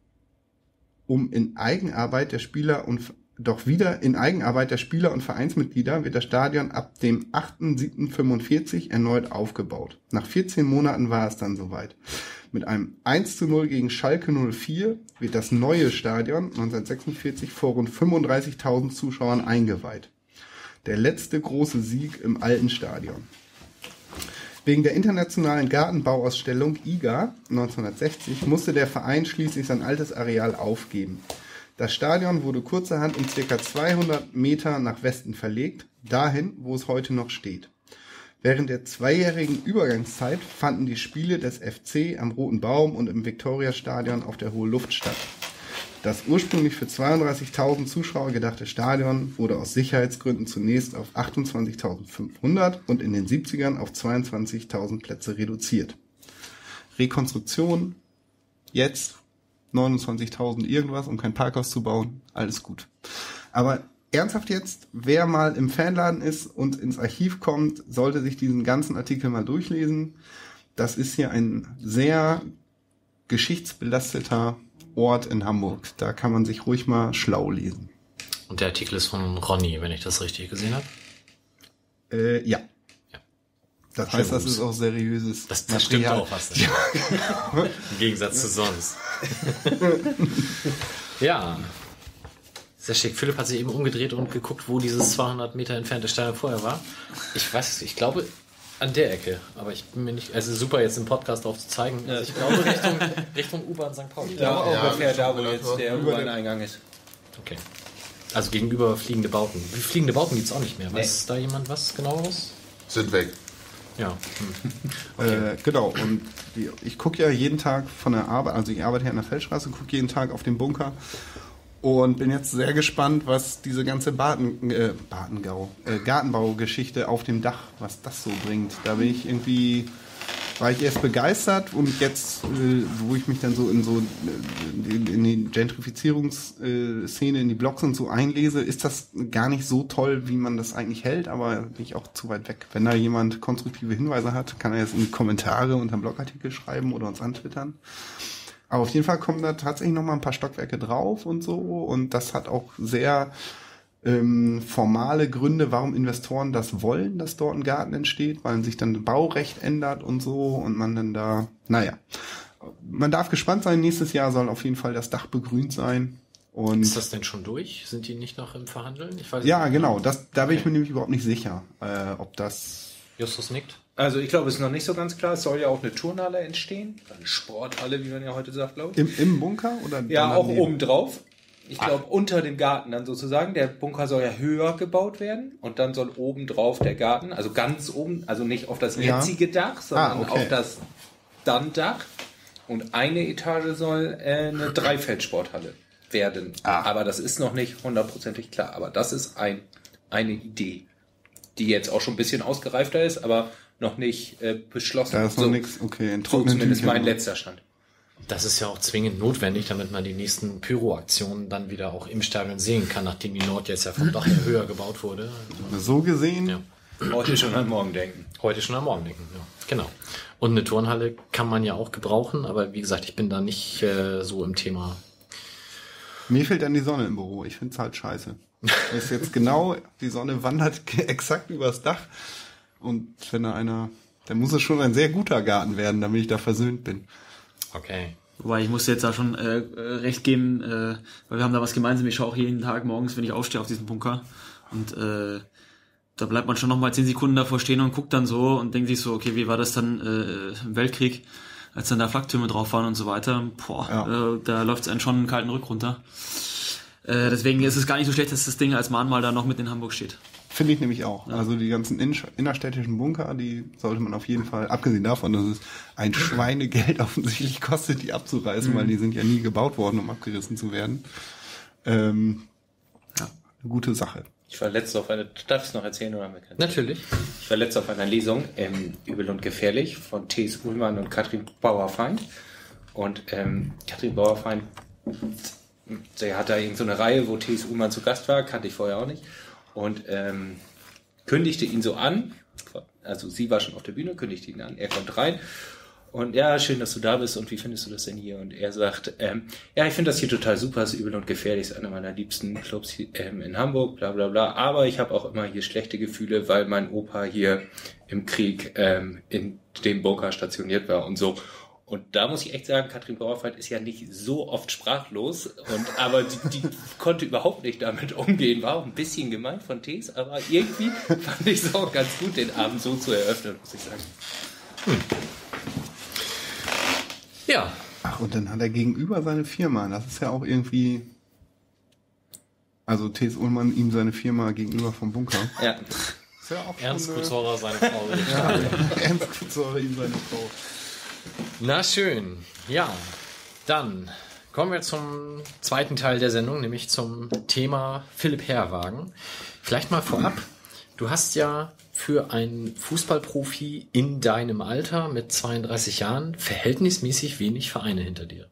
um in Eigenarbeit der Spieler und doch wieder in Eigenarbeit der Spieler und Vereinsmitglieder wird das Stadion ab dem achten siebten fünfundvierzig erneut aufgebaut. Nach vierzehn Monaten war es dann soweit. Mit einem eins zu null gegen Schalke null vier wird das neue Stadion neunzehnhundertsechsundvierzig vor rund fünfunddreißigtausend Zuschauern eingeweiht. Der letzte große Sieg im alten Stadion. Wegen der internationalen Gartenbauausstellung I G A neunzehnhundertsechzig musste der Verein schließlich sein altes Areal aufgeben. Das Stadion wurde kurzerhand um ca. zweihundert Meter nach Westen verlegt, dahin, wo es heute noch steht. Während der zweijährigen Übergangszeit fanden die Spiele des F C am Roten Baum und im Viktoriastadion auf der Hohe Luft statt. Das ursprünglich für zweiunddreißigtausend Zuschauer gedachte Stadion wurde aus Sicherheitsgründen zunächst auf achtundzwanzigtausendfünfhundert und in den siebzigern auf zweiundzwanzigtausend Plätze reduziert. Rekonstruktion, jetzt neunundzwanzigtausend irgendwas, um kein Parkhaus zu bauen, alles gut. Aber ernsthaft jetzt, wer mal im Fanladen ist und ins Archiv kommt, sollte sich diesen ganzen Artikel mal durchlesen. Das ist hier ein sehr geschichtsbelasteter Ort in Hamburg. Da kann man sich ruhig mal schlau lesen. Und der Artikel ist von Ronny, wenn ich das richtig gesehen habe? Äh, ja. Ja. Das Schön heißt, das gut. ist auch seriöses Das, das stimmt Material. auch fast nicht. Im Gegensatz zu sonst. Ja. Sehr schick. Philipp hat sich eben umgedreht und geguckt, wo dieses zweihundert Meter entfernte Stadion vorher war. Ich weiß, ich glaube an der Ecke, aber ich bin mir nicht, also super jetzt im Podcast drauf zu zeigen. Also ich glaube Richtung, Richtung U-Bahn Sankt Pauli. Ja, Ja, ungefähr ja, da, wo ja, jetzt ja. der U-Bahn-Eingang ist. Okay. Also gegenüber fliegende Bauten. Wie fliegende Bauten gibt es auch nicht mehr. Weiß da jemand was genaueres? Sind weg. Ja. Hm. Äh, genau, und die, ich gucke ja jeden Tag von der Arbeit, also ich arbeite hier an der Feldstraße, gucke jeden Tag auf den Bunker und bin jetzt sehr gespannt, was diese ganze Baden, äh, Badengau, äh, Gartenbaugeschichte auf dem Dach, was das so bringt. Da bin ich irgendwie, war ich erst begeistert und jetzt, äh, wo ich mich dann so in so äh, in, in die Gentrifizierungsszene, in die Blogs und so einlese, ist das gar nicht so toll, wie man das eigentlich hält, aber bin ich auch zu weit weg. Wenn da jemand konstruktive Hinweise hat, kann er jetzt in die Kommentare unter dem Blogartikel schreiben oder uns antwittern. Aber auf jeden Fall kommen da tatsächlich noch mal ein paar Stockwerke drauf und so und das hat auch sehr ähm, formale Gründe, warum Investoren das wollen, dass dort ein Garten entsteht, weil sich dann Baurecht ändert und so und man dann da, naja, man darf gespannt sein, nächstes Jahr soll auf jeden Fall das Dach begrünt sein. Und Ist das denn schon durch? Sind die nicht noch im Verhandeln? Ich weiß ja, nicht. genau, das, da bin ich mir nämlich überhaupt nicht sicher, äh, ob das... Justus nickt. Also ich glaube, es ist noch nicht so ganz klar. Es soll ja auch eine Turnhalle entstehen. Eine Sporthalle, wie man ja heute sagt, glaube ich. Im, im Bunker? Oder Ja, dann auch daneben? oben drauf. Ich glaube, unter dem Garten dann sozusagen. Der Bunker soll ja höher gebaut werden. Und dann soll oben drauf der Garten, also ganz oben, also nicht auf das Ja. jetzige Dach, sondern Ah, okay. auf das Dann-Dach. Und eine Etage soll äh, eine Dreifeldsporthalle werden. Ah. Aber das ist noch nicht hundertprozentig klar. Aber das ist ein, eine Idee, die jetzt auch schon ein bisschen ausgereifter ist, aber noch nicht äh, beschlossen. Da ist noch So- nichts, okay, in So trockenen zumindest Tüchern. mein letzter Stand. Das ist ja auch zwingend notwendig, damit man die nächsten Pyro-Aktionen dann wieder auch im Stadion sehen kann, nachdem die Nord jetzt ja vom Dach her höher gebaut wurde. So gesehen, Ja. Heute schon an morgen denken. Heute schon am Morgen denken, ja. Genau. Und eine Turnhalle kann man ja auch gebrauchen, aber wie gesagt, ich bin da nicht äh, so im Thema. mir fehlt dann die Sonne im Büro. Ich finde es halt scheiße. Das ist jetzt genau, die Sonne wandert exakt übers Dach. Und wenn da einer, dann muss es schon ein sehr guter Garten werden, damit ich da versöhnt bin. Okay. Wobei, ich muss jetzt da schon äh, äh, recht geben, äh, weil wir haben da was gemeinsam. Ich schaue auch jeden Tag morgens, wenn ich aufstehe, auf diesen Bunker. Und äh, da bleibt man schon noch mal zehn Sekunden davor stehen und guckt dann so und denkt sich so, okay, wie war das dann äh, im Weltkrieg, als dann da Flaktürme drauf waren und so weiter. Boah, Ja. äh, da läuft es einen schon einen kalten Rück runter. Äh, deswegen ist es gar nicht so schlecht, dass das Ding als Mahnmal da noch mit in Hamburg steht. Finde ich nämlich auch. Also die ganzen inner- innerstädtischen Bunker, die sollte man auf jeden Fall, abgesehen davon, dass es ein Schweinegeld offensichtlich kostet, die abzureißen, weil die sind ja nie gebaut worden, um abgerissen zu werden. Ähm, ja, eine gute Sache. Ich war letzte auf einer, darf ich es noch erzählen oder haben wir keine? Natürlich. Ich war letzte auf einer Lesung im Übel und Gefährlich von T S. Ullmann und Katrin Bauerfeind. Und ähm, Katrin Bauerfeind, sie hat da irgend so eine Reihe, wo T S. Ullmann zu Gast war, kannte ich vorher auch nicht. Und ähm, kündigte ihn so an, also sie war schon auf der Bühne, kündigte ihn an, er kommt rein. Und ja, schön, dass du da bist und wie findest du das denn hier? Und er sagt, ähm, ja, ich finde das hier total super, ist Übel und Gefährlich, ist einer meiner liebsten Clubs hier, ähm, in Hamburg, bla bla bla. Aber ich habe auch immer hier schlechte Gefühle, weil mein Opa hier im Krieg ähm, in dem Bunker stationiert war und so. Und da muss ich echt sagen, Katrin Bauerfeind ist ja nicht so oft sprachlos, und aber die, die konnte überhaupt nicht damit umgehen. War auch ein bisschen gemein von Tees, aber irgendwie fand ich es auch ganz gut, den Abend so zu eröffnen, muss ich sagen. Hm. Ja. Ach, und dann hat er gegenüber seine Firma. Das ist ja auch irgendwie... Also T S. Ullmann ihm seine Firma gegenüber vom Bunker. Ja. Ist ja auch Ernst schon, äh, Kutzauer, seine Frau. Ja, Ernst Kutzauer ihm seine Frau. Na schön. Ja. Dann Kommen wir zum zweiten Teil der Sendung, nämlich zum Thema Philipp Herrwagen. Vielleicht mal vorab. Du hast ja für einen Fußballprofi in deinem Alter mit zweiunddreißig Jahren verhältnismäßig wenig Vereine hinter dir.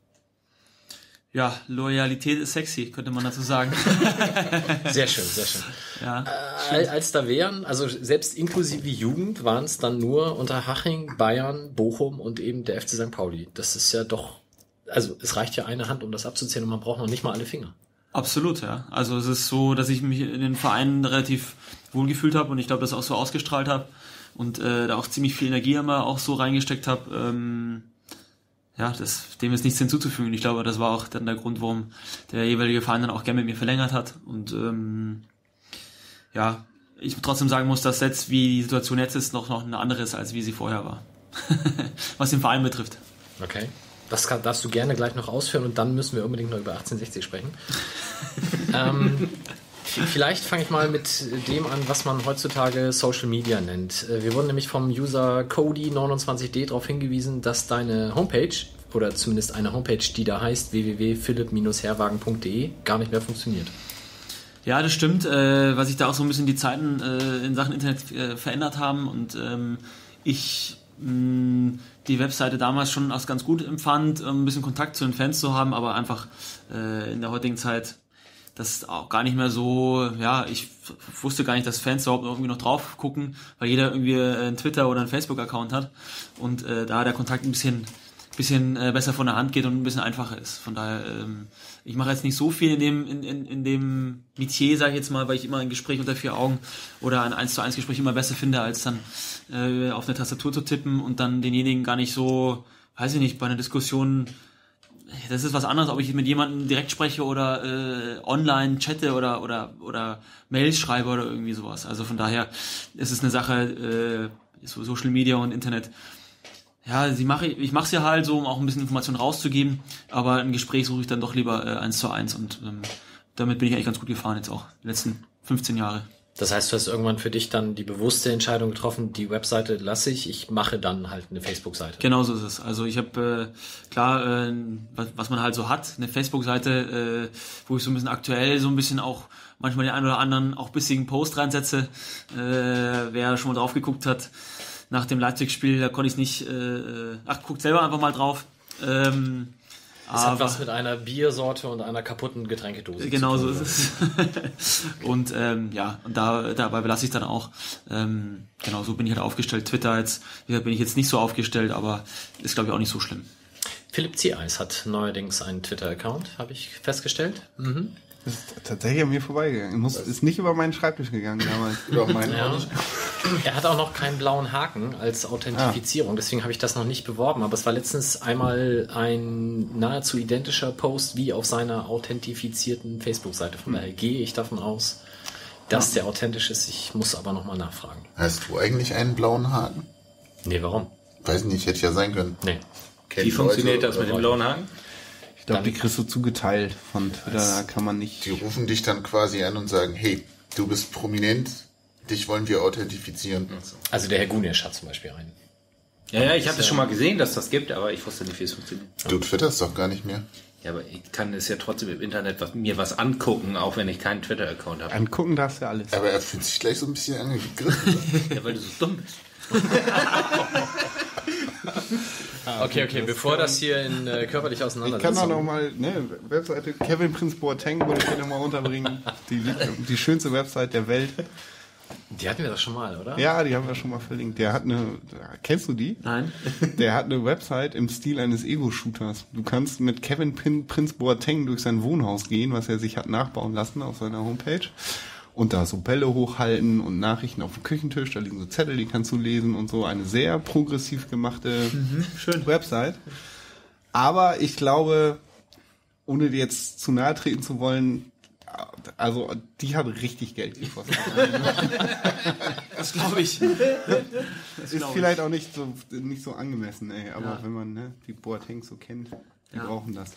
Ja, Loyalität ist sexy, könnte man dazu sagen. Sehr schön, sehr schön. Ja, Äh, als da wären, also selbst inklusive Jugend, waren es dann nur Unterhaching, Bayern, Bochum und eben der F C Sankt Pauli. Das ist ja doch, also es reicht ja eine Hand, um das abzuzählen und man braucht noch nicht mal alle Finger. absolut, ja. Also es ist so, dass ich mich in den Vereinen relativ wohlgefühlt habe und ich glaube, das auch so ausgestrahlt habe und äh, da auch ziemlich viel Energie immer auch so reingesteckt habe. Ähm, ja, das, dem ist nichts hinzuzufügen. Ich glaube, das war auch dann der Grund, warum der jeweilige Verein dann auch gerne mit mir verlängert hat. Und ähm, ja, ich trotzdem sagen muss, dass jetzt, wie die Situation jetzt ist, noch, noch eine andere ist, als wie sie vorher war. Was den Verein betrifft. Okay. Das kann, darfst du gerne gleich noch ausführen und dann müssen wir unbedingt noch über achtzehnhundertsechzig sprechen. ähm, vielleicht fange ich mal mit dem an, was man heutzutage Social Media nennt. Wir wurden nämlich vom User Cody neunundzwanzig D darauf hingewiesen, dass deine Homepage, oder zumindest eine Homepage, die da heißt w w w punkt philipp herwagen punkt d e, gar nicht mehr funktioniert. Ja, das stimmt, äh, weil sich da auch so ein bisschen die Zeiten äh, in Sachen Internet äh, verändert haben und ähm, ich mh, die Webseite damals schon als ganz gut empfand, um ein bisschen Kontakt zu den Fans zu haben, aber einfach äh, in der heutigen Zeit das auch gar nicht mehr so, ja, ich f- wusste gar nicht, dass Fans überhaupt irgendwie noch drauf gucken, weil jeder irgendwie einen Twitter- oder einen Facebook-Account hat und äh, da der Kontakt ein bisschen bisschen äh, besser von der Hand geht und ein bisschen einfacher ist. Von daher, ähm, ich mache jetzt nicht so viel in dem in, in, in dem Metier, sage ich jetzt mal, weil ich immer ein Gespräch unter vier Augen oder ein eins zu eins Gespräch immer besser finde, als dann äh, auf eine Tastatur zu tippen und dann denjenigen gar nicht so, weiß ich nicht, bei einer Diskussion, das ist was anderes, ob ich mit jemandem direkt spreche oder äh, online chatte oder oder oder Mails schreibe oder irgendwie sowas. Also von daher ist es eine Sache, äh, so Social Media und Internet. Ja, sie mache ich, ich mache es ja halt so, um auch ein bisschen Informationen rauszugeben, aber ein Gespräch suche ich dann doch lieber äh, eins zu eins und ähm, damit bin ich eigentlich ganz gut gefahren jetzt auch, die letzten fünfzehn Jahre. Das heißt, du hast irgendwann für dich dann die bewusste Entscheidung getroffen, die Webseite lasse ich, ich mache dann halt eine Facebook-Seite. Genau so ist es. Also ich habe, äh, klar, äh, was, was man halt so hat, eine Facebook-Seite, äh, wo ich so ein bisschen aktuell so ein bisschen auch manchmal den einen oder anderen auch bissigen Post reinsetze. Äh, wer schon mal drauf geguckt hat, nach dem Leipzig-Spiel, da konnte ich es nicht, äh, ach, guckt selber einfach mal drauf. Ähm, Es hat was mit einer Biersorte und einer kaputten Getränkedose genau zu tun. so ist es. Und ähm, ja, und da dabei belasse ich dann auch. Ähm, genau, so bin ich halt aufgestellt. Twitter jetzt, wie gesagt, bin ich jetzt nicht so aufgestellt, aber ist, glaube ich, auch nicht so schlimm. Philipp Ziereis hat neuerdings einen Twitter-Account, habe ich festgestellt. Mhm. Das ist tatsächlich an mir vorbeigegangen. Muss, ist nicht über meinen Schreibtisch gegangen damals. Über meinen Ja. Er hat auch noch keinen blauen Haken als Authentifizierung, deswegen habe ich das noch nicht beworben, aber es war letztens einmal ein nahezu identischer Post wie auf seiner authentifizierten Facebook-Seite. Von daher gehe ich davon aus, dass der authentisch ist. Ich muss aber nochmal nachfragen. Hast du eigentlich einen blauen Haken? Nee, warum? Weiß nicht, hätte ja sein können. Nee. Kennt Wie funktioniert Leute, das mit dem blauen Haken? Ich glaube, die kriegst du zugeteilt von Twitter, da kann man nicht... Die rufen dich dann quasi an und sagen, hey, du bist prominent, dich wollen wir authentifizieren. Also der Herr Gunesch hat zum Beispiel einen. Ja, ja, ich habe das schon mal gesehen, dass das gibt, aber ich wusste nicht, wie es funktioniert. Du twitterst doch gar nicht mehr. Ja, aber ich kann es ja trotzdem im Internet was, mir was angucken, auch wenn ich keinen Twitter-Account habe. Angucken darfst du ja alles. Aber er fühlt sich gleich so ein bisschen angegriffen. Ja, weil du so dumm bist. Okay, okay, bevor das hier in äh, körperlich Ich auseinandersetzt. kann da noch mal, ne, Webseite Kevin Prince Boateng würde ich hier noch mal unterbringen. Die, die schönste Website der Welt. Die hatten wir doch schon mal, oder? Ja, die haben wir schon mal verlinkt. Der hat eine, kennst du die? Nein. Der hat eine Website im Stil eines Ego-Shooters. Du kannst mit Kevin Pin, Prince Boateng durch sein Wohnhaus gehen, was er sich hat nachbauen lassen auf seiner Homepage. Und da so Bälle hochhalten und Nachrichten auf dem Küchentisch, da liegen so Zettel, die kannst du lesen und so. Eine sehr progressiv gemachte Mhm, schön. Website. Aber ich glaube, ohne dir jetzt zu nahe treten zu wollen, also die hat richtig Geld gekostet. Das glaube ich. Das Ist glaub vielleicht auch nicht so nicht so angemessen, ey. Aber Ja. wenn man ne, die Boateng so kennt, die Ja. brauchen das.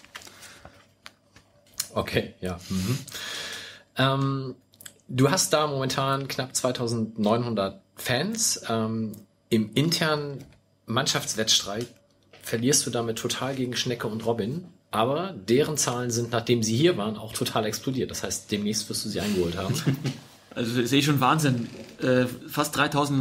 Okay, ja. Mhm. Ähm, du hast da momentan knapp zweitausendneunhundert Fans. Ähm, Im internen Mannschaftswettstreit verlierst du damit total gegen Schnecke und Robin. Aber deren Zahlen sind, nachdem sie hier waren, auch total explodiert. Das heißt, demnächst wirst du sie eingeholt haben. Also das sehe ich schon Wahnsinn. Äh, fast dreitausend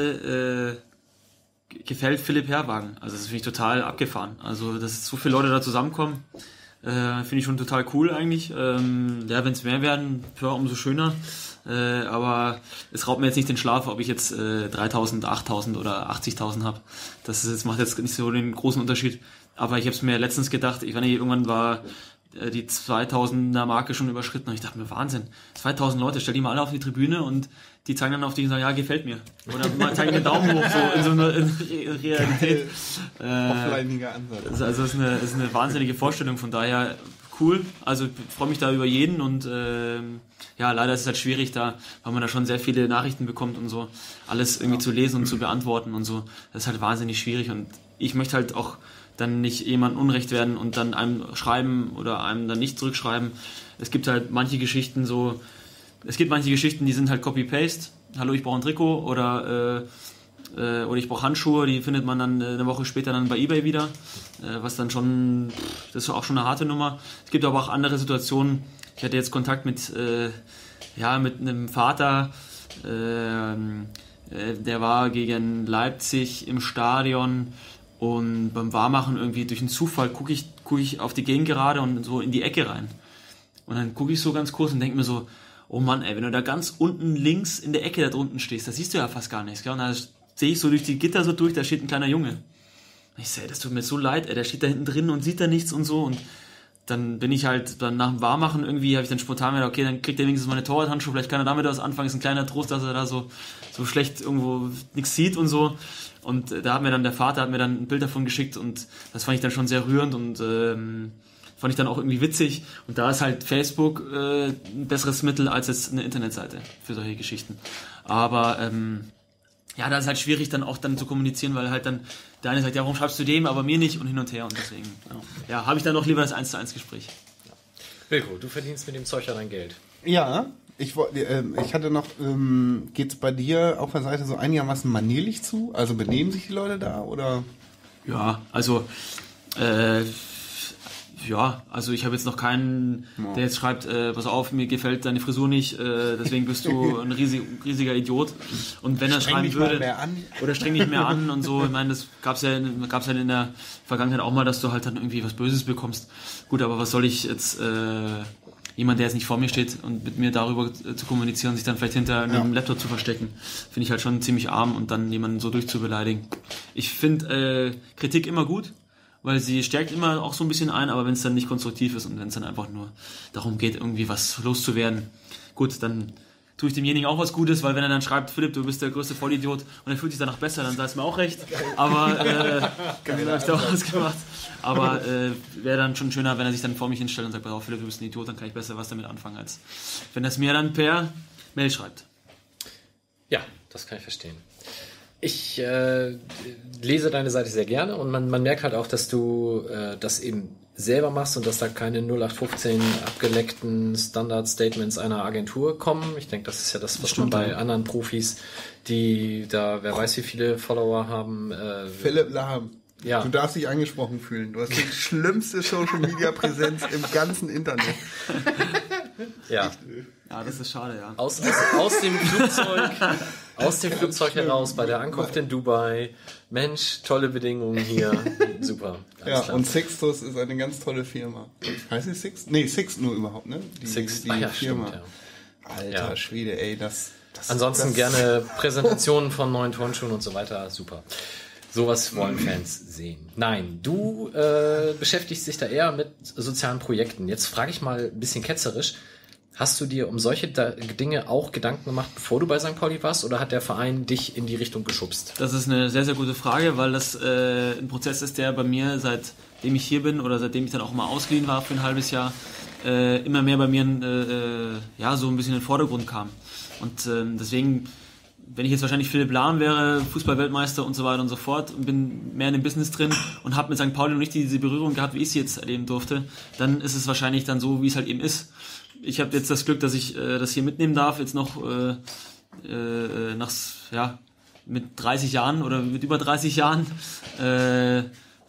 Leute äh, gefällt Philipp Herrwagen. Also das finde ich total abgefahren. Also dass so viele Leute da zusammenkommen, äh, finde ich schon total cool eigentlich. Ähm, ja, wenn es mehr werden, ja, umso schöner. Äh, aber es raubt mir jetzt nicht den Schlaf, ob ich jetzt äh, dreitausend, achttausend oder achtzigtausend habe. Das, ist, das macht jetzt nicht so den großen Unterschied. Aber ich habe es mir letztens gedacht, ich meine, irgendwann war die zweitausender Marke schon überschritten und ich dachte mir, Wahnsinn, zweitausend Leute, stell die mal alle auf die Tribüne und die zeigen dann auf dich und sagen, ja, gefällt mir. Oder mal zeigen den Daumen hoch, so in so einer in Realität. Äh, Offlineiger Ansatz. Also es ist eine, ist eine wahnsinnige Vorstellung, von daher cool. Also ich freue mich da über jeden und äh, ja, leider ist es halt schwierig da, weil man da schon sehr viele Nachrichten bekommt und so, alles irgendwie ja. zu lesen und zu beantworten und so. Das ist halt wahnsinnig schwierig und ich möchte halt auch dann nicht jemandem Unrecht werden und dann einem schreiben oder einem dann nicht zurückschreiben. Es gibt halt manche Geschichten so, es gibt manche Geschichten, die sind halt Copy-Paste. Hallo, ich brauche ein Trikot oder, äh, äh, oder ich brauche Handschuhe, die findet man dann eine Woche später dann bei eBay wieder, äh, was dann schon, das ist auch schon eine harte Nummer. Es gibt aber auch andere Situationen. Ich hatte jetzt Kontakt mit, äh, ja, mit einem Vater, äh, äh, der war gegen Leipzig im Stadion. Und beim Warmachen irgendwie durch einen Zufall gucke ich, guck ich auf die Gegengerade und so in die Ecke rein. Und dann gucke ich so ganz kurz und denke mir so, oh Mann, ey, wenn du da ganz unten links in der Ecke da drunten stehst, da siehst du ja fast gar nichts. Gell? Und dann sehe ich so durch die Gitter so durch, da steht ein kleiner Junge. Und ich sage, das tut mir so leid, ey, der steht da hinten drin und sieht da nichts und so. Und dann bin ich halt, dann nach dem Warmachen irgendwie, habe ich dann spontan gedacht, okay, dann kriegt er wenigstens meine Torwarthandschuhe, vielleicht kann er damit was anfangen, ist ein kleiner Trost, dass er da so, so schlecht irgendwo nichts sieht und so. Und da hat mir dann der Vater hat mir dann ein Bild davon geschickt und das fand ich dann schon sehr rührend und ähm, fand ich dann auch irgendwie witzig. Und da ist halt Facebook äh, ein besseres Mittel als jetzt eine Internetseite für solche Geschichten. Aber ähm, ja, da ist halt schwierig dann auch dann zu kommunizieren, weil halt dann der eine sagt, ja, warum schreibst du dem, aber mir nicht und hin und her und deswegen, ja, ja habe ich dann noch lieber das eins zu eins Gespräch. Wilko, du verdienst mit dem Zeug ja dein Geld. Ja, ich, äh, ich hatte noch, ähm, geht's bei dir auf der Seite so einigermaßen manierlich zu? Also benehmen sich die Leute da oder? Ja, also äh, ja, also ich habe jetzt noch keinen, ja. der jetzt schreibt, äh, pass auf, mir gefällt deine Frisur nicht, äh, deswegen bist du ein riesig, riesiger Idiot. Und wenn er schreiben würde, mehr an. oder streng dich mehr an und so, ich meine, das gab's ja, gab's ja in der Vergangenheit auch mal, dass du halt dann irgendwie was Böses bekommst. Gut, aber was soll ich jetzt, äh, jemand, der jetzt nicht vor mir steht und mit mir darüber zu kommunizieren, sich dann vielleicht hinter einem ja. Laptop zu verstecken, finde ich halt schon ziemlich arm und dann jemanden so durchzubeleidigen. Ich finde äh, Kritik immer gut, weil sie stärkt immer auch so ein bisschen ein, aber wenn es dann nicht konstruktiv ist und wenn es dann einfach nur darum geht, irgendwie was loszuwerden, gut, dann tue ich demjenigen auch was Gutes, weil wenn er dann schreibt, Philipp, du bist der größte Vollidiot und er fühlt sich danach besser, dann sei es mir auch recht, aber äh, dann habe ich da auch was gemacht. Aber äh, wäre dann schon schöner, wenn er sich dann vor mich hinstellt und sagt, pass auf, Philipp, du bist ein Idiot, dann kann ich besser was damit anfangen, als wenn er es mir dann per Mail schreibt. Ja, das kann ich verstehen. Ich äh, lese deine Seite sehr gerne und man, man merkt halt auch, dass du äh, das eben selber machst und dass da keine null acht fünfzehn abgeleckten Standard-Statements einer Agentur kommen. Ich denke, das ist ja das, was das man bei ja. anderen Profis, die da, wer weiß wie viele Follower haben. Äh, Philipp Lahm. Ja. Du darfst dich angesprochen fühlen. Du hast die schlimmste Social-Media-Präsenz im ganzen Internet. Ja. Ja, das ist schade, ja. Aus, aus, aus dem Flugzeug, aus dem Flugzeug heraus, bei der Ankunft in Dubai. Mensch, tolle Bedingungen hier. Super. Ja, klar. Und Sixtus ist eine ganz tolle Firma. Heißt sie Six? Nee, Six nur überhaupt, ne? Die, Six, die ah, ja, Firma. stimmt, ja. Alter ja. Schwede, ey, das... das Ansonsten das gerne Präsentationen von neuen Turnschuhen und so weiter. Super. Sowas wollen Fans sehen. Nein, du äh, beschäftigst dich da eher mit sozialen Projekten. Jetzt frage ich mal ein bisschen ketzerisch. Hast du dir um solche da- Dinge auch Gedanken gemacht, bevor du bei Sankt Pauli warst, oder hat der Verein dich in die Richtung geschubst? Das ist eine sehr, sehr gute Frage, weil das äh, ein Prozess ist, der bei mir, seitdem ich hier bin oder seitdem ich dann auch mal ausgeliehen war für ein halbes Jahr, äh, immer mehr bei mir äh, ja, so ein bisschen in den Vordergrund kam. Und äh, deswegen, wenn ich jetzt wahrscheinlich Philipp Lahm wäre, Fußball-Weltmeister und so weiter und so fort und bin mehr in dem Business drin und habe mit Sankt Pauli noch nicht diese Berührung gehabt, wie ich sie jetzt erleben durfte, dann ist es wahrscheinlich dann so, wie es halt eben ist. Ich habe jetzt das Glück, dass ich äh, das hier mitnehmen darf, jetzt noch äh, äh, nach, ja, mit dreißig Jahren oder mit über dreißig Jahren. Äh,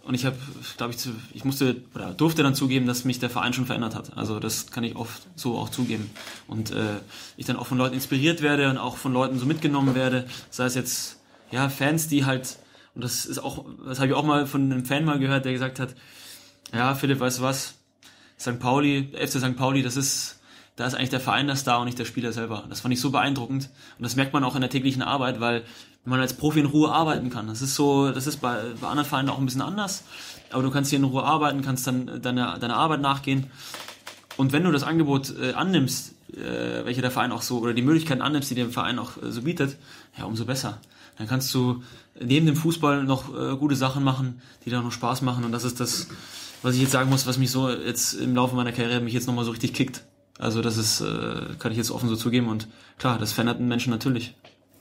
Und ich habe, glaube ich, zu, ich musste oder durfte dann zugeben, dass mich der Verein schon verändert hat. Also das kann ich oft so auch zugeben. Und äh, ich dann auch von Leuten inspiriert werde und auch von Leuten so mitgenommen werde. Sei es jetzt ja Fans, die halt, und das ist auch, das habe ich auch mal von einem Fan mal gehört, der gesagt hat, ja Philipp, weißt du was, Sankt Pauli, F C Sankt Pauli, das ist, da ist eigentlich der Verein der Star und nicht der Spieler selber. Das fand ich so beeindruckend. Und das merkt man auch in der täglichen Arbeit, weil man als Profi in Ruhe arbeiten kann. Das ist so, das ist bei, bei anderen Vereinen auch ein bisschen anders. Aber du kannst hier in Ruhe arbeiten, kannst dann deiner deiner Arbeit nachgehen. Und wenn du das Angebot äh, annimmst, äh, welche der Verein auch so, oder die Möglichkeiten annimmst, die der Verein auch äh, so bietet, ja, umso besser. Dann kannst du neben dem Fußball noch äh, gute Sachen machen, die dann noch Spaß machen. Und das ist das, was ich jetzt sagen muss, was mich so jetzt im Laufe meiner Karriere mich jetzt nochmal so richtig kickt. Also das ist, äh, kann ich jetzt offen so zugeben. Und klar, das verändert einen Menschen natürlich.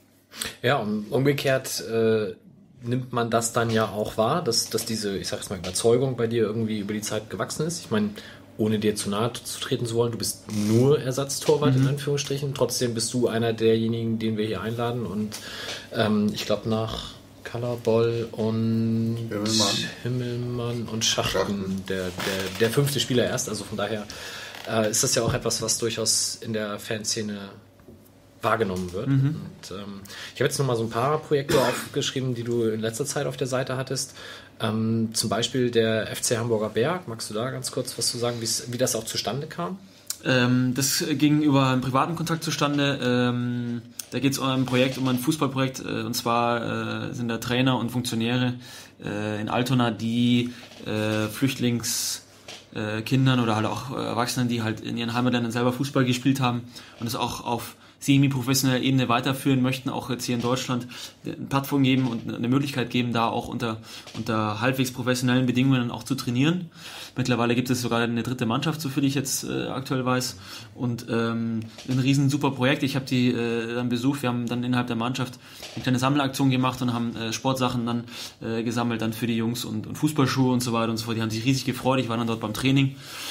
Ja, und umgekehrt äh, nimmt man das dann ja auch wahr, dass, dass diese, ich sag jetzt mal, Überzeugung bei dir irgendwie über die Zeit gewachsen ist. Ich meine, ohne dir zu nahe zu treten zu wollen, du bist nur Ersatztorwart mhm. in Anführungsstrichen. Trotzdem bist du einer derjenigen, den wir hier einladen. Und ähm, ich glaube nach Kallerboll und Himmelmann, Himmelmann und Schachten, Schachten. Der, der, der fünfte Spieler erst. Also von daher äh, ist das ja auch etwas, was durchaus in der Fanszene wahrgenommen wird. Mhm. Und, ähm, ich habe jetzt noch mal so ein paar Projekte aufgeschrieben, die du in letzter Zeit auf der Seite hattest. Ähm, zum Beispiel der F C Hamburger Berg. Magst du da ganz kurz was zu sagen, wie das auch zustande kam? Ähm, das ging über einen privaten Kontakt zustande. Ähm, da geht es um ein Projekt, um ein Fußballprojekt. Äh, und zwar äh, sind da Trainer und Funktionäre äh, in Altona, die äh, Flüchtlingskindern äh, oder halt auch äh, Erwachsenen, die halt in ihren Heimatländern selber Fußball gespielt haben und das auch auf semi-professioneller Ebene weiterführen möchten, auch jetzt hier in Deutschland eine Plattform geben und eine Möglichkeit geben, da auch unter, unter halbwegs professionellen Bedingungen auch zu trainieren. Mittlerweile gibt es sogar eine dritte Mannschaft, so viel ich jetzt äh, aktuell weiß. Und ähm, ein riesen super Projekt. Ich habe die äh, dann besucht. Wir haben dann innerhalb der Mannschaft eine kleine Sammelaktion gemacht und haben äh, Sportsachen dann äh, gesammelt dann für die Jungs und, und Fußballschuhe und so weiter und so fort. Die haben sich riesig gefreut. Ich war dann dort beim Training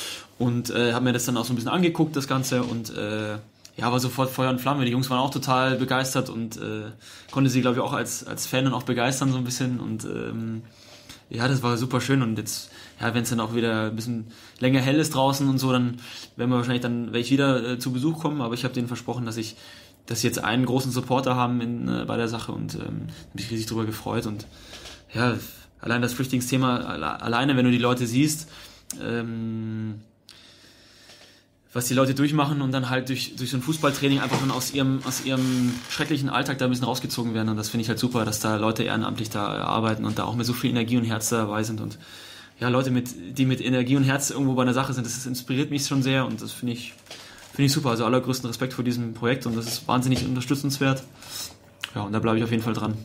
und äh, habe mir das dann auch so ein bisschen angeguckt, das Ganze, und äh, ja, war sofort Feuer und Flamme. Die Jungs waren auch total begeistert und äh, konnte sie, glaube ich, auch als, als Fan dann auch begeistern so ein bisschen. Und ähm, ja, das war super schön. Und jetzt, ja, wenn es dann auch wieder ein bisschen länger hell ist draußen und so, dann werden wir wahrscheinlich dann, werde ich wieder äh, zu Besuch kommen. Aber ich habe denen versprochen, dass ich, dass sie jetzt einen großen Supporter haben in, äh, bei der Sache, und ähm, habe mich riesig darüber gefreut. Und ja, allein das Flüchtlingsthema, alle, alleine, wenn du die Leute siehst, ähm, was die Leute durchmachen und dann halt durch, durch so ein Fußballtraining einfach schon aus ihrem, aus ihrem schrecklichen Alltag da ein bisschen rausgezogen werden. Und das finde ich halt super, dass da Leute ehrenamtlich da arbeiten und da auch mit so viel Energie und Herz dabei sind. Und ja, Leute, mit, die mit Energie und Herz irgendwo bei einer Sache sind, das, das inspiriert mich schon sehr, und das finde ich, finde ich super. Also allergrößten Respekt vor diesem Projekt, und das ist wahnsinnig unterstützenswert. Ja, und da bleibe ich auf jeden Fall dran.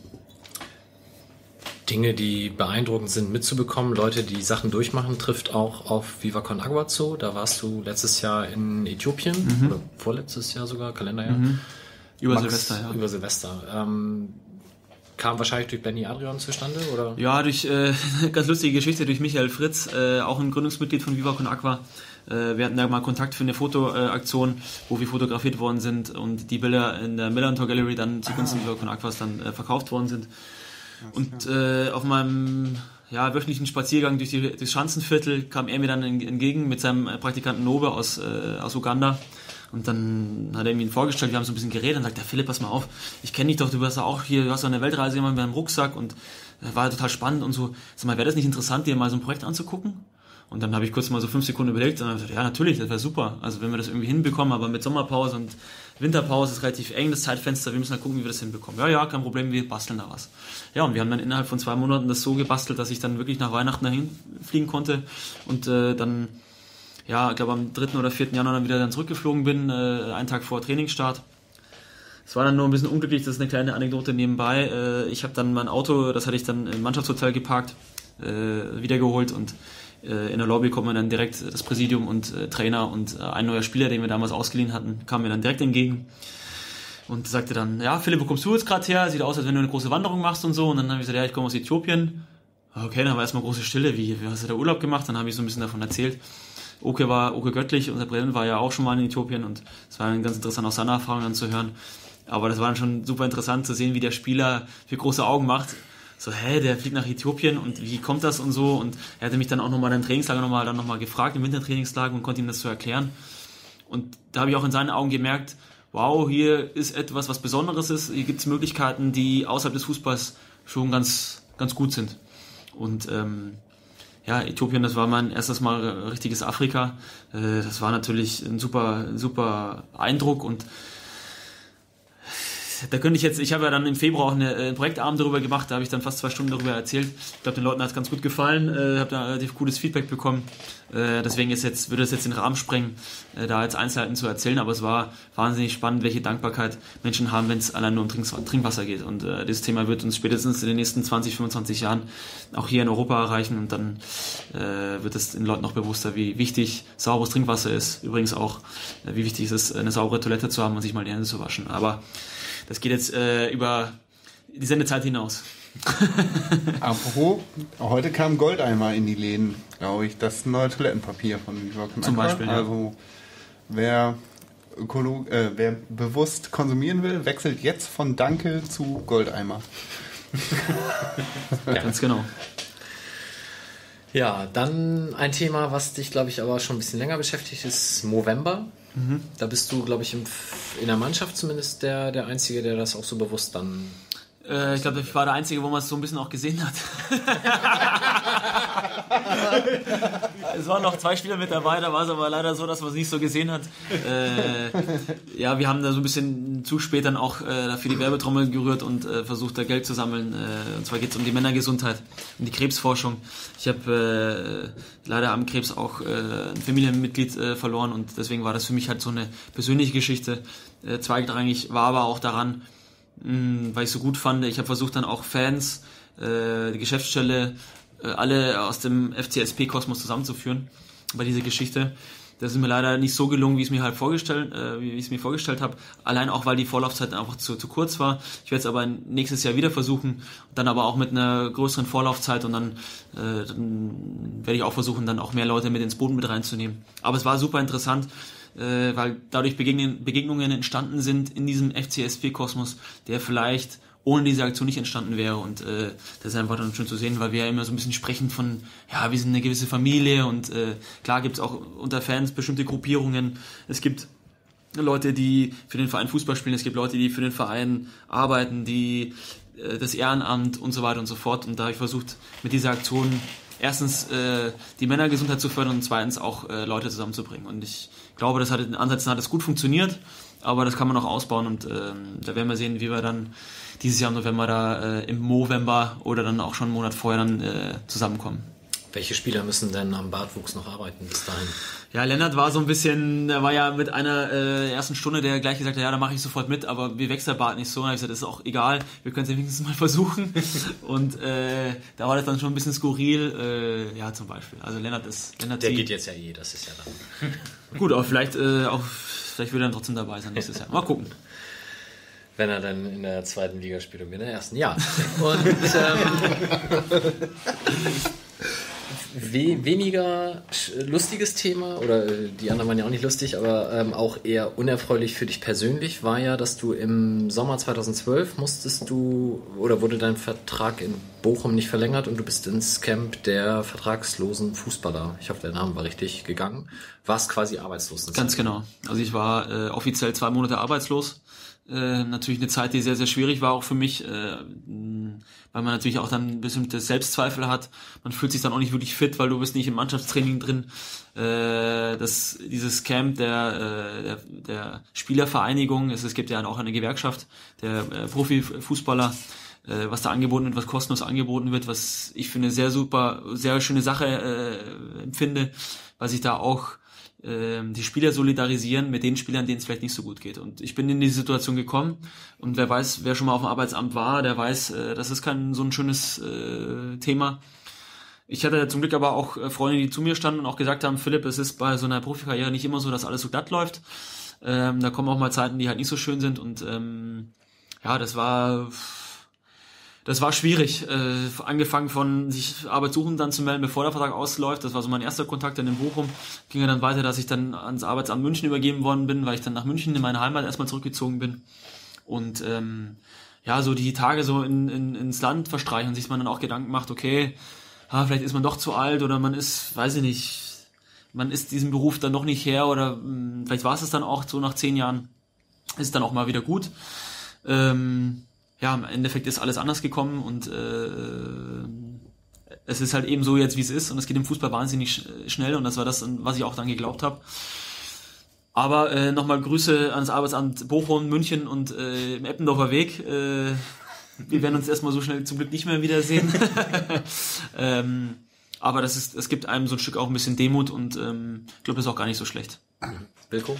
Dinge, die beeindruckend sind, mitzubekommen. Leute, die Sachen durchmachen, trifft auch auf Viva Con Agua zu. Da warst du letztes Jahr in Äthiopien, mhm. oder vorletztes Jahr sogar, Kalenderjahr. Mhm. Über Max, Silvester, ja. Über Silvester. Ähm, kam wahrscheinlich durch Benny Adrian zustande, oder? Ja, durch äh, ganz lustige Geschichte, durch Michael Fritz, äh, auch ein Gründungsmitglied von Viva Con Agua. Äh, wir hatten da mal Kontakt für eine Fotoaktion, wo wir fotografiert worden sind und die Bilder in der Millantor Gallery dann zugunsten ah. Viva Con Aguas dann äh, verkauft worden sind. Und äh, auf meinem ja, wöchentlichen Spaziergang durch die, durchs Schanzenviertel kam er mir dann entgegen mit seinem Praktikanten Nobe aus, äh, aus Uganda. Und dann hat er mir ihn vorgestellt, wir haben so ein bisschen geredet, und sagt, der Philipp, pass mal auf, ich kenne dich doch, du warst ja auch hier, du hast ja eine Weltreise gemacht mit deinem Rucksack, und äh, war total spannend und so. Sag mal, wäre das nicht interessant, dir mal so ein Projekt anzugucken? Und dann habe ich kurz mal so fünf Sekunden überlegt und dann habe ich gesagt, ja, natürlich, das wäre super. Also wenn wir das irgendwie hinbekommen, aber mit Sommerpause und Winterpause ist relativ eng, das Zeitfenster, wir müssen halt gucken, wie wir das hinbekommen. Ja, ja, kein Problem, wir basteln da was. Ja, und wir haben dann innerhalb von zwei Monaten das so gebastelt, dass ich dann wirklich nach Weihnachten dahin fliegen konnte und äh, dann, ja, ich glaube am dritten oder vierten Januar dann wieder dann zurückgeflogen bin, äh, einen Tag vor Trainingsstart. Es war dann nur ein bisschen unglücklich, das ist eine kleine Anekdote nebenbei. Äh, ich habe dann mein Auto, das hatte ich dann im Mannschaftshotel geparkt, äh, wiedergeholt, und in der Lobby kommt mir dann direkt das Präsidium und äh, Trainer und äh, ein neuer Spieler, den wir damals ausgeliehen hatten, kam mir dann direkt entgegen und sagte dann, ja, Philipp, wo kommst du jetzt gerade her? Sieht aus, als wenn du eine große Wanderung machst und so. Und dann habe ich gesagt, ja, ich komme aus Äthiopien. Okay, dann war erstmal große Stille. Wie, wie hast du da Urlaub gemacht? Dann habe ich so ein bisschen davon erzählt. Oke war, Oke Göttlich, unser Präsident, war ja auch schon mal in Äthiopien, und es war dann ganz interessant, aus seiner Erfahrung dann zu hören. Aber das war dann schon super interessant zu sehen, wie der Spieler für große Augen macht. so, hä, der fliegt nach Äthiopien und wie kommt das und so, und er hatte mich dann auch nochmal im Trainingslager nochmal dann nochmal gefragt, im Wintertrainingslager, und konnte ihm das so erklären, und da habe ich auch in seinen Augen gemerkt, wow, hier ist etwas, was Besonderes ist, hier gibt es Möglichkeiten, die außerhalb des Fußballs schon ganz, ganz gut sind. Und ähm, ja, Äthiopien, das war mein erstes Mal richtiges Afrika. Äh, das war natürlich ein super, super Eindruck, und da könnte ich jetzt, ich habe ja dann im Februar auch eine, einen Projektabend darüber gemacht, da habe ich dann fast zwei Stunden darüber erzählt. Ich glaube, den Leuten hat es ganz gut gefallen, äh, habe da relativ gutes Feedback bekommen. Äh, deswegen ist jetzt, würde es jetzt den Rahmen sprengen, äh, da jetzt Einzelheiten zu erzählen, aber es war wahnsinnig spannend, welche Dankbarkeit Menschen haben, wenn es allein nur um Trinkwasser geht. Und äh, dieses Thema wird uns spätestens in den nächsten zwanzig, fünfundzwanzig Jahren auch hier in Europa erreichen, und dann äh, wird es den Leuten noch bewusster, wie wichtig sauberes Trinkwasser ist. Übrigens auch, äh, wie wichtig es ist, eine saubere Toilette zu haben und sich mal die Hände zu waschen. Aber das geht jetzt äh, über die Sendezeit hinaus. Apropos, heute kam Goldeimer in die Läden, glaube ich. Das neue Toilettenpapier von Joachim Zum Beispiel, ja. Also wer, Ökolo- äh, wer bewusst konsumieren will, wechselt jetzt von Danke zu Goldeimer. Ja, ganz genau. Ja, dann ein Thema, was dich, glaube ich, aber schon ein bisschen länger beschäftigt, ist Movember. Mhm. Da bist du, glaube ich, im, in der Mannschaft zumindest der, der Einzige, der das auch so bewusst dann... Äh, ich glaube, ich war der Einzige, wo man es so ein bisschen auch gesehen hat. Es waren noch zwei Spieler mit dabei, da war es aber leider so, dass man es nicht so gesehen hat. Äh, ja, wir haben da so ein bisschen zu spät dann auch äh, für die Werbetrommel gerührt und äh, versucht, da Geld zu sammeln. Äh, und zwar geht es um die Männergesundheit, um die Krebsforschung. Ich habe äh, leider am Krebs auch äh, ein Familienmitglied äh, verloren, und deswegen war das für mich halt so eine persönliche Geschichte. Äh, zweitrangig war aber auch daran, mh, weil ich so gut fand, ich habe versucht dann auch Fans, äh, die Geschäftsstelle, alle aus dem F C S P-Kosmos zusammenzuführen bei dieser Geschichte. Das ist mir leider nicht so gelungen, wie ich es mir halt vorgestellt, äh, wie ich es mir vorgestellt habe. Allein auch, weil die Vorlaufzeit einfach zu, zu kurz war. Ich werde es aber nächstes Jahr wieder versuchen, dann aber auch mit einer größeren Vorlaufzeit, und dann, äh, dann werde ich auch versuchen, dann auch mehr Leute mit ins Boot mit reinzunehmen. Aber es war super interessant, äh, weil dadurch Begegn- Begegnungen entstanden sind in diesem F C S P-Kosmos, der vielleicht ohne diese Aktion nicht entstanden wäre, und äh, das ist einfach dann schön zu sehen, weil wir ja immer so ein bisschen sprechen von, ja, wir sind eine gewisse Familie, und äh, klar gibt es auch unter Fans bestimmte Gruppierungen, es gibt Leute, die für den Verein Fußball spielen, es gibt Leute, die für den Verein arbeiten, die äh, das Ehrenamt und so weiter und so fort, und da habe ich versucht, mit dieser Aktion erstens äh, die Männergesundheit zu fördern und zweitens auch äh, Leute zusammenzubringen, und ich glaube, das hat in Ansätzen hat das gut funktioniert, aber das kann man noch ausbauen, und äh, da werden wir sehen, wie wir dann dieses Jahr im November da äh, im Movember oder dann auch schon einen Monat vorher dann äh, zusammenkommen. Welche Spieler müssen denn am Bartwuchs noch arbeiten bis dahin? Ja, Lennart war so ein bisschen, der war ja mit einer äh, ersten Stunde, der gleich gesagt hat, ja, da mache ich sofort mit, aber mir wächst der Bart nicht so. Und dann habe ich gesagt, das ist auch egal, wir können es ja wenigstens mal versuchen. Und äh, da war das dann schon ein bisschen skurril, äh, ja, zum Beispiel. Also Lennart ist... Lennart der zieht. geht jetzt ja eh, das ist ja dann... Gut, aber vielleicht, äh, auch, vielleicht will er dann trotzdem dabei sein nächstes Jahr. Mal gucken. Wenn er dann in der zweiten Liga spielt und wir in der ersten. Ja. Und ähm, we- weniger lustiges Thema, oder die anderen waren ja auch nicht lustig, aber ähm, auch eher unerfreulich für dich persönlich, war ja, dass du im Sommer zweitausendzwölf musstest du, oder wurde dein Vertrag in Bochum nicht verlängert, und du bist ins Camp der vertragslosen Fußballer, ich hoffe, der Name war richtig, gegangen. Warst quasi arbeitslos. Ganz genau. Also ich war äh, offiziell zwei Monate arbeitslos. Äh, natürlich eine Zeit, die sehr, sehr schwierig war auch für mich, äh, weil man natürlich auch dann bestimmte Selbstzweifel hat. Man fühlt sich dann auch nicht wirklich fit, weil du bist nicht im Mannschaftstraining drin. Äh, das, dieses Camp der, äh, der, der Spielervereinigung, es, es gibt ja auch eine Gewerkschaft der äh, Profifußballer, äh, was da angeboten wird, was kostenlos angeboten wird, was ich für eine sehr super, sehr schöne Sache äh, empfinde, weil sich da auch die Spieler solidarisieren mit den Spielern, denen es vielleicht nicht so gut geht. Und ich bin in diese Situation gekommen, und wer weiß, wer schon mal auf dem Arbeitsamt war, der weiß, das ist kein so ein schönes äh, Thema. Ich hatte zum Glück aber auch Freunde, die zu mir standen und auch gesagt haben, Philipp, es ist bei so einer Profikarriere nicht immer so, dass alles so glatt läuft. Ähm, da kommen auch mal Zeiten, die halt nicht so schön sind, und ähm, ja, das war... Das war schwierig, äh, angefangen von sich Arbeit suchen dann zu melden, bevor der Vertrag ausläuft. Das war so mein erster Kontakt dann in Bochum. Ging ja dann weiter, dass ich dann ans Arbeitsamt München übergeben worden bin, weil ich dann nach München in meine Heimat erstmal zurückgezogen bin. Und ähm, ja, so die Tage so in, in, ins Land verstreichen und sich man dann auch Gedanken macht, okay, ah, vielleicht ist man doch zu alt oder man ist, weiß ich nicht, man ist diesem Beruf dann noch nicht her oder mh, vielleicht war es es dann auch so nach zehn Jahren, ist es dann auch mal wieder gut. Ähm, ja, im Endeffekt ist alles anders gekommen und äh, es ist halt eben so jetzt, wie es ist und es geht im Fußball wahnsinnig sch- schnell und das war das, was ich auch dann geglaubt habe. Aber äh, nochmal Grüße ans Arbeitsamt Bochum, München und äh, im Eppendorfer Weg. Äh, wir werden uns erstmal so schnell zum Glück nicht mehr wiedersehen. ähm, aber das ist, es gibt einem so ein Stück auch ein bisschen Demut und ähm, ich glaube, das ist auch gar nicht so schlecht. Wilko?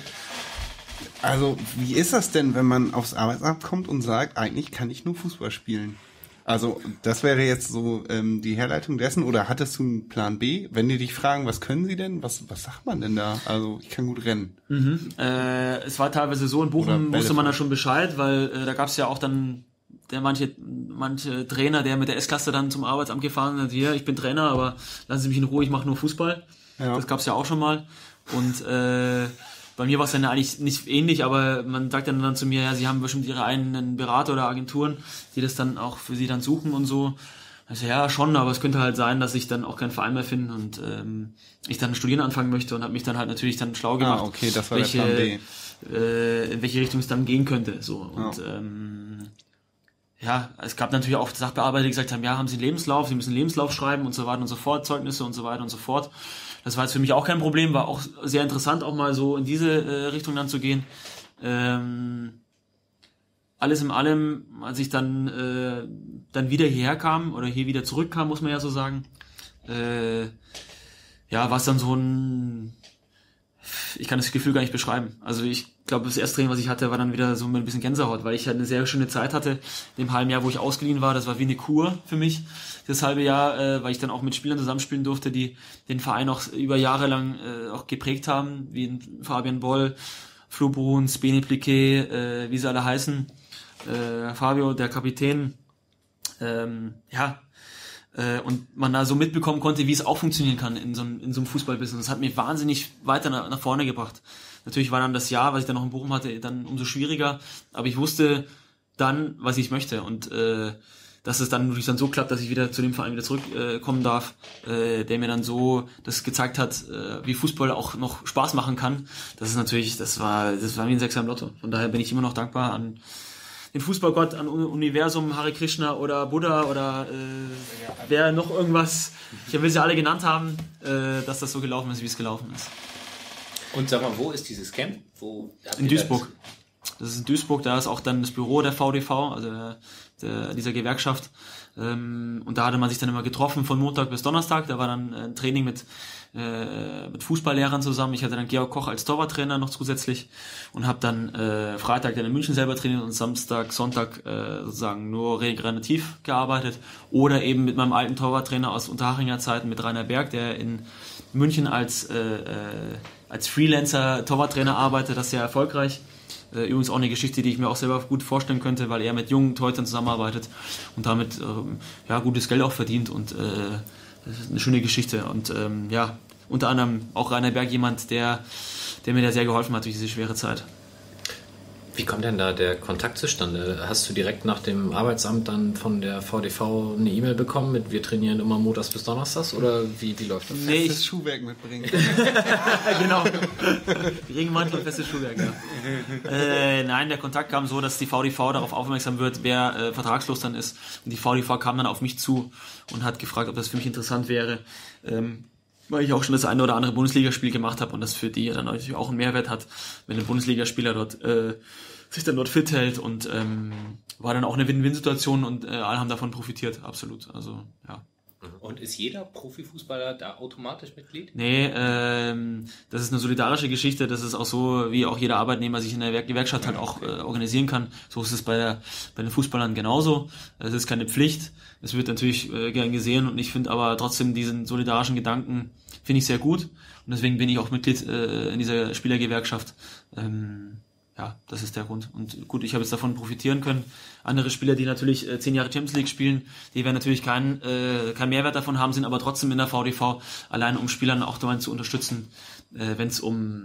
Also, wie ist das denn, wenn man aufs Arbeitsamt kommt und sagt, eigentlich kann ich nur Fußball spielen? Also, das wäre jetzt so ähm, die Herleitung dessen, oder hattest du einen Plan B? Wenn die dich fragen, was können sie denn? Was was sagt man denn da? Also, ich kann gut rennen. Mhm. Äh, es war teilweise so, in Bochum wusste man da schon Bescheid, weil äh, da gab es ja auch dann der manche manche Trainer, der mit der S-Klasse dann zum Arbeitsamt gefahren ist, hier, ich bin Trainer, aber lassen Sie mich in Ruhe, ich mache nur Fußball. Ja. Das gab es ja auch schon mal. Und äh, bei mir war es dann eigentlich nicht ähnlich, aber man sagt dann, dann zu mir, ja, sie haben bestimmt ihre eigenen Berater oder Agenturen, die das dann auch für sie dann suchen und so. Also ja, schon, aber es könnte halt sein, dass ich dann auch keinen Verein mehr finde und ähm, ich dann studieren anfangen möchte und habe mich dann halt natürlich dann schlau gemacht, Ah, okay, das war welche, der Plan B. Äh, in welche Richtung es dann gehen könnte. So. Und Ja. ähm, ja, es gab natürlich auch Sachbearbeiter, die gesagt haben, ja, haben Sie einen Lebenslauf, Sie müssen einen Lebenslauf schreiben und so weiter und so fort, Zeugnisse und so weiter und so fort. Das war jetzt für mich auch kein Problem, war auch sehr interessant, auch mal so in diese äh, Richtung dann zu gehen. Ähm, alles in allem, als ich dann äh, dann wieder hierher kam oder hier wieder zurückkam, muss man ja so sagen, äh, ja, war es dann so ein, ich kann das Gefühl gar nicht beschreiben. Also ich glaube, das erste Training, was ich hatte, war dann wieder so mit ein bisschen Gänsehaut, weil ich halt eine sehr schöne Zeit hatte. In dem halben Jahr, wo ich ausgeliehen war, das war wie eine Kur für mich, das halbe Jahr, äh, weil ich dann auch mit Spielern zusammenspielen durfte, die den Verein auch über Jahre lang äh, auch geprägt haben, wie Fabian Boll, Flo Bruns, Beni Pliquet, äh, wie sie alle heißen, äh, Fabio, der Kapitän, ähm, ja, äh, und man da so mitbekommen konnte, wie es auch funktionieren kann in so einem, in so einem Fußballbusiness. Das hat mich wahnsinnig weiter nach, nach vorne gebracht. Natürlich war dann das Jahr, was ich dann noch in Bochum hatte, dann umso schwieriger, aber ich wusste dann, was ich möchte und äh, dass es dann wirklich dann so klappt, dass ich wieder zu dem Verein wieder zurückkommen äh, kommen darf, äh, der mir dann so das gezeigt hat, äh, wie Fußball auch noch Spaß machen kann. Das ist natürlich, das war, das war wie ein Sechser im Lotto. Von daher bin ich immer noch dankbar an den Fußballgott, an Universum, Hare Krishna oder Buddha oder äh, wer noch irgendwas, ich will sie alle genannt haben, äh, dass das so gelaufen ist, wie es gelaufen ist. Und sag mal, wo ist dieses Camp? Wo in Duisburg. Das ist in Duisburg, da ist auch dann das Büro der V D V, also der, der, dieser Gewerkschaft. Ähm, und da hatte man sich dann immer getroffen von Montag bis Donnerstag. Da war dann ein Training mit, äh, mit Fußballlehrern zusammen. Ich hatte dann Georg Koch als Torwarttrainer noch zusätzlich und habe dann äh, Freitag dann in München selber trainiert und Samstag, Sonntag äh, sozusagen nur regenerativ gearbeitet. Oder eben mit meinem alten Torwarttrainer aus Unterhachinger Zeiten, mit Rainer Berg, der in München als, äh, äh, als Freelancer Torwarttrainer arbeitet, das ist sehr erfolgreich. Übrigens auch eine Geschichte, die ich mir auch selber gut vorstellen könnte, weil er mit jungen Torhütern zusammenarbeitet und damit ähm, ja, gutes Geld auch verdient und äh, das ist eine schöne Geschichte. Und ähm, ja, unter anderem auch Rainer Berg, jemand, der, der mir da sehr geholfen hat durch diese schwere Zeit. Wie kommt denn da der Kontakt zustande? Hast du direkt nach dem Arbeitsamt dann von der V D V eine E-Mail bekommen mit wir trainieren immer montags bis donnerstags oder wie, wie läuft das? Nee, Festes Schuhwerk mitbringen. Genau. Regenmantel und festes Schuhwerk, ja. äh, nein, der Kontakt kam so, dass die V D V darauf aufmerksam wird, wer äh, vertragslos dann ist. Und die V D V kam dann auf mich zu und hat gefragt, ob das für mich interessant wäre. Ähm, weil ich auch schon das eine oder andere Bundesligaspiel gemacht habe und das für die dann natürlich auch einen Mehrwert hat, wenn ein Bundesligaspieler dort äh, sich dann dort fit hält und ähm, war dann auch eine Win-Win-Situation und äh, alle haben davon profitiert, absolut. Also ja. Und ist jeder Profifußballer da automatisch Mitglied? Nee, ähm, das ist eine solidarische Geschichte, das ist auch so, wie auch jeder Arbeitnehmer sich in der Gewerkschaft halt auch äh, organisieren kann. So ist es bei, der, bei den Fußballern genauso. Es ist keine Pflicht, es wird natürlich äh, gern gesehen und ich finde aber trotzdem diesen solidarischen Gedanken finde ich sehr gut und deswegen bin ich auch Mitglied äh, in dieser Spielergewerkschaft. Ähm, ja, das ist der Grund. Und gut, ich habe jetzt davon profitieren können. Andere Spieler, die natürlich äh, zehn Jahre Champions League spielen, die werden natürlich keinen äh, keinen Mehrwert davon haben, sind aber trotzdem in der V D V, allein um Spielern auch dabei zu unterstützen, äh, wenn es um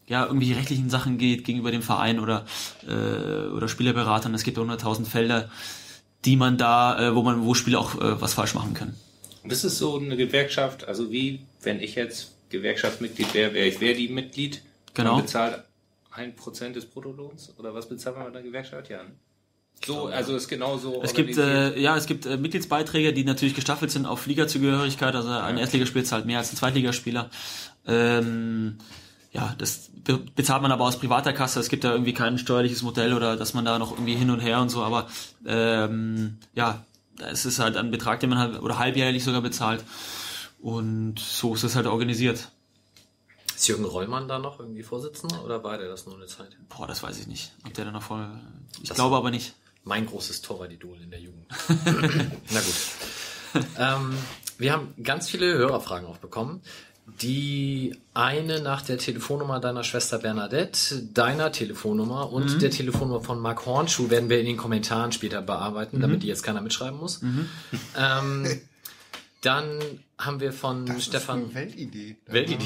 ja, irgendwelche rechtlichen Sachen geht gegenüber dem Verein oder äh, oder Spielerberatern. Es gibt ja hunderttausend Felder, die man da, äh, wo man, wo Spieler auch äh, was falsch machen können. Und das ist so eine Gewerkschaft, also wie, wenn ich jetzt Gewerkschaftsmitglied wäre, wäre ich Verdi-Mitglied. Genau. Man bezahlt ein Prozent des Bruttolohns? Oder was bezahlt man bei der Gewerkschaft? Ja. So, also ist genauso. Es gibt, äh, ja, es gibt äh, Mitgliedsbeiträge, die natürlich gestaffelt sind auf Ligazugehörigkeit. Also ein Erstligaspieler zahlt mehr als ein Zweitligaspieler. Ähm, ja, das be- bezahlt man aber aus privater Kasse. Es gibt da irgendwie kein steuerliches Modell oder dass man da noch irgendwie hin und her und so. Aber ähm, ja, es ist halt ein Betrag, den man halt oder halbjährlich sogar bezahlt. Und so ist es halt organisiert. Ist Jürgen Rollmann da noch irgendwie Vorsitzender oder war der das nur eine Zeit? Boah, das weiß ich nicht. Ob der da noch voll. Ich das glaube aber nicht. Mein großes Torwart-Idol in der Jugend. Na gut. ähm, wir haben ganz viele Hörerfragen auch bekommen. Die eine nach der Telefonnummer deiner Schwester Bernadette, deiner Telefonnummer und mhm. der Telefonnummer von Marc Hornschuh werden wir in den Kommentaren später bearbeiten, mhm. damit die jetzt keiner mitschreiben muss. Mhm. Ähm, dann haben wir von das Stefan... Ist eine Weltidee. Weltidee.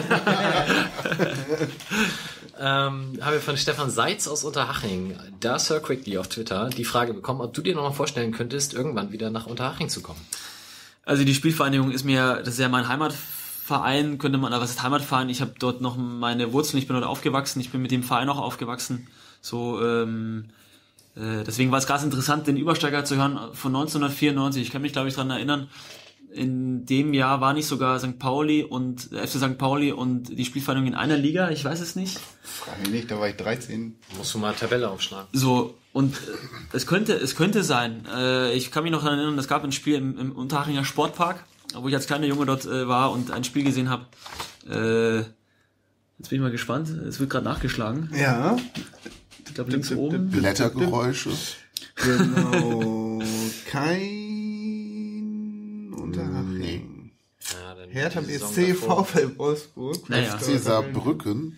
ähm, haben wir von Stefan Seitz aus Unterhaching, da Sir Quickly auf Twitter, die Frage bekommen, ob du dir noch mal vorstellen könntest, irgendwann wieder nach Unterhaching zu kommen. Also die Spielvereinigung ist mir, das ist ja mein Heimatverein, könnte man, aber was ist Heimatverein? Ich habe dort noch meine Wurzeln, ich bin dort aufgewachsen, ich bin mit dem Verein auch aufgewachsen. So, ähm, äh, deswegen war es ganz interessant, den Übersteiger zu hören von neunzehnhundertvierundneunzig. Ich kann mich, glaube ich, daran erinnern, in dem Jahr war nicht sogar Sankt Pauli und F C Sankt Pauli und die Spielvereinigung in einer Liga, ich weiß es nicht. Frag mich nicht, da war ich dreizehn. Musst du mal Tabelle aufschlagen. So, und äh, es könnte es könnte sein, äh, ich kann mich noch daran erinnern, es gab ein Spiel im, im Unterhachinger Sportpark, wo ich als kleiner Junge dort äh, war und ein Spiel gesehen habe. Äh, jetzt bin ich mal gespannt, es wird gerade nachgeschlagen. Ja. Ich glaube links oben. Blättergeräusche. Genau. Kein Unterhaching. Ja, dann Hertha die B Saison S C, davor. VfL Wolfsburg. Naja. F C Saarbrücken.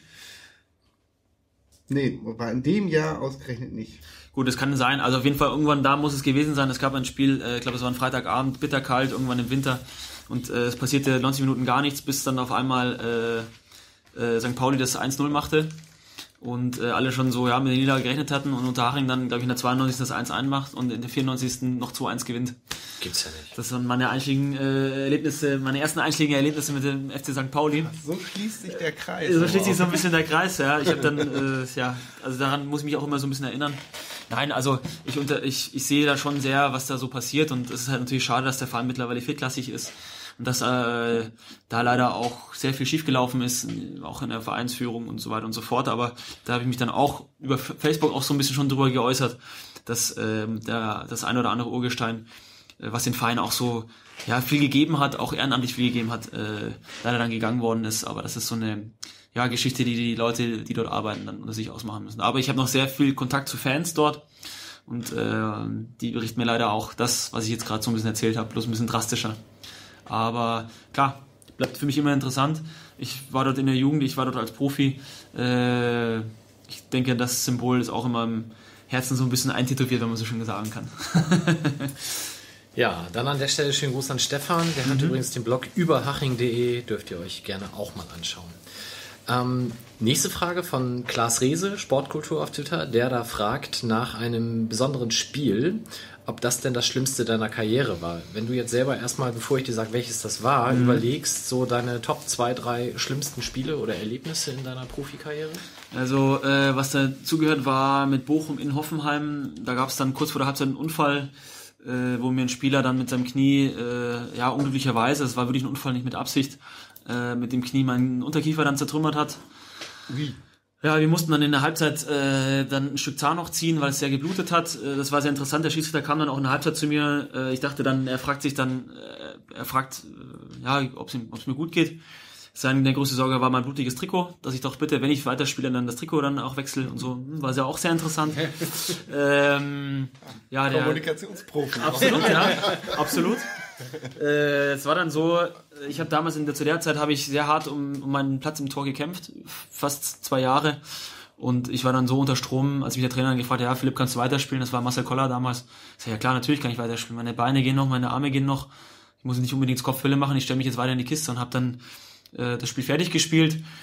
Nee, war in dem Jahr ausgerechnet nicht. Gut, es kann sein, also auf jeden Fall irgendwann da muss es gewesen sein. Es gab ein Spiel, äh, ich glaube es war ein Freitagabend, bitterkalt, irgendwann im Winter und äh, es passierte neunzig Minuten gar nichts, bis dann auf einmal äh, äh, Sankt Pauli das eins null machte und äh, alle schon so ja mit der Niederlage gerechnet hatten und Unterhaching dann, glaube ich, in der zweiundneunzigsten das eins eins macht und in der vierundneunzigsten noch zwei eins gewinnt. Gibt's ja nicht. Das waren meine einschlägigen äh, Erlebnisse, meine ersten einschlägigen Erlebnisse mit dem F C Sankt Pauli. So schließt sich der Kreis. So schließt sich so ein bisschen der Kreis, ja. Ich habe dann, äh, ja, also daran muss ich mich auch immer so ein bisschen erinnern. Nein, also ich, unter, ich, ich sehe da schon sehr, was da so passiert und es ist halt natürlich schade, dass der Verein mittlerweile viertklassig ist und dass äh, da leider auch sehr viel schiefgelaufen ist, auch in der Vereinsführung und so weiter und so fort. Aber da habe ich mich dann auch über Facebook auch so ein bisschen schon drüber geäußert, dass ähm, der, das ein oder andere Urgestein, äh, was den Verein auch so ja viel gegeben hat, auch ehrenamtlich viel gegeben hat, äh, leider dann gegangen worden ist. Aber das ist so eine ja, Geschichte, die die Leute, die dort arbeiten, dann unter sich ausmachen müssen. Aber ich habe noch sehr viel Kontakt zu Fans dort und äh, die berichten mir leider auch das, was ich jetzt gerade so ein bisschen erzählt habe, bloß ein bisschen drastischer. Aber klar, bleibt für mich immer interessant. Ich war dort in der Jugend, ich war dort als Profi. Äh, ich denke, das Symbol ist auch in meinem Herzen so ein bisschen eintätowiert, wenn man so schön sagen kann. Ja, dann an der Stelle schönen Gruß an Stefan. Der mhm. hat übrigens den Blog überhaching punkt de, dürft ihr euch gerne auch mal anschauen. Ähm, nächste Frage von Klaas Rehse, Sportkultur auf Twitter, der da fragt nach einem besonderen Spiel, ob das denn das Schlimmste deiner Karriere war. Wenn du jetzt selber erstmal, bevor ich dir sage, welches das war, mhm. überlegst, so deine Top zwei, drei schlimmsten Spiele oder Erlebnisse in deiner Profikarriere? Also, äh, was dazugehört war mit Bochum in Hoffenheim, da gab es dann kurz vor der Halbzeit einen Unfall, äh, wo mir ein Spieler dann mit seinem Knie, äh, ja, unglücklicherweise, es war wirklich ein Unfall, nicht mit Absicht, mit dem Knie meinen Unterkiefer dann zertrümmert hat. Wie? Ja, wir mussten dann in der Halbzeit äh, dann ein Stück Zahn noch ziehen, weil es sehr geblutet hat. Äh, das war sehr interessant. Der Schiedsrichter kam dann auch in der Halbzeit zu mir. Äh, ich dachte dann, er fragt sich dann, äh, er fragt, äh, ja, ob es mir gut geht. Seine größte Sorge war mein blutiges Trikot, dass ich doch bitte, wenn ich weiterspiele, dann das Trikot dann auch wechsle und so. War sehr auch sehr interessant. ähm, ja, der Kommunikationsprofi. Absolut, ja, absolut. Äh, es war dann so, ich habe damals in der zu der Zeit habe ich sehr hart um, um meinen Platz im Tor gekämpft, fast zwei Jahre. Und ich war dann so unter Strom, als mich der Trainer dann gefragt hat, ja, Philipp, kannst du weiterspielen? Das war Marcel Koller damals. Ich sag, ja klar, natürlich kann ich weiterspielen. Meine Beine gehen noch, meine Arme gehen noch. Ich muss nicht unbedingt Kopfhülle machen, ich stelle mich jetzt weiter in die Kiste und habe dann äh, das Spiel fertig gespielt.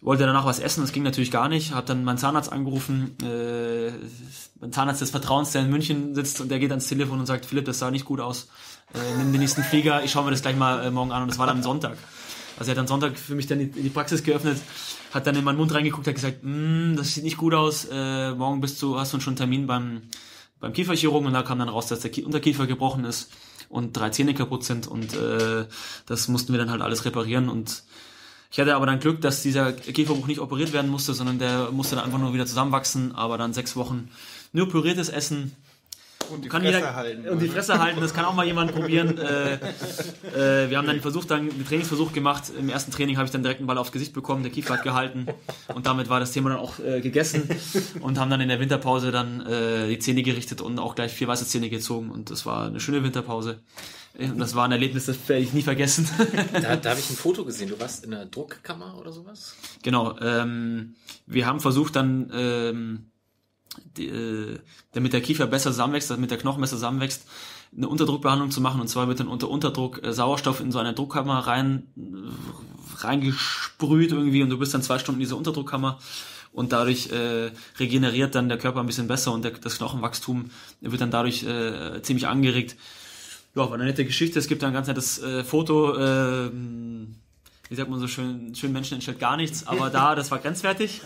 wollte danach was essen, das ging natürlich gar nicht, habe dann meinen Zahnarzt angerufen, äh, mein Zahnarzt des Vertrauens, der in München sitzt und der geht ans Telefon und sagt, Philipp, das sah nicht gut aus, äh, nimm den nächsten Flieger, ich schaue mir das gleich mal äh, morgen an und das war dann Sonntag. Also er hat dann Sonntag für mich dann die, die Praxis geöffnet, hat dann in meinen Mund reingeguckt, hat gesagt, das sieht nicht gut aus, äh, morgen bist du, hast du schon einen Termin beim, beim Kieferchirurgen und da kam dann raus, dass der Ki- Unterkiefer gebrochen ist und drei Zähne kaputt sind und äh, das mussten wir dann halt alles reparieren und ich hatte aber dann Glück, dass dieser Kieferbruch nicht operiert werden musste, sondern der musste dann einfach nur wieder zusammenwachsen, aber dann sechs Wochen nur püriertes Essen. Und die kann Fresse jeder, halten. Und die Fresse halten, das kann auch mal jemand probieren. Äh, äh, wir haben dann versucht, dann einen Trainingsversuch gemacht. Im ersten Training habe ich dann direkt einen Ball aufs Gesicht bekommen, der Kiefer hat gehalten und damit war das Thema dann auch äh, gegessen und haben dann in der Winterpause dann äh, die Zähne gerichtet und auch gleich vier weiße Zähne gezogen und das war eine schöne Winterpause. Und das war ein Erlebnis, das werde ich nie vergessen. Da, da habe ich ein Foto gesehen. Du warst in der Druckkammer oder sowas? Genau. Ähm, wir haben versucht dann, ähm, die, äh, damit der Kiefer besser zusammenwächst, damit der Knochen besser zusammenwächst, eine Unterdruckbehandlung zu machen. Und zwar wird dann unter Unterdruck äh, Sauerstoff in so eine Druckkammer rein äh, reingesprüht irgendwie und du bist dann zwei Stunden in dieser Unterdruckkammer. Und dadurch äh, regeneriert dann der Körper ein bisschen besser und der, das Knochenwachstum wird dann dadurch äh, ziemlich angeregt. Ja, war eine nette Geschichte. Es gibt da ein ganz nettes äh, Foto. Äh, wie sagt man so schön, schön Menschen entstellt gar nichts. Aber da, das war grenzwertig.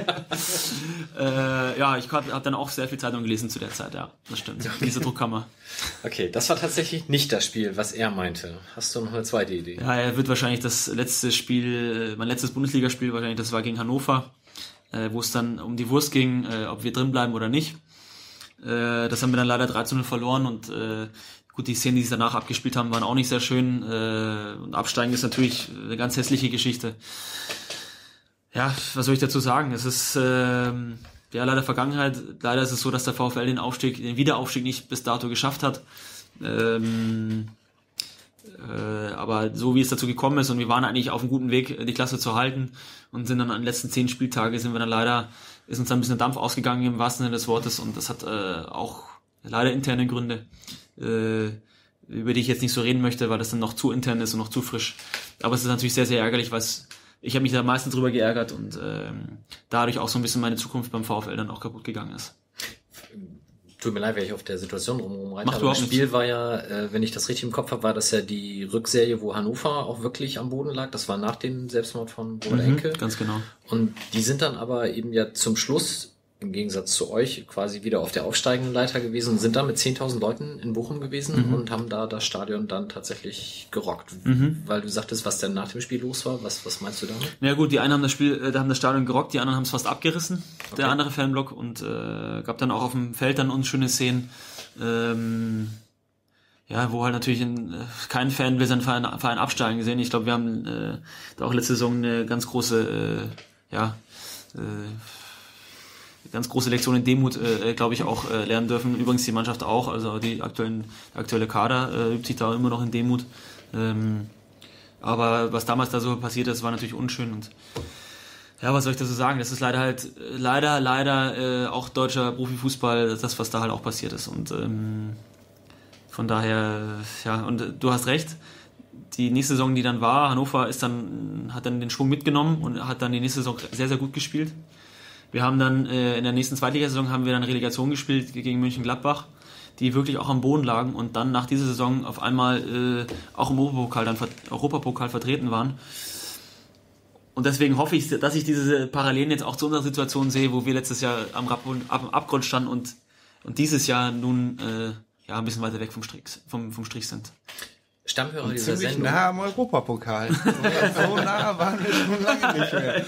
äh, ja, ich habe hab dann auch sehr viel Zeitung gelesen zu der Zeit. Ja, das stimmt. Diese Druckkammer. Okay, das war tatsächlich nicht das Spiel, was er meinte. Hast du noch eine zweite Idee? Ja, er wird wahrscheinlich das letzte Spiel, mein letztes Bundesligaspiel wahrscheinlich, das war gegen Hannover, äh, wo es dann um die Wurst ging, äh, ob wir drin bleiben oder nicht. Äh, das haben wir dann leider drei zu null verloren und äh, gut, die Szenen, die sie danach abgespielt haben, waren auch nicht sehr schön. Äh, und Absteigen ist natürlich eine ganz hässliche Geschichte. Ja, was soll ich dazu sagen? Es ist äh, ja leider Vergangenheit. Leider ist es so, dass der VfL den Aufstieg, den Wiederaufstieg nicht bis dato geschafft hat. Ähm, äh, aber so wie es dazu gekommen ist und wir waren eigentlich auf einem guten Weg, die Klasse zu halten und sind dann an den letzten zehn Spieltage sind wir dann leider, ist uns dann ein bisschen Dampf ausgegangen im wahrsten Sinne des Wortes und das hat äh, auch leider interne Gründe, äh, über die ich jetzt nicht so reden möchte, weil das dann noch zu intern ist und noch zu frisch. Aber es ist natürlich sehr, sehr ärgerlich, weil ich habe mich da meistens drüber geärgert und ähm, dadurch auch so ein bisschen meine Zukunft beim VfL dann auch kaputt gegangen ist. Tut mir leid, wenn ich auf der Situation rumreite. Macht Aber das überhaupt Spiel nichts. war ja, äh, wenn ich das richtig im Kopf habe, war das ja die Rückserie, wo Hannover auch wirklich am Boden lag. Das war nach dem Selbstmord von Robert Mhm, Enke. ganz genau. Und die sind dann aber eben ja zum Schluss, im Gegensatz zu euch, quasi wieder auf der aufsteigenden Leiter gewesen und sind da mit zehntausend Leuten in Bochum gewesen Mhm. und haben da das Stadion dann tatsächlich gerockt. Mhm. Weil du sagtest, was denn nach dem Spiel los war. Was, was meinst du damit? Ja gut, die einen haben das Spiel, äh, da haben das Stadion gerockt, die anderen haben es fast abgerissen, Okay. der andere Fanblock und äh, gab dann auch auf dem Feld dann unschöne Szenen. Ähm, ja, wo halt natürlich ein, äh, kein Fan will seinen Verein, Verein absteigen sehen. Ich glaube, wir haben äh, da auch letzte Saison eine ganz große, äh, ja, äh, ganz große Lektion in Demut, äh, glaube ich, auch äh, lernen dürfen. Übrigens die Mannschaft auch, also die aktuellen, der aktuelle Kader äh, übt sich da immer noch in Demut. Ähm, aber was damals da so passiert ist, war natürlich unschön und ja, was soll ich dazu sagen? Das ist leider halt, leider, leider äh, auch deutscher Profifußball, das, was da halt auch passiert ist. Und ähm, von daher, ja, und äh, du hast recht, die nächste Saison, die dann war, Hannover ist dann, hat dann den Schwung mitgenommen und hat dann die nächste Saison sehr, sehr gut gespielt. Wir haben dann äh, in der nächsten Zweitligasaison haben wir dann Relegation gespielt gegen Mönchengladbach, die wirklich auch am Boden lagen und dann nach dieser Saison auf einmal äh, auch im Europapokal, dann Europapokal vertreten waren. Und deswegen hoffe ich, dass ich diese Parallelen jetzt auch zu unserer Situation sehe, wo wir letztes Jahr am, Rab- am Abgrund standen und, und dieses Jahr nun äh, ja, ein bisschen weiter weg vom Strich, vom, vom Strich sind. Stammhörer dieser Ziemlich Sendung. nah am Europapokal. So nah waren wir schon lange nicht mehr.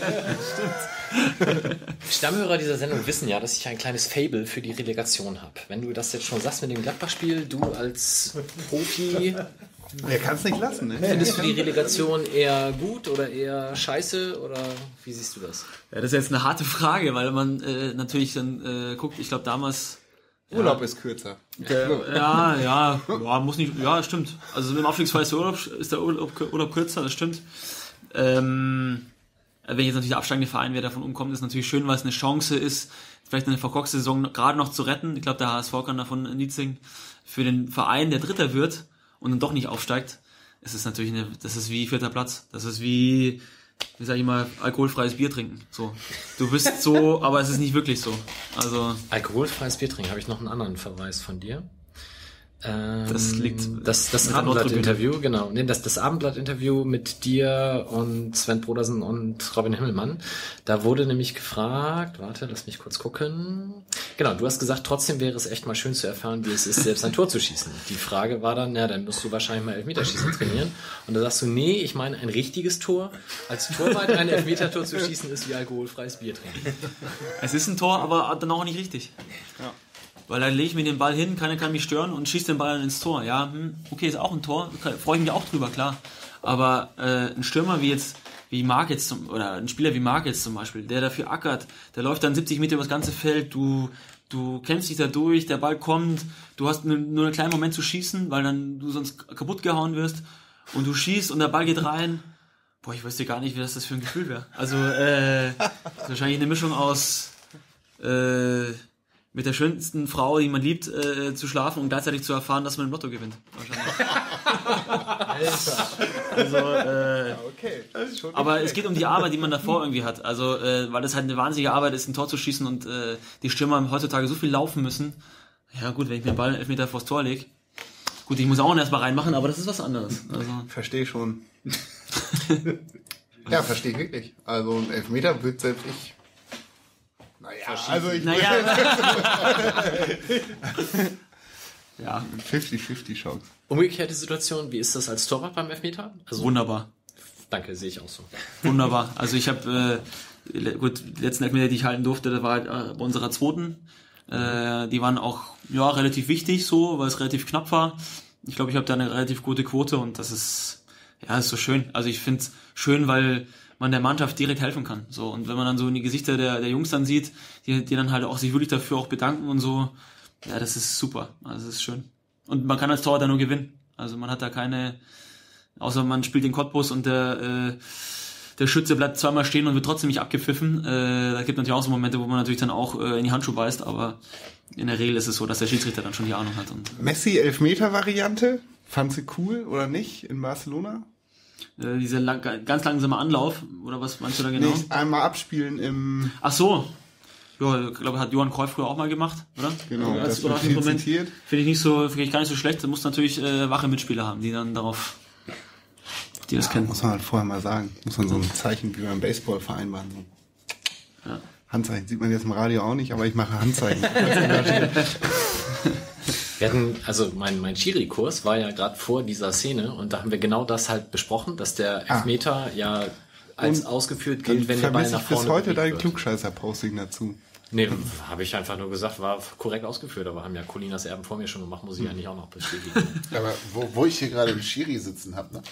Stammhörer dieser Sendung wissen ja, dass ich ein kleines Fable für die Relegation habe. Wenn du das jetzt schon sagst mit dem Gladbach-Spiel, du als Profi, Er kann es nicht lassen. Ne? findest du die Relegation eher gut oder eher scheiße oder wie siehst du das? Ja, das ist jetzt eine harte Frage, weil man äh, natürlich dann äh, guckt, ich glaube damals Urlaub ist kürzer. Der, ja, ja, ja, muss nicht, ja, stimmt. Also im Abstiegsfall ist der Urlaub, ist der Urlaub, Urlaub kürzer, das stimmt. Ähm, wenn jetzt natürlich der absteigende Verein, wer davon umkommt, ist natürlich schön, weil es eine Chance ist, vielleicht eine verkorkste Saison gerade noch zu retten. Ich glaube, der H S V kann davon ein Lied singen. Für den Verein, der Dritter wird und dann doch nicht aufsteigt, ist es natürlich eine, das ist wie vierter Platz. Das ist wie, wie sag ich mal, alkoholfreies Bier trinken. So. Du bist so, aber es ist nicht wirklich so. Also. Alkoholfreies Bier trinken, habe ich noch einen anderen Verweis von dir. Ähm, das liegt. Das, das Abendblatt-Interview, genau. Nee, das, das Abendblatt-Interview mit dir und Sven Brodersen und Robin Himmelmann. Da wurde nämlich gefragt, warte, lass mich kurz gucken. Genau, du hast gesagt, trotzdem wäre es echt mal schön zu erfahren, wie es ist, selbst ein Tor zu schießen. Die Frage war dann, ja, dann musst du wahrscheinlich mal Elfmeterschießen trainieren. Und da sagst du, nee, ich meine ein richtiges Tor. Als Torwart ein Elfmetertor zu schießen ist wie alkoholfreies Bier trinken. Es ist ein Tor, aber dann auch nicht richtig. Ja. Weil dann lege ich mir den Ball hin, keiner kann mich stören und schieße den Ball dann ins Tor. Ja, hm, okay, ist auch ein Tor, freue ich mich auch drüber, klar. Aber äh, ein Stürmer wie jetzt, wie Marc jetzt, zum, oder ein Spieler wie Marc jetzt zum Beispiel, der dafür ackert, der läuft dann siebzig Meter über das ganze Feld, du, du kämpfst dich da durch, der Ball kommt, du hast nur, nur einen kleinen Moment zu schießen, weil dann du sonst kaputt gehauen wirst und du schießt und der Ball geht rein. Boah, ich wüsste gar nicht, wie das, das für ein Gefühl wäre. Also, äh, wahrscheinlich eine Mischung aus, äh, mit der schönsten Frau, die man liebt, äh, zu schlafen und gleichzeitig zu erfahren, dass man im Lotto gewinnt. Wahrscheinlich. Alter. Also, äh, ja, okay. Das ist schon aber okay. Es geht um die Arbeit, die man davor irgendwie hat. Also, äh, weil das halt eine wahnsinnige Arbeit ist, ein Tor zu schießen und äh, die Stürmer heutzutage so viel laufen müssen. Ja gut, wenn ich mir den Ball elf Meter vors Tor lege. Gut, ich muss auch erstmal reinmachen, aber das ist was anderes. Also. Verstehe schon. Ja, verstehe ich wirklich. Also ein Elfmeter wird selbst ich. Naja, also ich naja. Ja. fünfzig fünfzig Chance. Umgekehrte Situation, wie ist das als Torwart beim Elfmeter? Also, wunderbar. Danke, sehe ich auch so. Wunderbar. Also ich habe, äh, gut, die letzten Elfmeter, die ich halten durfte, das war halt äh, bei unserer zweiten. Äh, die waren auch ja relativ wichtig so, weil es relativ knapp war. Ich glaube, ich habe da eine relativ gute Quote und das ist, ja, ist so schön. Also ich finde es schön, weil man der Mannschaft direkt helfen kann. So, und wenn man dann so in die Gesichter der, der Jungs dann sieht, die, die dann halt auch sich wirklich dafür auch bedanken und so, ja, das ist super. Also das ist schön. Und man kann als Torwart da nur gewinnen. Also man hat da keine, außer man spielt den Cottbus und der, äh, der Schütze bleibt zweimal stehen und wird trotzdem nicht abgepfiffen. Äh, da gibt natürlich auch so Momente, wo man natürlich dann auch äh, in die Handschuhe beißt, aber in der Regel ist es so, dass der Schiedsrichter dann schon die Ahnung hat. Und, Messi-Elfmeter-Variante, fand sie cool oder nicht in Barcelona? Äh, dieser lang, ganz langsame Anlauf, oder was meinst du da genau? Nee, einmal abspielen im... Ach so. Ja, ich glaube, hat Johann Cruyff früher auch mal gemacht, oder? Genau, also, das wird viel zitiert. Finde ich nicht so, finde ich gar nicht so schlecht. Da muss natürlich äh, wache Mitspieler haben, die dann darauf, die das ja, kennen. Muss man halt vorher mal sagen. Muss man so ein Zeichen wie beim Baseball vereinbaren. So. Ja. Handzeichen sieht man jetzt im Radio auch nicht, aber ich mache Handzeichen. Wir hatten, also mein, mein Schiri-Kurs war ja gerade vor dieser Szene und da haben wir genau das halt besprochen, dass der Elfmeter ah. ja als und ausgeführt gilt, wenn der Ball nach vorne bis heute dein Klugscheißer-Posting dazu. Nee, habe ich einfach nur gesagt, war korrekt ausgeführt, aber haben ja Colinas Erben vor mir schon gemacht, muss ich hm. eigentlich auch noch bestätigen. Aber wo, wo ich hier gerade den Schiri sitzen habe, ne?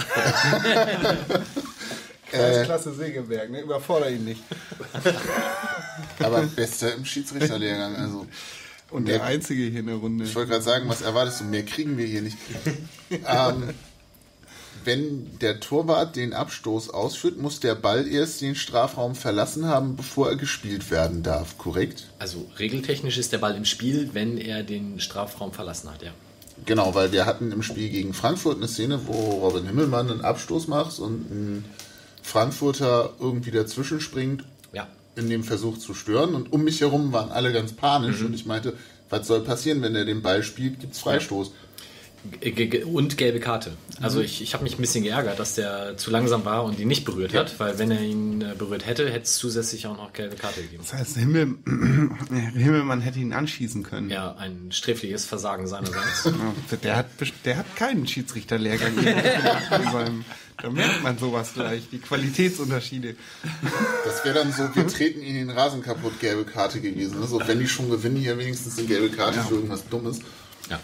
Klasse Segeberg, ne? Überfordere ihn nicht. Aber Bester im Schiedsrichterlehrgang, also. Und der mehr, Einzige hier in der Runde. Ich wollte gerade sagen, was erwartest du? Mehr kriegen wir hier nicht. ähm, wenn der Torwart den Abstoß ausführt, muss der Ball erst den Strafraum verlassen haben, bevor er gespielt werden darf, korrekt? Also regeltechnisch ist der Ball im Spiel, wenn er den Strafraum verlassen hat, ja. Genau, weil wir hatten im Spiel gegen Frankfurt eine Szene, wo Robin Himmelmann einen Abstoß macht und ein Frankfurter irgendwie dazwischen springt. Ja. In dem Versuch zu stören und um mich herum waren alle ganz panisch mhm. und ich meinte, was soll passieren, wenn er den Ball spielt, gibt's Freistoß. Und gelbe Karte. Also ich, ich habe mich ein bisschen geärgert, dass der zu langsam war und ihn nicht berührt ja. hat, weil wenn er ihn berührt hätte, hätte es zusätzlich auch noch gelbe Karte gegeben. Das heißt, Himmel, Himmelmann hätte ihn anschießen können. Ja, ein sträfliches Versagen seinerseits. Ja, der, hat, der hat keinen Schiedsrichterlehrgang gemacht. Da merkt man sowas gleich, die Qualitätsunterschiede. Das wäre dann so, wir treten ihnen den Rasen kaputt, gelbe Karte gewesen. Also wenn die schon gewinnen, hier wenigstens eine gelbe Karte ja. für irgendwas Dummes. Ja.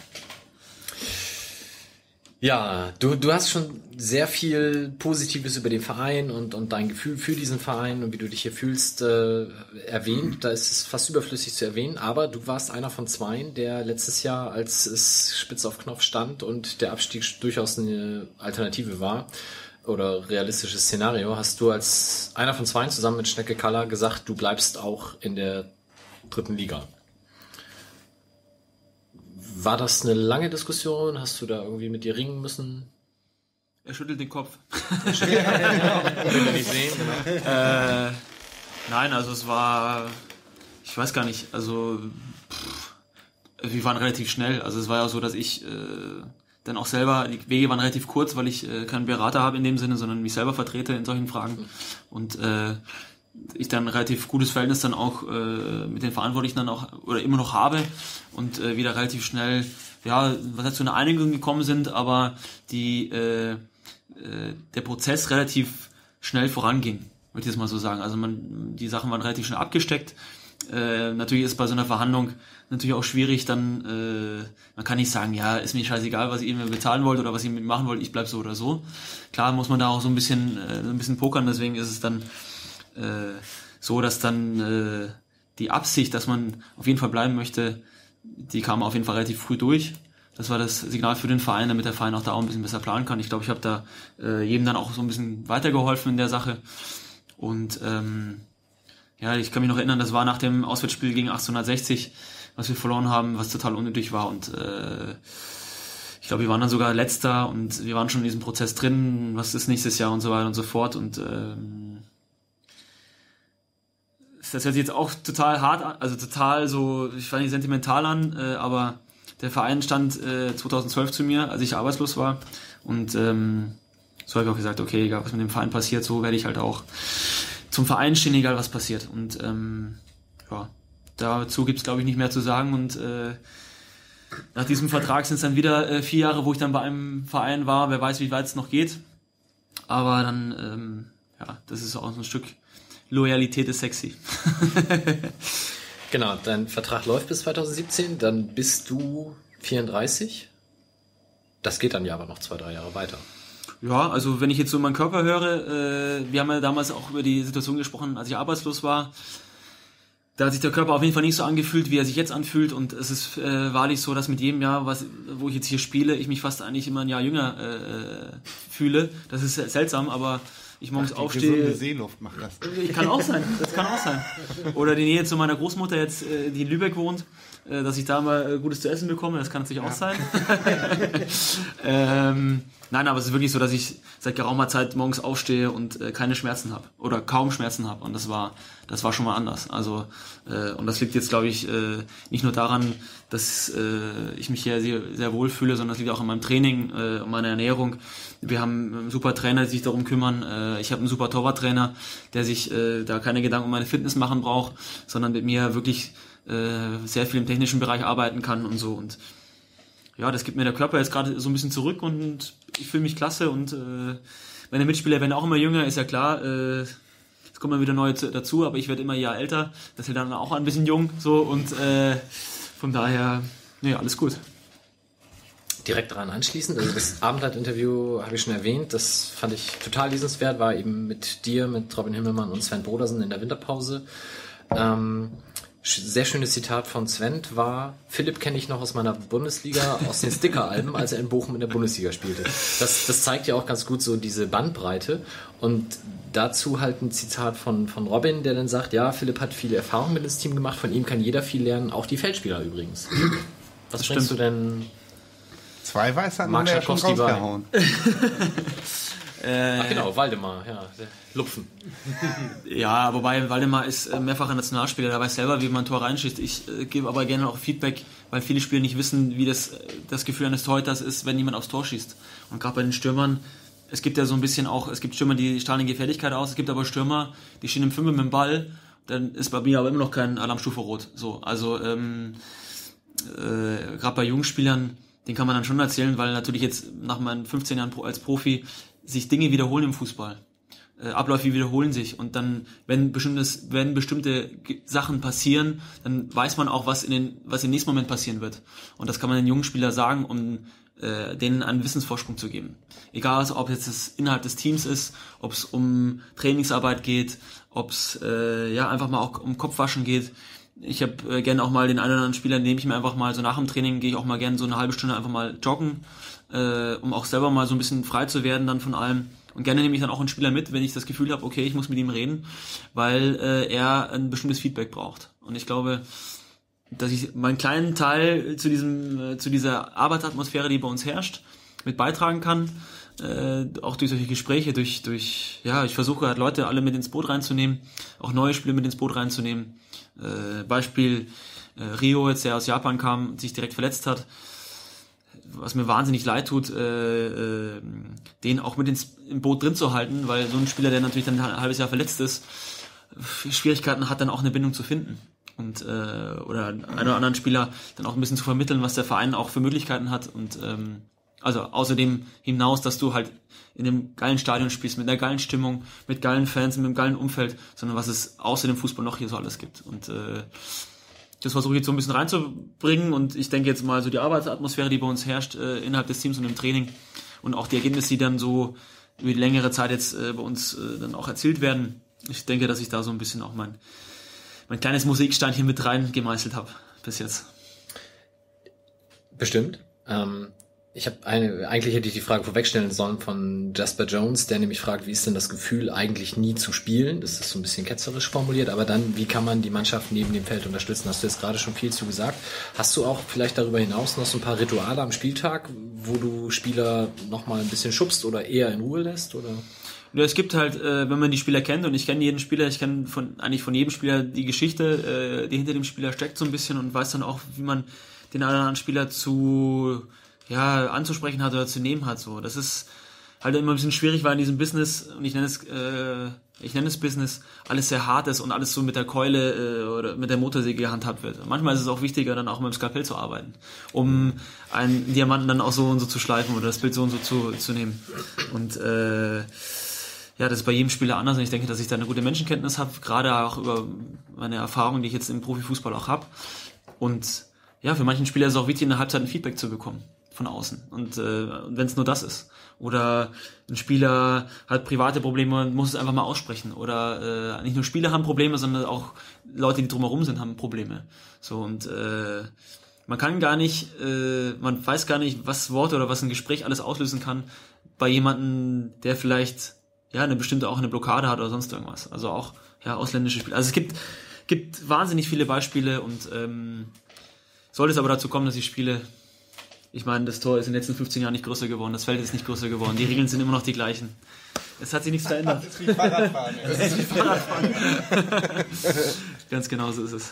Ja, du, du hast schon sehr viel Positives über den Verein und, und dein Gefühl für diesen Verein und wie du dich hier fühlst äh, erwähnt. Da ist es fast überflüssig zu erwähnen, aber du warst einer von zweien, der letztes Jahr, als es spitz auf Knopf stand und der Abstieg durchaus eine Alternative war oder realistisches Szenario, hast du als einer von zweien zusammen mit Schnecke Kaller gesagt, du bleibst auch in der dritten Liga. War das eine lange Diskussion? Hast du da irgendwie mit dir ringen müssen? Er schüttelt den Kopf. Können wir nicht sehen, genau. äh, nein, also es war, ich weiß gar nicht, also pff, wir waren relativ schnell. Also es war ja so, dass ich äh, dann auch selber, die Wege waren relativ kurz, weil ich äh, keinen Berater habe in dem Sinne, sondern mich selber vertrete in solchen Fragen. Und äh, ich dann ein relativ gutes Verhältnis dann auch äh, mit den Verantwortlichen dann auch oder immer noch habe und äh, wieder relativ schnell, ja, was heißt, zu einer Einigung gekommen sind, aber die äh, äh, der Prozess relativ schnell voranging, würde ich jetzt mal so sagen. Also man, die Sachen waren relativ schnell abgesteckt. Äh, natürlich ist bei so einer Verhandlung natürlich auch schwierig, dann äh, man kann nicht sagen, ja, ist mir scheißegal, was ihr mir bezahlen wollt oder was ihr mit mir machen wollt, ich bleib so oder so. Klar muss man da auch so ein bisschen äh, ein bisschen pokern, deswegen ist es dann äh, so, dass dann äh, die Absicht, dass man auf jeden Fall bleiben möchte, die kam auf jeden Fall relativ früh durch. Das war das Signal für den Verein, damit der Verein auch da auch ein bisschen besser planen kann. Ich glaube, ich habe da äh, jedem dann auch so ein bisschen weitergeholfen in der Sache. Und ähm, ja, ich kann mich noch erinnern, das war nach dem Auswärtsspiel gegen achtzehnhundertsechzig, was wir verloren haben, was total unnötig war. Und äh, ich glaube, wir waren dann sogar Letzter und wir waren schon in diesem Prozess drin, was ist nächstes Jahr und so weiter und so fort. Und ähm, das hört sich jetzt auch total hart an, also total so, ich fand nicht sentimental an, äh, aber der Verein stand äh, zweitausendzwölf zu mir, als ich arbeitslos war. Und ähm, so habe ich auch gesagt, okay, egal was mit dem Verein passiert, so werde ich halt auch zum Verein stehen, egal was passiert. Und ähm, ja, dazu gibt's glaube ich nicht mehr zu sagen. Und äh, nach diesem Vertrag sind es dann wieder äh, vier Jahre, wo ich dann bei einem Verein war. Wer weiß, wie weit es noch geht. Aber dann, ähm, ja, das ist auch so ein Stück Loyalität ist sexy. Genau, dein Vertrag läuft bis zweitausendsiebzehn, dann bist du vierunddreißig. Das geht dann ja aber noch zwei, drei Jahre weiter. Ja, also wenn ich jetzt so meinen Körper höre, äh, wir haben ja damals auch über die Situation gesprochen, als ich arbeitslos war. Da hat sich der Körper auf jeden Fall nicht so angefühlt, wie er sich jetzt anfühlt. Und es ist äh, wahrlich so, dass mit jedem Jahr, was, wo ich jetzt hier spiele, ich mich fast eigentlich immer ein Jahr jünger äh, fühle. Das ist seltsam, aber ich morgens Ach, die aufstehe. Gesunde Seeluft macht das. Ich kann auch sein, das kann auch sein. Oder die Nähe zu meiner Großmutter jetzt, äh, die in Lübeck wohnt, äh, dass ich da mal äh, Gutes zu essen bekomme, das kann natürlich ja auch sein. ähm, nein, aber es ist wirklich so, dass ich seit geraumer Zeit morgens aufstehe und äh, keine Schmerzen habe oder kaum Schmerzen habe und das war das war schon mal anders. Also äh, und das liegt jetzt, glaube ich, äh, nicht nur daran, dass äh, ich mich hier sehr, sehr wohl fühle, sondern das liegt auch an meinem Training, äh, an meiner Ernährung. Wir haben einen super Trainer, die sich darum kümmern. Äh, ich habe einen super Torwarttrainer, der sich äh, da keine Gedanken um meine Fitness machen braucht, sondern mit mir wirklich äh, sehr viel im technischen Bereich arbeiten kann und so. Und ja, das gibt mir der Körper jetzt gerade so ein bisschen zurück und ich fühle mich klasse. Und äh, meine Mitspieler werden auch immer jünger, ist ja klar. Äh, es kommen immer wieder neue dazu, aber ich werde immer ein Jahr älter. Das hält dann auch ein bisschen jung. So und äh, von daher, nee, alles gut. Direkt daran anschließend, also das Abendblatt-Interview habe ich schon erwähnt, das fand ich total lesenswert, war eben mit dir, mit Robin Himmelmann und Sven Brodersen in der Winterpause. Ähm, sehr schönes Zitat von Sven war, Philipp kenne ich noch aus meiner Bundesliga, aus den Sticker-Alben, als er in Bochum in der Bundesliga spielte. Das, das zeigt ja auch ganz gut so diese Bandbreite und dazu halt ein Zitat von, von Robin, der dann sagt, ja, Philipp hat viele Erfahrungen mit ins Team gemacht, von ihm kann jeder viel lernen, auch die Feldspieler übrigens. Was Das bringst stimmt. du denn? Zwei Weiß hat Marc man ja schon Schakowski bei. rausgehauen. Äh, Ach genau, Waldemar, ja, der Lupfen. Ja, wobei Waldemar ist äh, mehrfacher Nationalspieler, der weiß selber, wie man ein Tor reinschießt. Ich äh, gebe aber gerne auch Feedback, weil viele Spieler nicht wissen, wie das, äh, das Gefühl eines Torhüters ist, wenn jemand aufs Tor schießt. Und gerade bei den Stürmern, es gibt ja so ein bisschen auch, es gibt Stürmer, die strahlen in Gefährlichkeit aus, es gibt aber Stürmer, die stehen im Fünfer mit dem Ball, dann ist bei mir aber immer noch kein Alarmstufe rot. So, also ähm, äh, gerade bei Jungspielern, den kann man dann schon erzählen, weil natürlich jetzt nach meinen fünfzehn Jahren als Profi sich Dinge wiederholen im Fußball. Äh, Abläufe wiederholen sich und dann, wenn bestimmtes, wenn bestimmte G- Sachen passieren, dann weiß man auch, was in den, was im nächsten Moment passieren wird. Und das kann man den jungen Spielern sagen, um äh, denen einen Wissensvorsprung zu geben. Egal, ob jetzt das innerhalb des Teams ist, ob es um Trainingsarbeit geht, ob es äh, ja einfach mal auch um Kopfwaschen geht. Ich habe äh, gerne auch mal den einen oder anderen Spieler, nehme ich mir einfach mal so nach dem Training, gehe ich auch mal gerne so eine halbe Stunde einfach mal joggen, äh, um auch selber mal so ein bisschen frei zu werden dann von allem. Und gerne nehme ich dann auch einen Spieler mit, wenn ich das Gefühl habe, okay, ich muss mit ihm reden, weil äh, er ein bestimmtes Feedback braucht. Und ich glaube, dass ich meinen kleinen Teil zu diesem, äh, zu dieser Arbeitsatmosphäre, die bei uns herrscht, mit beitragen kann. äh, auch durch solche Gespräche, durch, durch, ja, ich versuche halt Leute alle mit ins Boot reinzunehmen, auch neue Spieler mit ins Boot reinzunehmen. Äh, Beispiel äh, Rio jetzt, der aus Japan kam und sich direkt verletzt hat, was mir wahnsinnig leid tut, äh, äh, den auch mit ins im Boot drin zu halten, weil so ein Spieler, der natürlich dann ein halbes Jahr verletzt ist, Schwierigkeiten hat, dann auch eine Bindung zu finden. Und äh, oder einen oder anderen Spieler dann auch ein bisschen zu vermitteln, was der Verein auch für Möglichkeiten hat. Und ähm, also außerdem hinaus, dass du halt in einem geilen Stadion spielst, mit einer geilen Stimmung, mit geilen Fans, mit einem geilen Umfeld, sondern was es außer dem Fußball noch hier so alles gibt. Und äh, das versuche ich jetzt so ein bisschen reinzubringen. Und ich denke jetzt mal so die Arbeitsatmosphäre, die bei uns herrscht äh, innerhalb des Teams und im Training und auch die Ergebnisse, die dann so über die längere Zeit jetzt äh, bei uns äh, dann auch erzielt werden. Ich denke, dass ich da so ein bisschen auch mein mein kleines Mosaiksteinchen mit rein gemeißelt habe bis jetzt. Bestimmt. Ähm, ich habe eine, eigentlich hätte ich die Frage vorwegstellen sollen von Jasper Jones, der nämlich fragt, wie ist denn das Gefühl, eigentlich nie zu spielen? Das ist so ein bisschen ketzerisch formuliert, aber dann, wie kann man die Mannschaft neben dem Feld unterstützen? Hast du jetzt gerade schon viel zu gesagt. Hast du auch vielleicht darüber hinaus noch so ein paar Rituale am Spieltag, wo du Spieler nochmal ein bisschen schubst oder eher in Ruhe lässt, oder? Ja, es gibt halt, äh, wenn man die Spieler kennt, und ich kenne jeden Spieler, ich kenne von eigentlich von jedem Spieler die Geschichte, äh, die hinter dem Spieler steckt so ein bisschen und weiß dann auch, wie man den anderen Spieler zu ja anzusprechen hat oder zu nehmen hat. So, das ist halt immer ein bisschen schwierig, weil in diesem Business, und ich nenne es äh, ich nenne es Business, alles sehr hart ist und alles so mit der Keule äh, oder mit der Motorsäge gehandhabt wird. Manchmal ist es auch wichtiger, dann auch mit dem Skalpell zu arbeiten, um einen Diamanten dann auch so und so zu schleifen oder das Bild so und so zu, zu nehmen. Und äh, ja, das ist bei jedem Spieler anders und ich denke, dass ich da eine gute Menschenkenntnis habe, gerade auch über meine Erfahrungen, die ich jetzt im Profifußball auch habe. Und ja, für manchen Spieler ist es auch wichtig, in der Halbzeit ein Feedback zu bekommen von außen. Und äh, wenn es nur das ist. Oder ein Spieler hat private Probleme und muss es einfach mal aussprechen. Oder äh, nicht nur Spieler haben Probleme, sondern auch Leute, die drumherum sind, haben Probleme. So und äh, man kann gar nicht, äh, man weiß gar nicht, was Worte oder was ein Gespräch alles auslösen kann bei jemandem, der vielleicht ja eine bestimmte auch eine Blockade hat oder sonst irgendwas. Also auch ja ausländische Spieler. Also es gibt gibt wahnsinnig viele Beispiele und ähm, sollte es aber dazu kommen, dass ich spiele. Ich meine, das Tor ist in den letzten fünfzehn Jahren nicht größer geworden, das Feld ist nicht größer geworden, die Regeln sind immer noch die gleichen. Es hat sich nichts verändert. Das ist wie Fahrradfahren. Das ist wie Fahrradfahren. Ganz genau so ist es.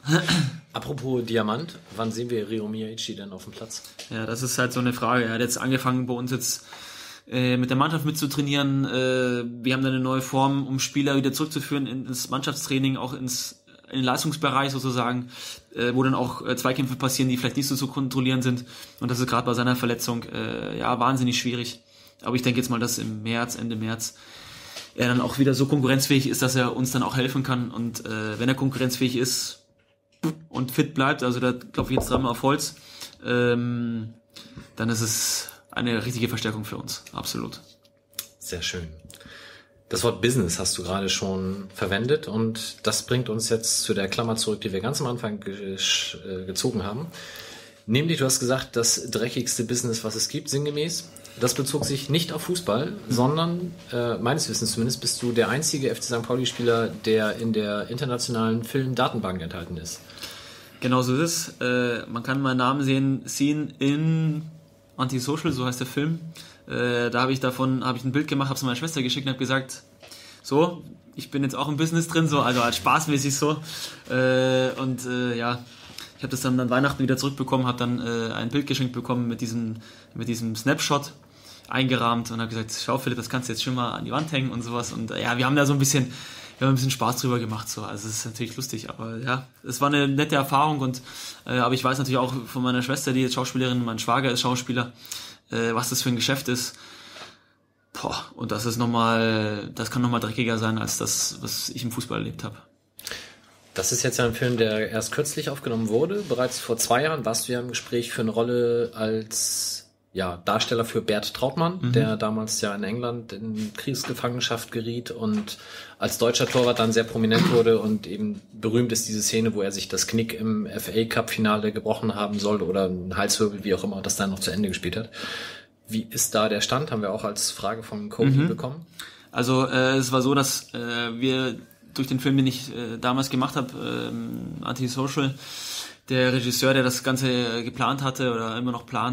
Apropos Diamant, wann sehen wir Rio Miyachi denn auf dem Platz? Ja, das ist halt so eine Frage. Er hat jetzt angefangen bei uns jetzt äh, mit der Mannschaft mitzutrainieren. Äh, wir haben da eine neue Form, um Spieler wieder zurückzuführen ins Mannschaftstraining, auch ins in den Leistungsbereich sozusagen, äh, wo dann auch äh, Zweikämpfe passieren, die vielleicht nicht so zu kontrollieren sind. Und das ist gerade bei seiner Verletzung äh, ja wahnsinnig schwierig. Aber ich denke jetzt mal, dass im März, Ende März, er dann auch wieder so konkurrenzfähig ist, dass er uns dann auch helfen kann. Und äh, wenn er konkurrenzfähig ist und fit bleibt, also da klopfe ich jetzt dreimal auf Holz, ähm, dann ist es eine richtige Verstärkung für uns. Absolut. Sehr schön. Das Wort Business hast du gerade schon verwendet und das bringt uns jetzt zu der Klammer zurück, die wir ganz am Anfang ge- äh, gezogen haben. Nämlich, du hast gesagt, das dreckigste Business, was es gibt, sinngemäß. Das bezog sich nicht auf Fußball, sondern, äh, meines Wissens zumindest, bist du der einzige F C Sankt Pauli-Spieler, der in der internationalen Filmdatenbank enthalten ist. Genau so ist es. Äh, man kann meinen Namen sehen, sehen in Antisocial, so heißt der Film. Äh, da habe ich davon, habe ich ein Bild gemacht, habe es meiner Schwester geschickt und habe gesagt, so, ich bin jetzt auch im Business drin, so, also als spaßmäßig so. Äh, und äh, ja, ich habe das dann an Weihnachten wieder zurückbekommen, habe dann äh, ein Bild geschenkt bekommen mit diesem, mit diesem Snapshot eingerahmt und habe gesagt, schau Philipp, das kannst du jetzt schon mal an die Wand hängen und sowas. Und äh, ja, wir haben da so ein bisschen, wir haben ein bisschen Spaß drüber gemacht, so. Also es ist natürlich lustig, aber ja, es war eine nette Erfahrung und äh, aber ich weiß natürlich auch von meiner Schwester, die jetzt Schauspielerin, mein Schwager ist Schauspieler, äh, was das für ein Geschäft ist. Boah, und das ist nochmal, das kann nochmal dreckiger sein als das, was ich im Fußball erlebt habe. Das ist jetzt ein Film, der erst kürzlich aufgenommen wurde. Bereits vor zwei Jahren warst du ja im Gespräch für eine Rolle als ja, Darsteller für Bert Trautmann, mhm. der damals ja in England in Kriegsgefangenschaft geriet und als deutscher Torwart dann sehr prominent wurde und eben berühmt ist diese Szene, wo er sich das Knick im F A Cup Finale gebrochen haben soll oder ein Halswirbel, wie auch immer, das dann noch zu Ende gespielt hat. Wie ist da der Stand? Haben wir auch als Frage von Cody mhm. bekommen. Also äh, es war so, dass äh, wir durch den Film, den ich äh, damals gemacht habe, ähm, Antisocial, der Regisseur, der das Ganze geplant hatte oder immer noch plant,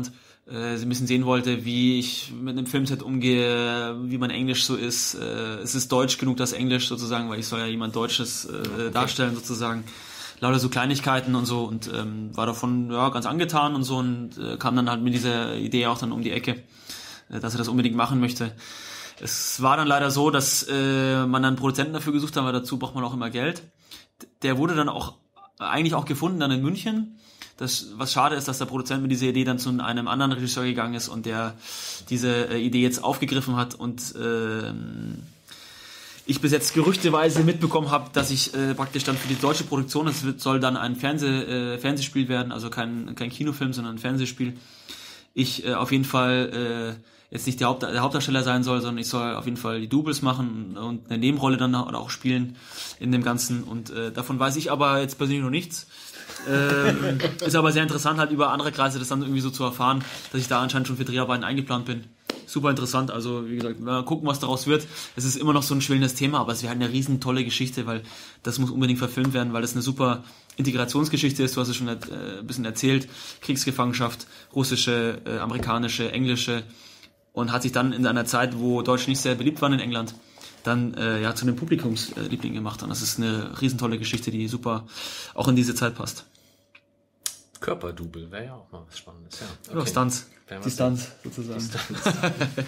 äh, ein bisschen sehen wollte, wie ich mit einem Filmset umgehe, wie mein Englisch so ist. Äh, es ist Deutsch genug, das Englisch sozusagen, weil ich soll ja jemand Deutsches äh, darstellen sozusagen. Lauter so Kleinigkeiten und so und ähm, war davon ja ganz angetan und so und äh, kam dann halt mit dieser Idee auch dann um die Ecke, äh, dass er das unbedingt machen möchte. Es war dann leider so, dass äh, man dann einen Produzenten dafür gesucht hat, weil dazu braucht man auch immer Geld. Der wurde dann auch eigentlich auch gefunden dann in München. Das, was schade ist, dass der Produzent mit dieser Idee dann zu einem anderen Regisseur gegangen ist und der diese äh, Idee jetzt aufgegriffen hat und äh, ich bis jetzt gerüchteweise mitbekommen habe, dass ich äh, praktisch dann für die deutsche Produktion, es soll dann ein Fernseh, äh, Fernsehspiel werden, also kein, kein Kinofilm, sondern ein Fernsehspiel, ich äh, auf jeden Fall äh, jetzt nicht der, Haupt, der Hauptdarsteller sein soll, sondern ich soll auf jeden Fall die Doubles machen und eine Nebenrolle dann auch spielen in dem Ganzen und äh, davon weiß ich aber jetzt persönlich noch nichts. ähm, ist aber sehr interessant, halt über andere Kreise das dann irgendwie so zu erfahren, dass ich da anscheinend schon für Dreharbeiten eingeplant bin. Super interessant, also wie gesagt, mal gucken, was daraus wird. Es ist immer noch so ein schwellendes Thema, aber es wäre eine riesen tolle Geschichte, weil das muss unbedingt verfilmt werden, weil das eine super Integrationsgeschichte ist. Du hast es schon äh, ein bisschen erzählt, Kriegsgefangenschaft, russische, äh, amerikanische, englische und hat sich dann in einer Zeit, wo Deutsch nicht sehr beliebt waren in England, dann äh, ja zu einem Publikumsliebling gemacht. Und das ist eine riesentolle Geschichte, die super auch in diese Zeit passt. Körperdouble wäre ja auch mal was Spannendes. Ja, okay. Oder Stunts. Distanz sozusagen. Distanz.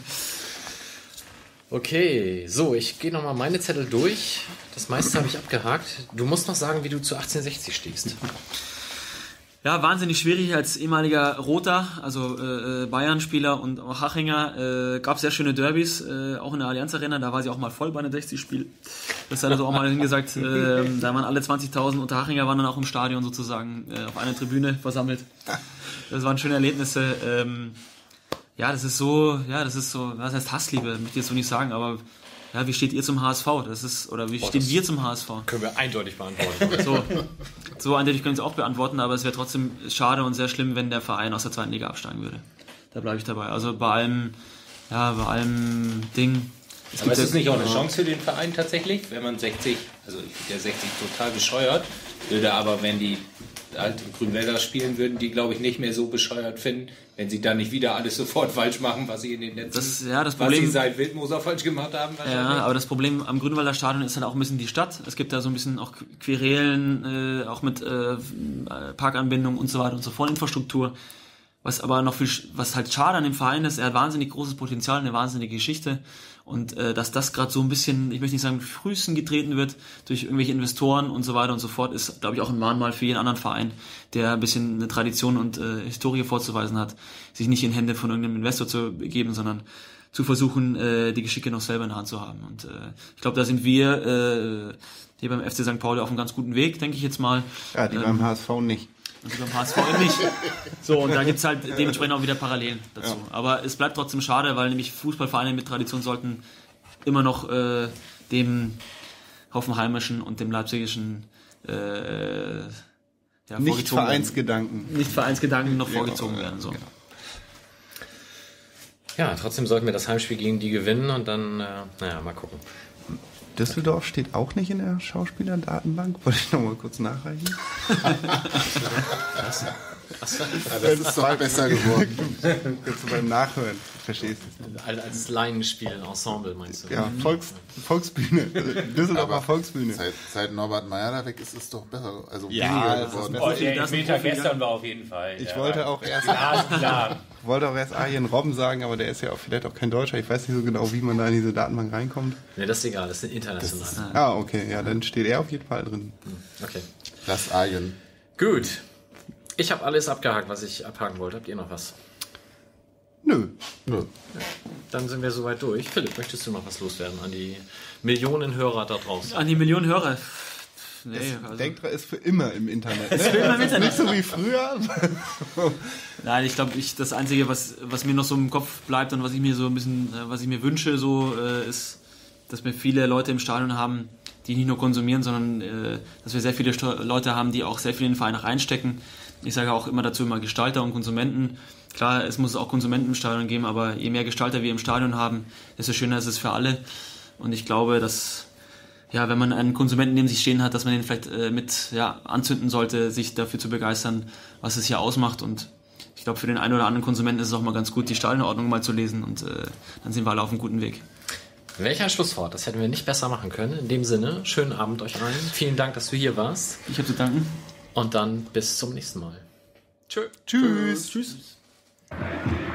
Okay, so, ich gehe nochmal meine Zettel durch. Das meiste habe ich abgehakt. Du musst noch sagen, wie du zu achtzehnhundertsechzig stehst. Ja, wahnsinnig schwierig als ehemaliger Roter, also äh, Bayern-Spieler und auch Hachinger. Äh, gab sehr schöne Derbys, äh, auch in der Allianz Arena, da war sie auch mal voll bei einem sechzig-Spiel. Das hat er so auch mal hingesagt, äh, da waren alle zwanzigtausend Unterhachinger waren dann auch im Stadion sozusagen äh, auf einer Tribüne versammelt. Das waren schöne Erlebnisse. Ähm, ja, das ist so, ja, das ist so, was heißt Hassliebe, möchte ich jetzt so nicht sagen, aber ja, wie steht ihr zum H S V? Das ist, oder wie oh, stehen wir zum H S V? Können wir eindeutig beantworten. So, so eindeutig können wir es auch beantworten, aber es wäre trotzdem schade und sehr schlimm, wenn der Verein aus der zweiten Liga absteigen würde. Da bleibe ich dabei. Also bei allem, ja, bei allem Ding. Es aber ist es nicht auch eine Chance für den Verein tatsächlich, wenn man sechzig, also ich finde ja sechzig total bescheuert, würde aber, wenn die halt im Grünwälder spielen, würden die, glaube ich, nicht mehr so bescheuert finden, wenn sie dann nicht wieder alles sofort falsch machen, was sie in den letzten, das, ja, das was Problem, sie seit Wildmoser falsch gemacht haben. Ja, aber das Problem am Grünwalder Stadion ist halt auch ein bisschen die Stadt. Es gibt da so ein bisschen auch Querelen, äh, auch mit äh, Parkanbindung und so weiter und so fort, Infrastruktur. Was aber noch viel, was halt schade an dem Verein ist, er hat wahnsinnig großes Potenzial, eine wahnsinnige Geschichte. Und äh, dass das gerade so ein bisschen, ich möchte nicht sagen, Füßen getreten wird durch irgendwelche Investoren und so weiter und so fort, ist, glaube ich, auch ein Mahnmal für jeden anderen Verein, der ein bisschen eine Tradition und äh, Historie vorzuweisen hat, sich nicht in Hände von irgendeinem Investor zu begeben, sondern zu versuchen, äh, die Geschicke noch selber in der Hand zu haben. Und äh, ich glaube, da sind wir äh, hier beim F C Sankt Pauli auf einem ganz guten Weg, denke ich jetzt mal. Ja, die ähm, beim H S V nicht. Und beim H S V nicht. So, und da gibt's halt dementsprechend auch wieder Parallelen dazu. Ja. Aber es bleibt trotzdem schade, weil nämlich Fußballvereine mit Tradition sollten immer noch äh, dem Hoffenheimischen und dem Leipzigischen äh, ja, nicht Vereinsgedanken. Nicht Vereinsgedanken noch ja, vorgezogen ja, werden. So. Genau. Ja, trotzdem sollten wir das Heimspiel gegen die gewinnen und dann, äh, naja, mal gucken. Düsseldorf steht auch nicht in der Schauspielerdatenbank. Wollte ich noch mal kurz nachreichen. Was? Also das ist doch besser geworden. Kannst du beim Nachhören, verstehst du? Als Laienspiel, Ensemble meinst du? Ja, Volks, Volksbühne. Düsseldorfer Volksbühne. Seit, seit Norbert Meyer da weg ist es doch besser, also ja, weniger geworden. Oh, der Elfmeter gestern war auf jeden Fall. Ich ja, wollte auch erst klar. wollte auch erst Arjen Robben sagen, aber der ist ja auch vielleicht auch kein Deutscher. Ich weiß nicht so genau, wie man da in diese Datenbank reinkommt. Nee, das ist egal, das sind international. Ah, okay, ja, dann steht er auf jeden Fall drin. Okay. Das Arjen. Gut. Ich habe alles abgehakt, was ich abhaken wollte. Habt ihr noch was? Nö. Nö. Dann sind wir soweit durch. Philipp, möchtest du noch was loswerden an die Millionen Hörer da draußen? An die Millionen Hörer? Nee, also Denk dran, ist für immer im Internet. Ist für immer im Internet. Nicht so wie früher. Nein, ich glaube, ich, das Einzige, was, was mir noch so im Kopf bleibt und was ich mir so ein bisschen, was ich mir wünsche, so, äh, ist, dass wir viele Leute im Stadion haben, die nicht nur konsumieren, sondern äh, dass wir sehr viele Sto- Leute haben, die auch sehr viel in den Verein reinstecken. Ich sage auch immer dazu immer Gestalter und Konsumenten. Klar, es muss auch Konsumenten im Stadion geben, aber je mehr Gestalter wir im Stadion haben, desto schöner ist es für alle. Und ich glaube, dass, ja, wenn man einen Konsumenten neben sich stehen hat, dass man den vielleicht äh, mit ja, anzünden sollte, sich dafür zu begeistern, was es hier ausmacht. Und ich glaube, für den einen oder anderen Konsumenten ist es auch mal ganz gut, die Stadionordnung mal zu lesen und äh, dann sind wir alle auf einem guten Weg. Welch ein Schlusswort, das hätten wir nicht besser machen können. In dem Sinne, schönen Abend euch allen. Vielen Dank, dass du hier warst. Ich habe zu danken. Und dann bis zum nächsten Mal. Tschö. Tschüss. Tschüss.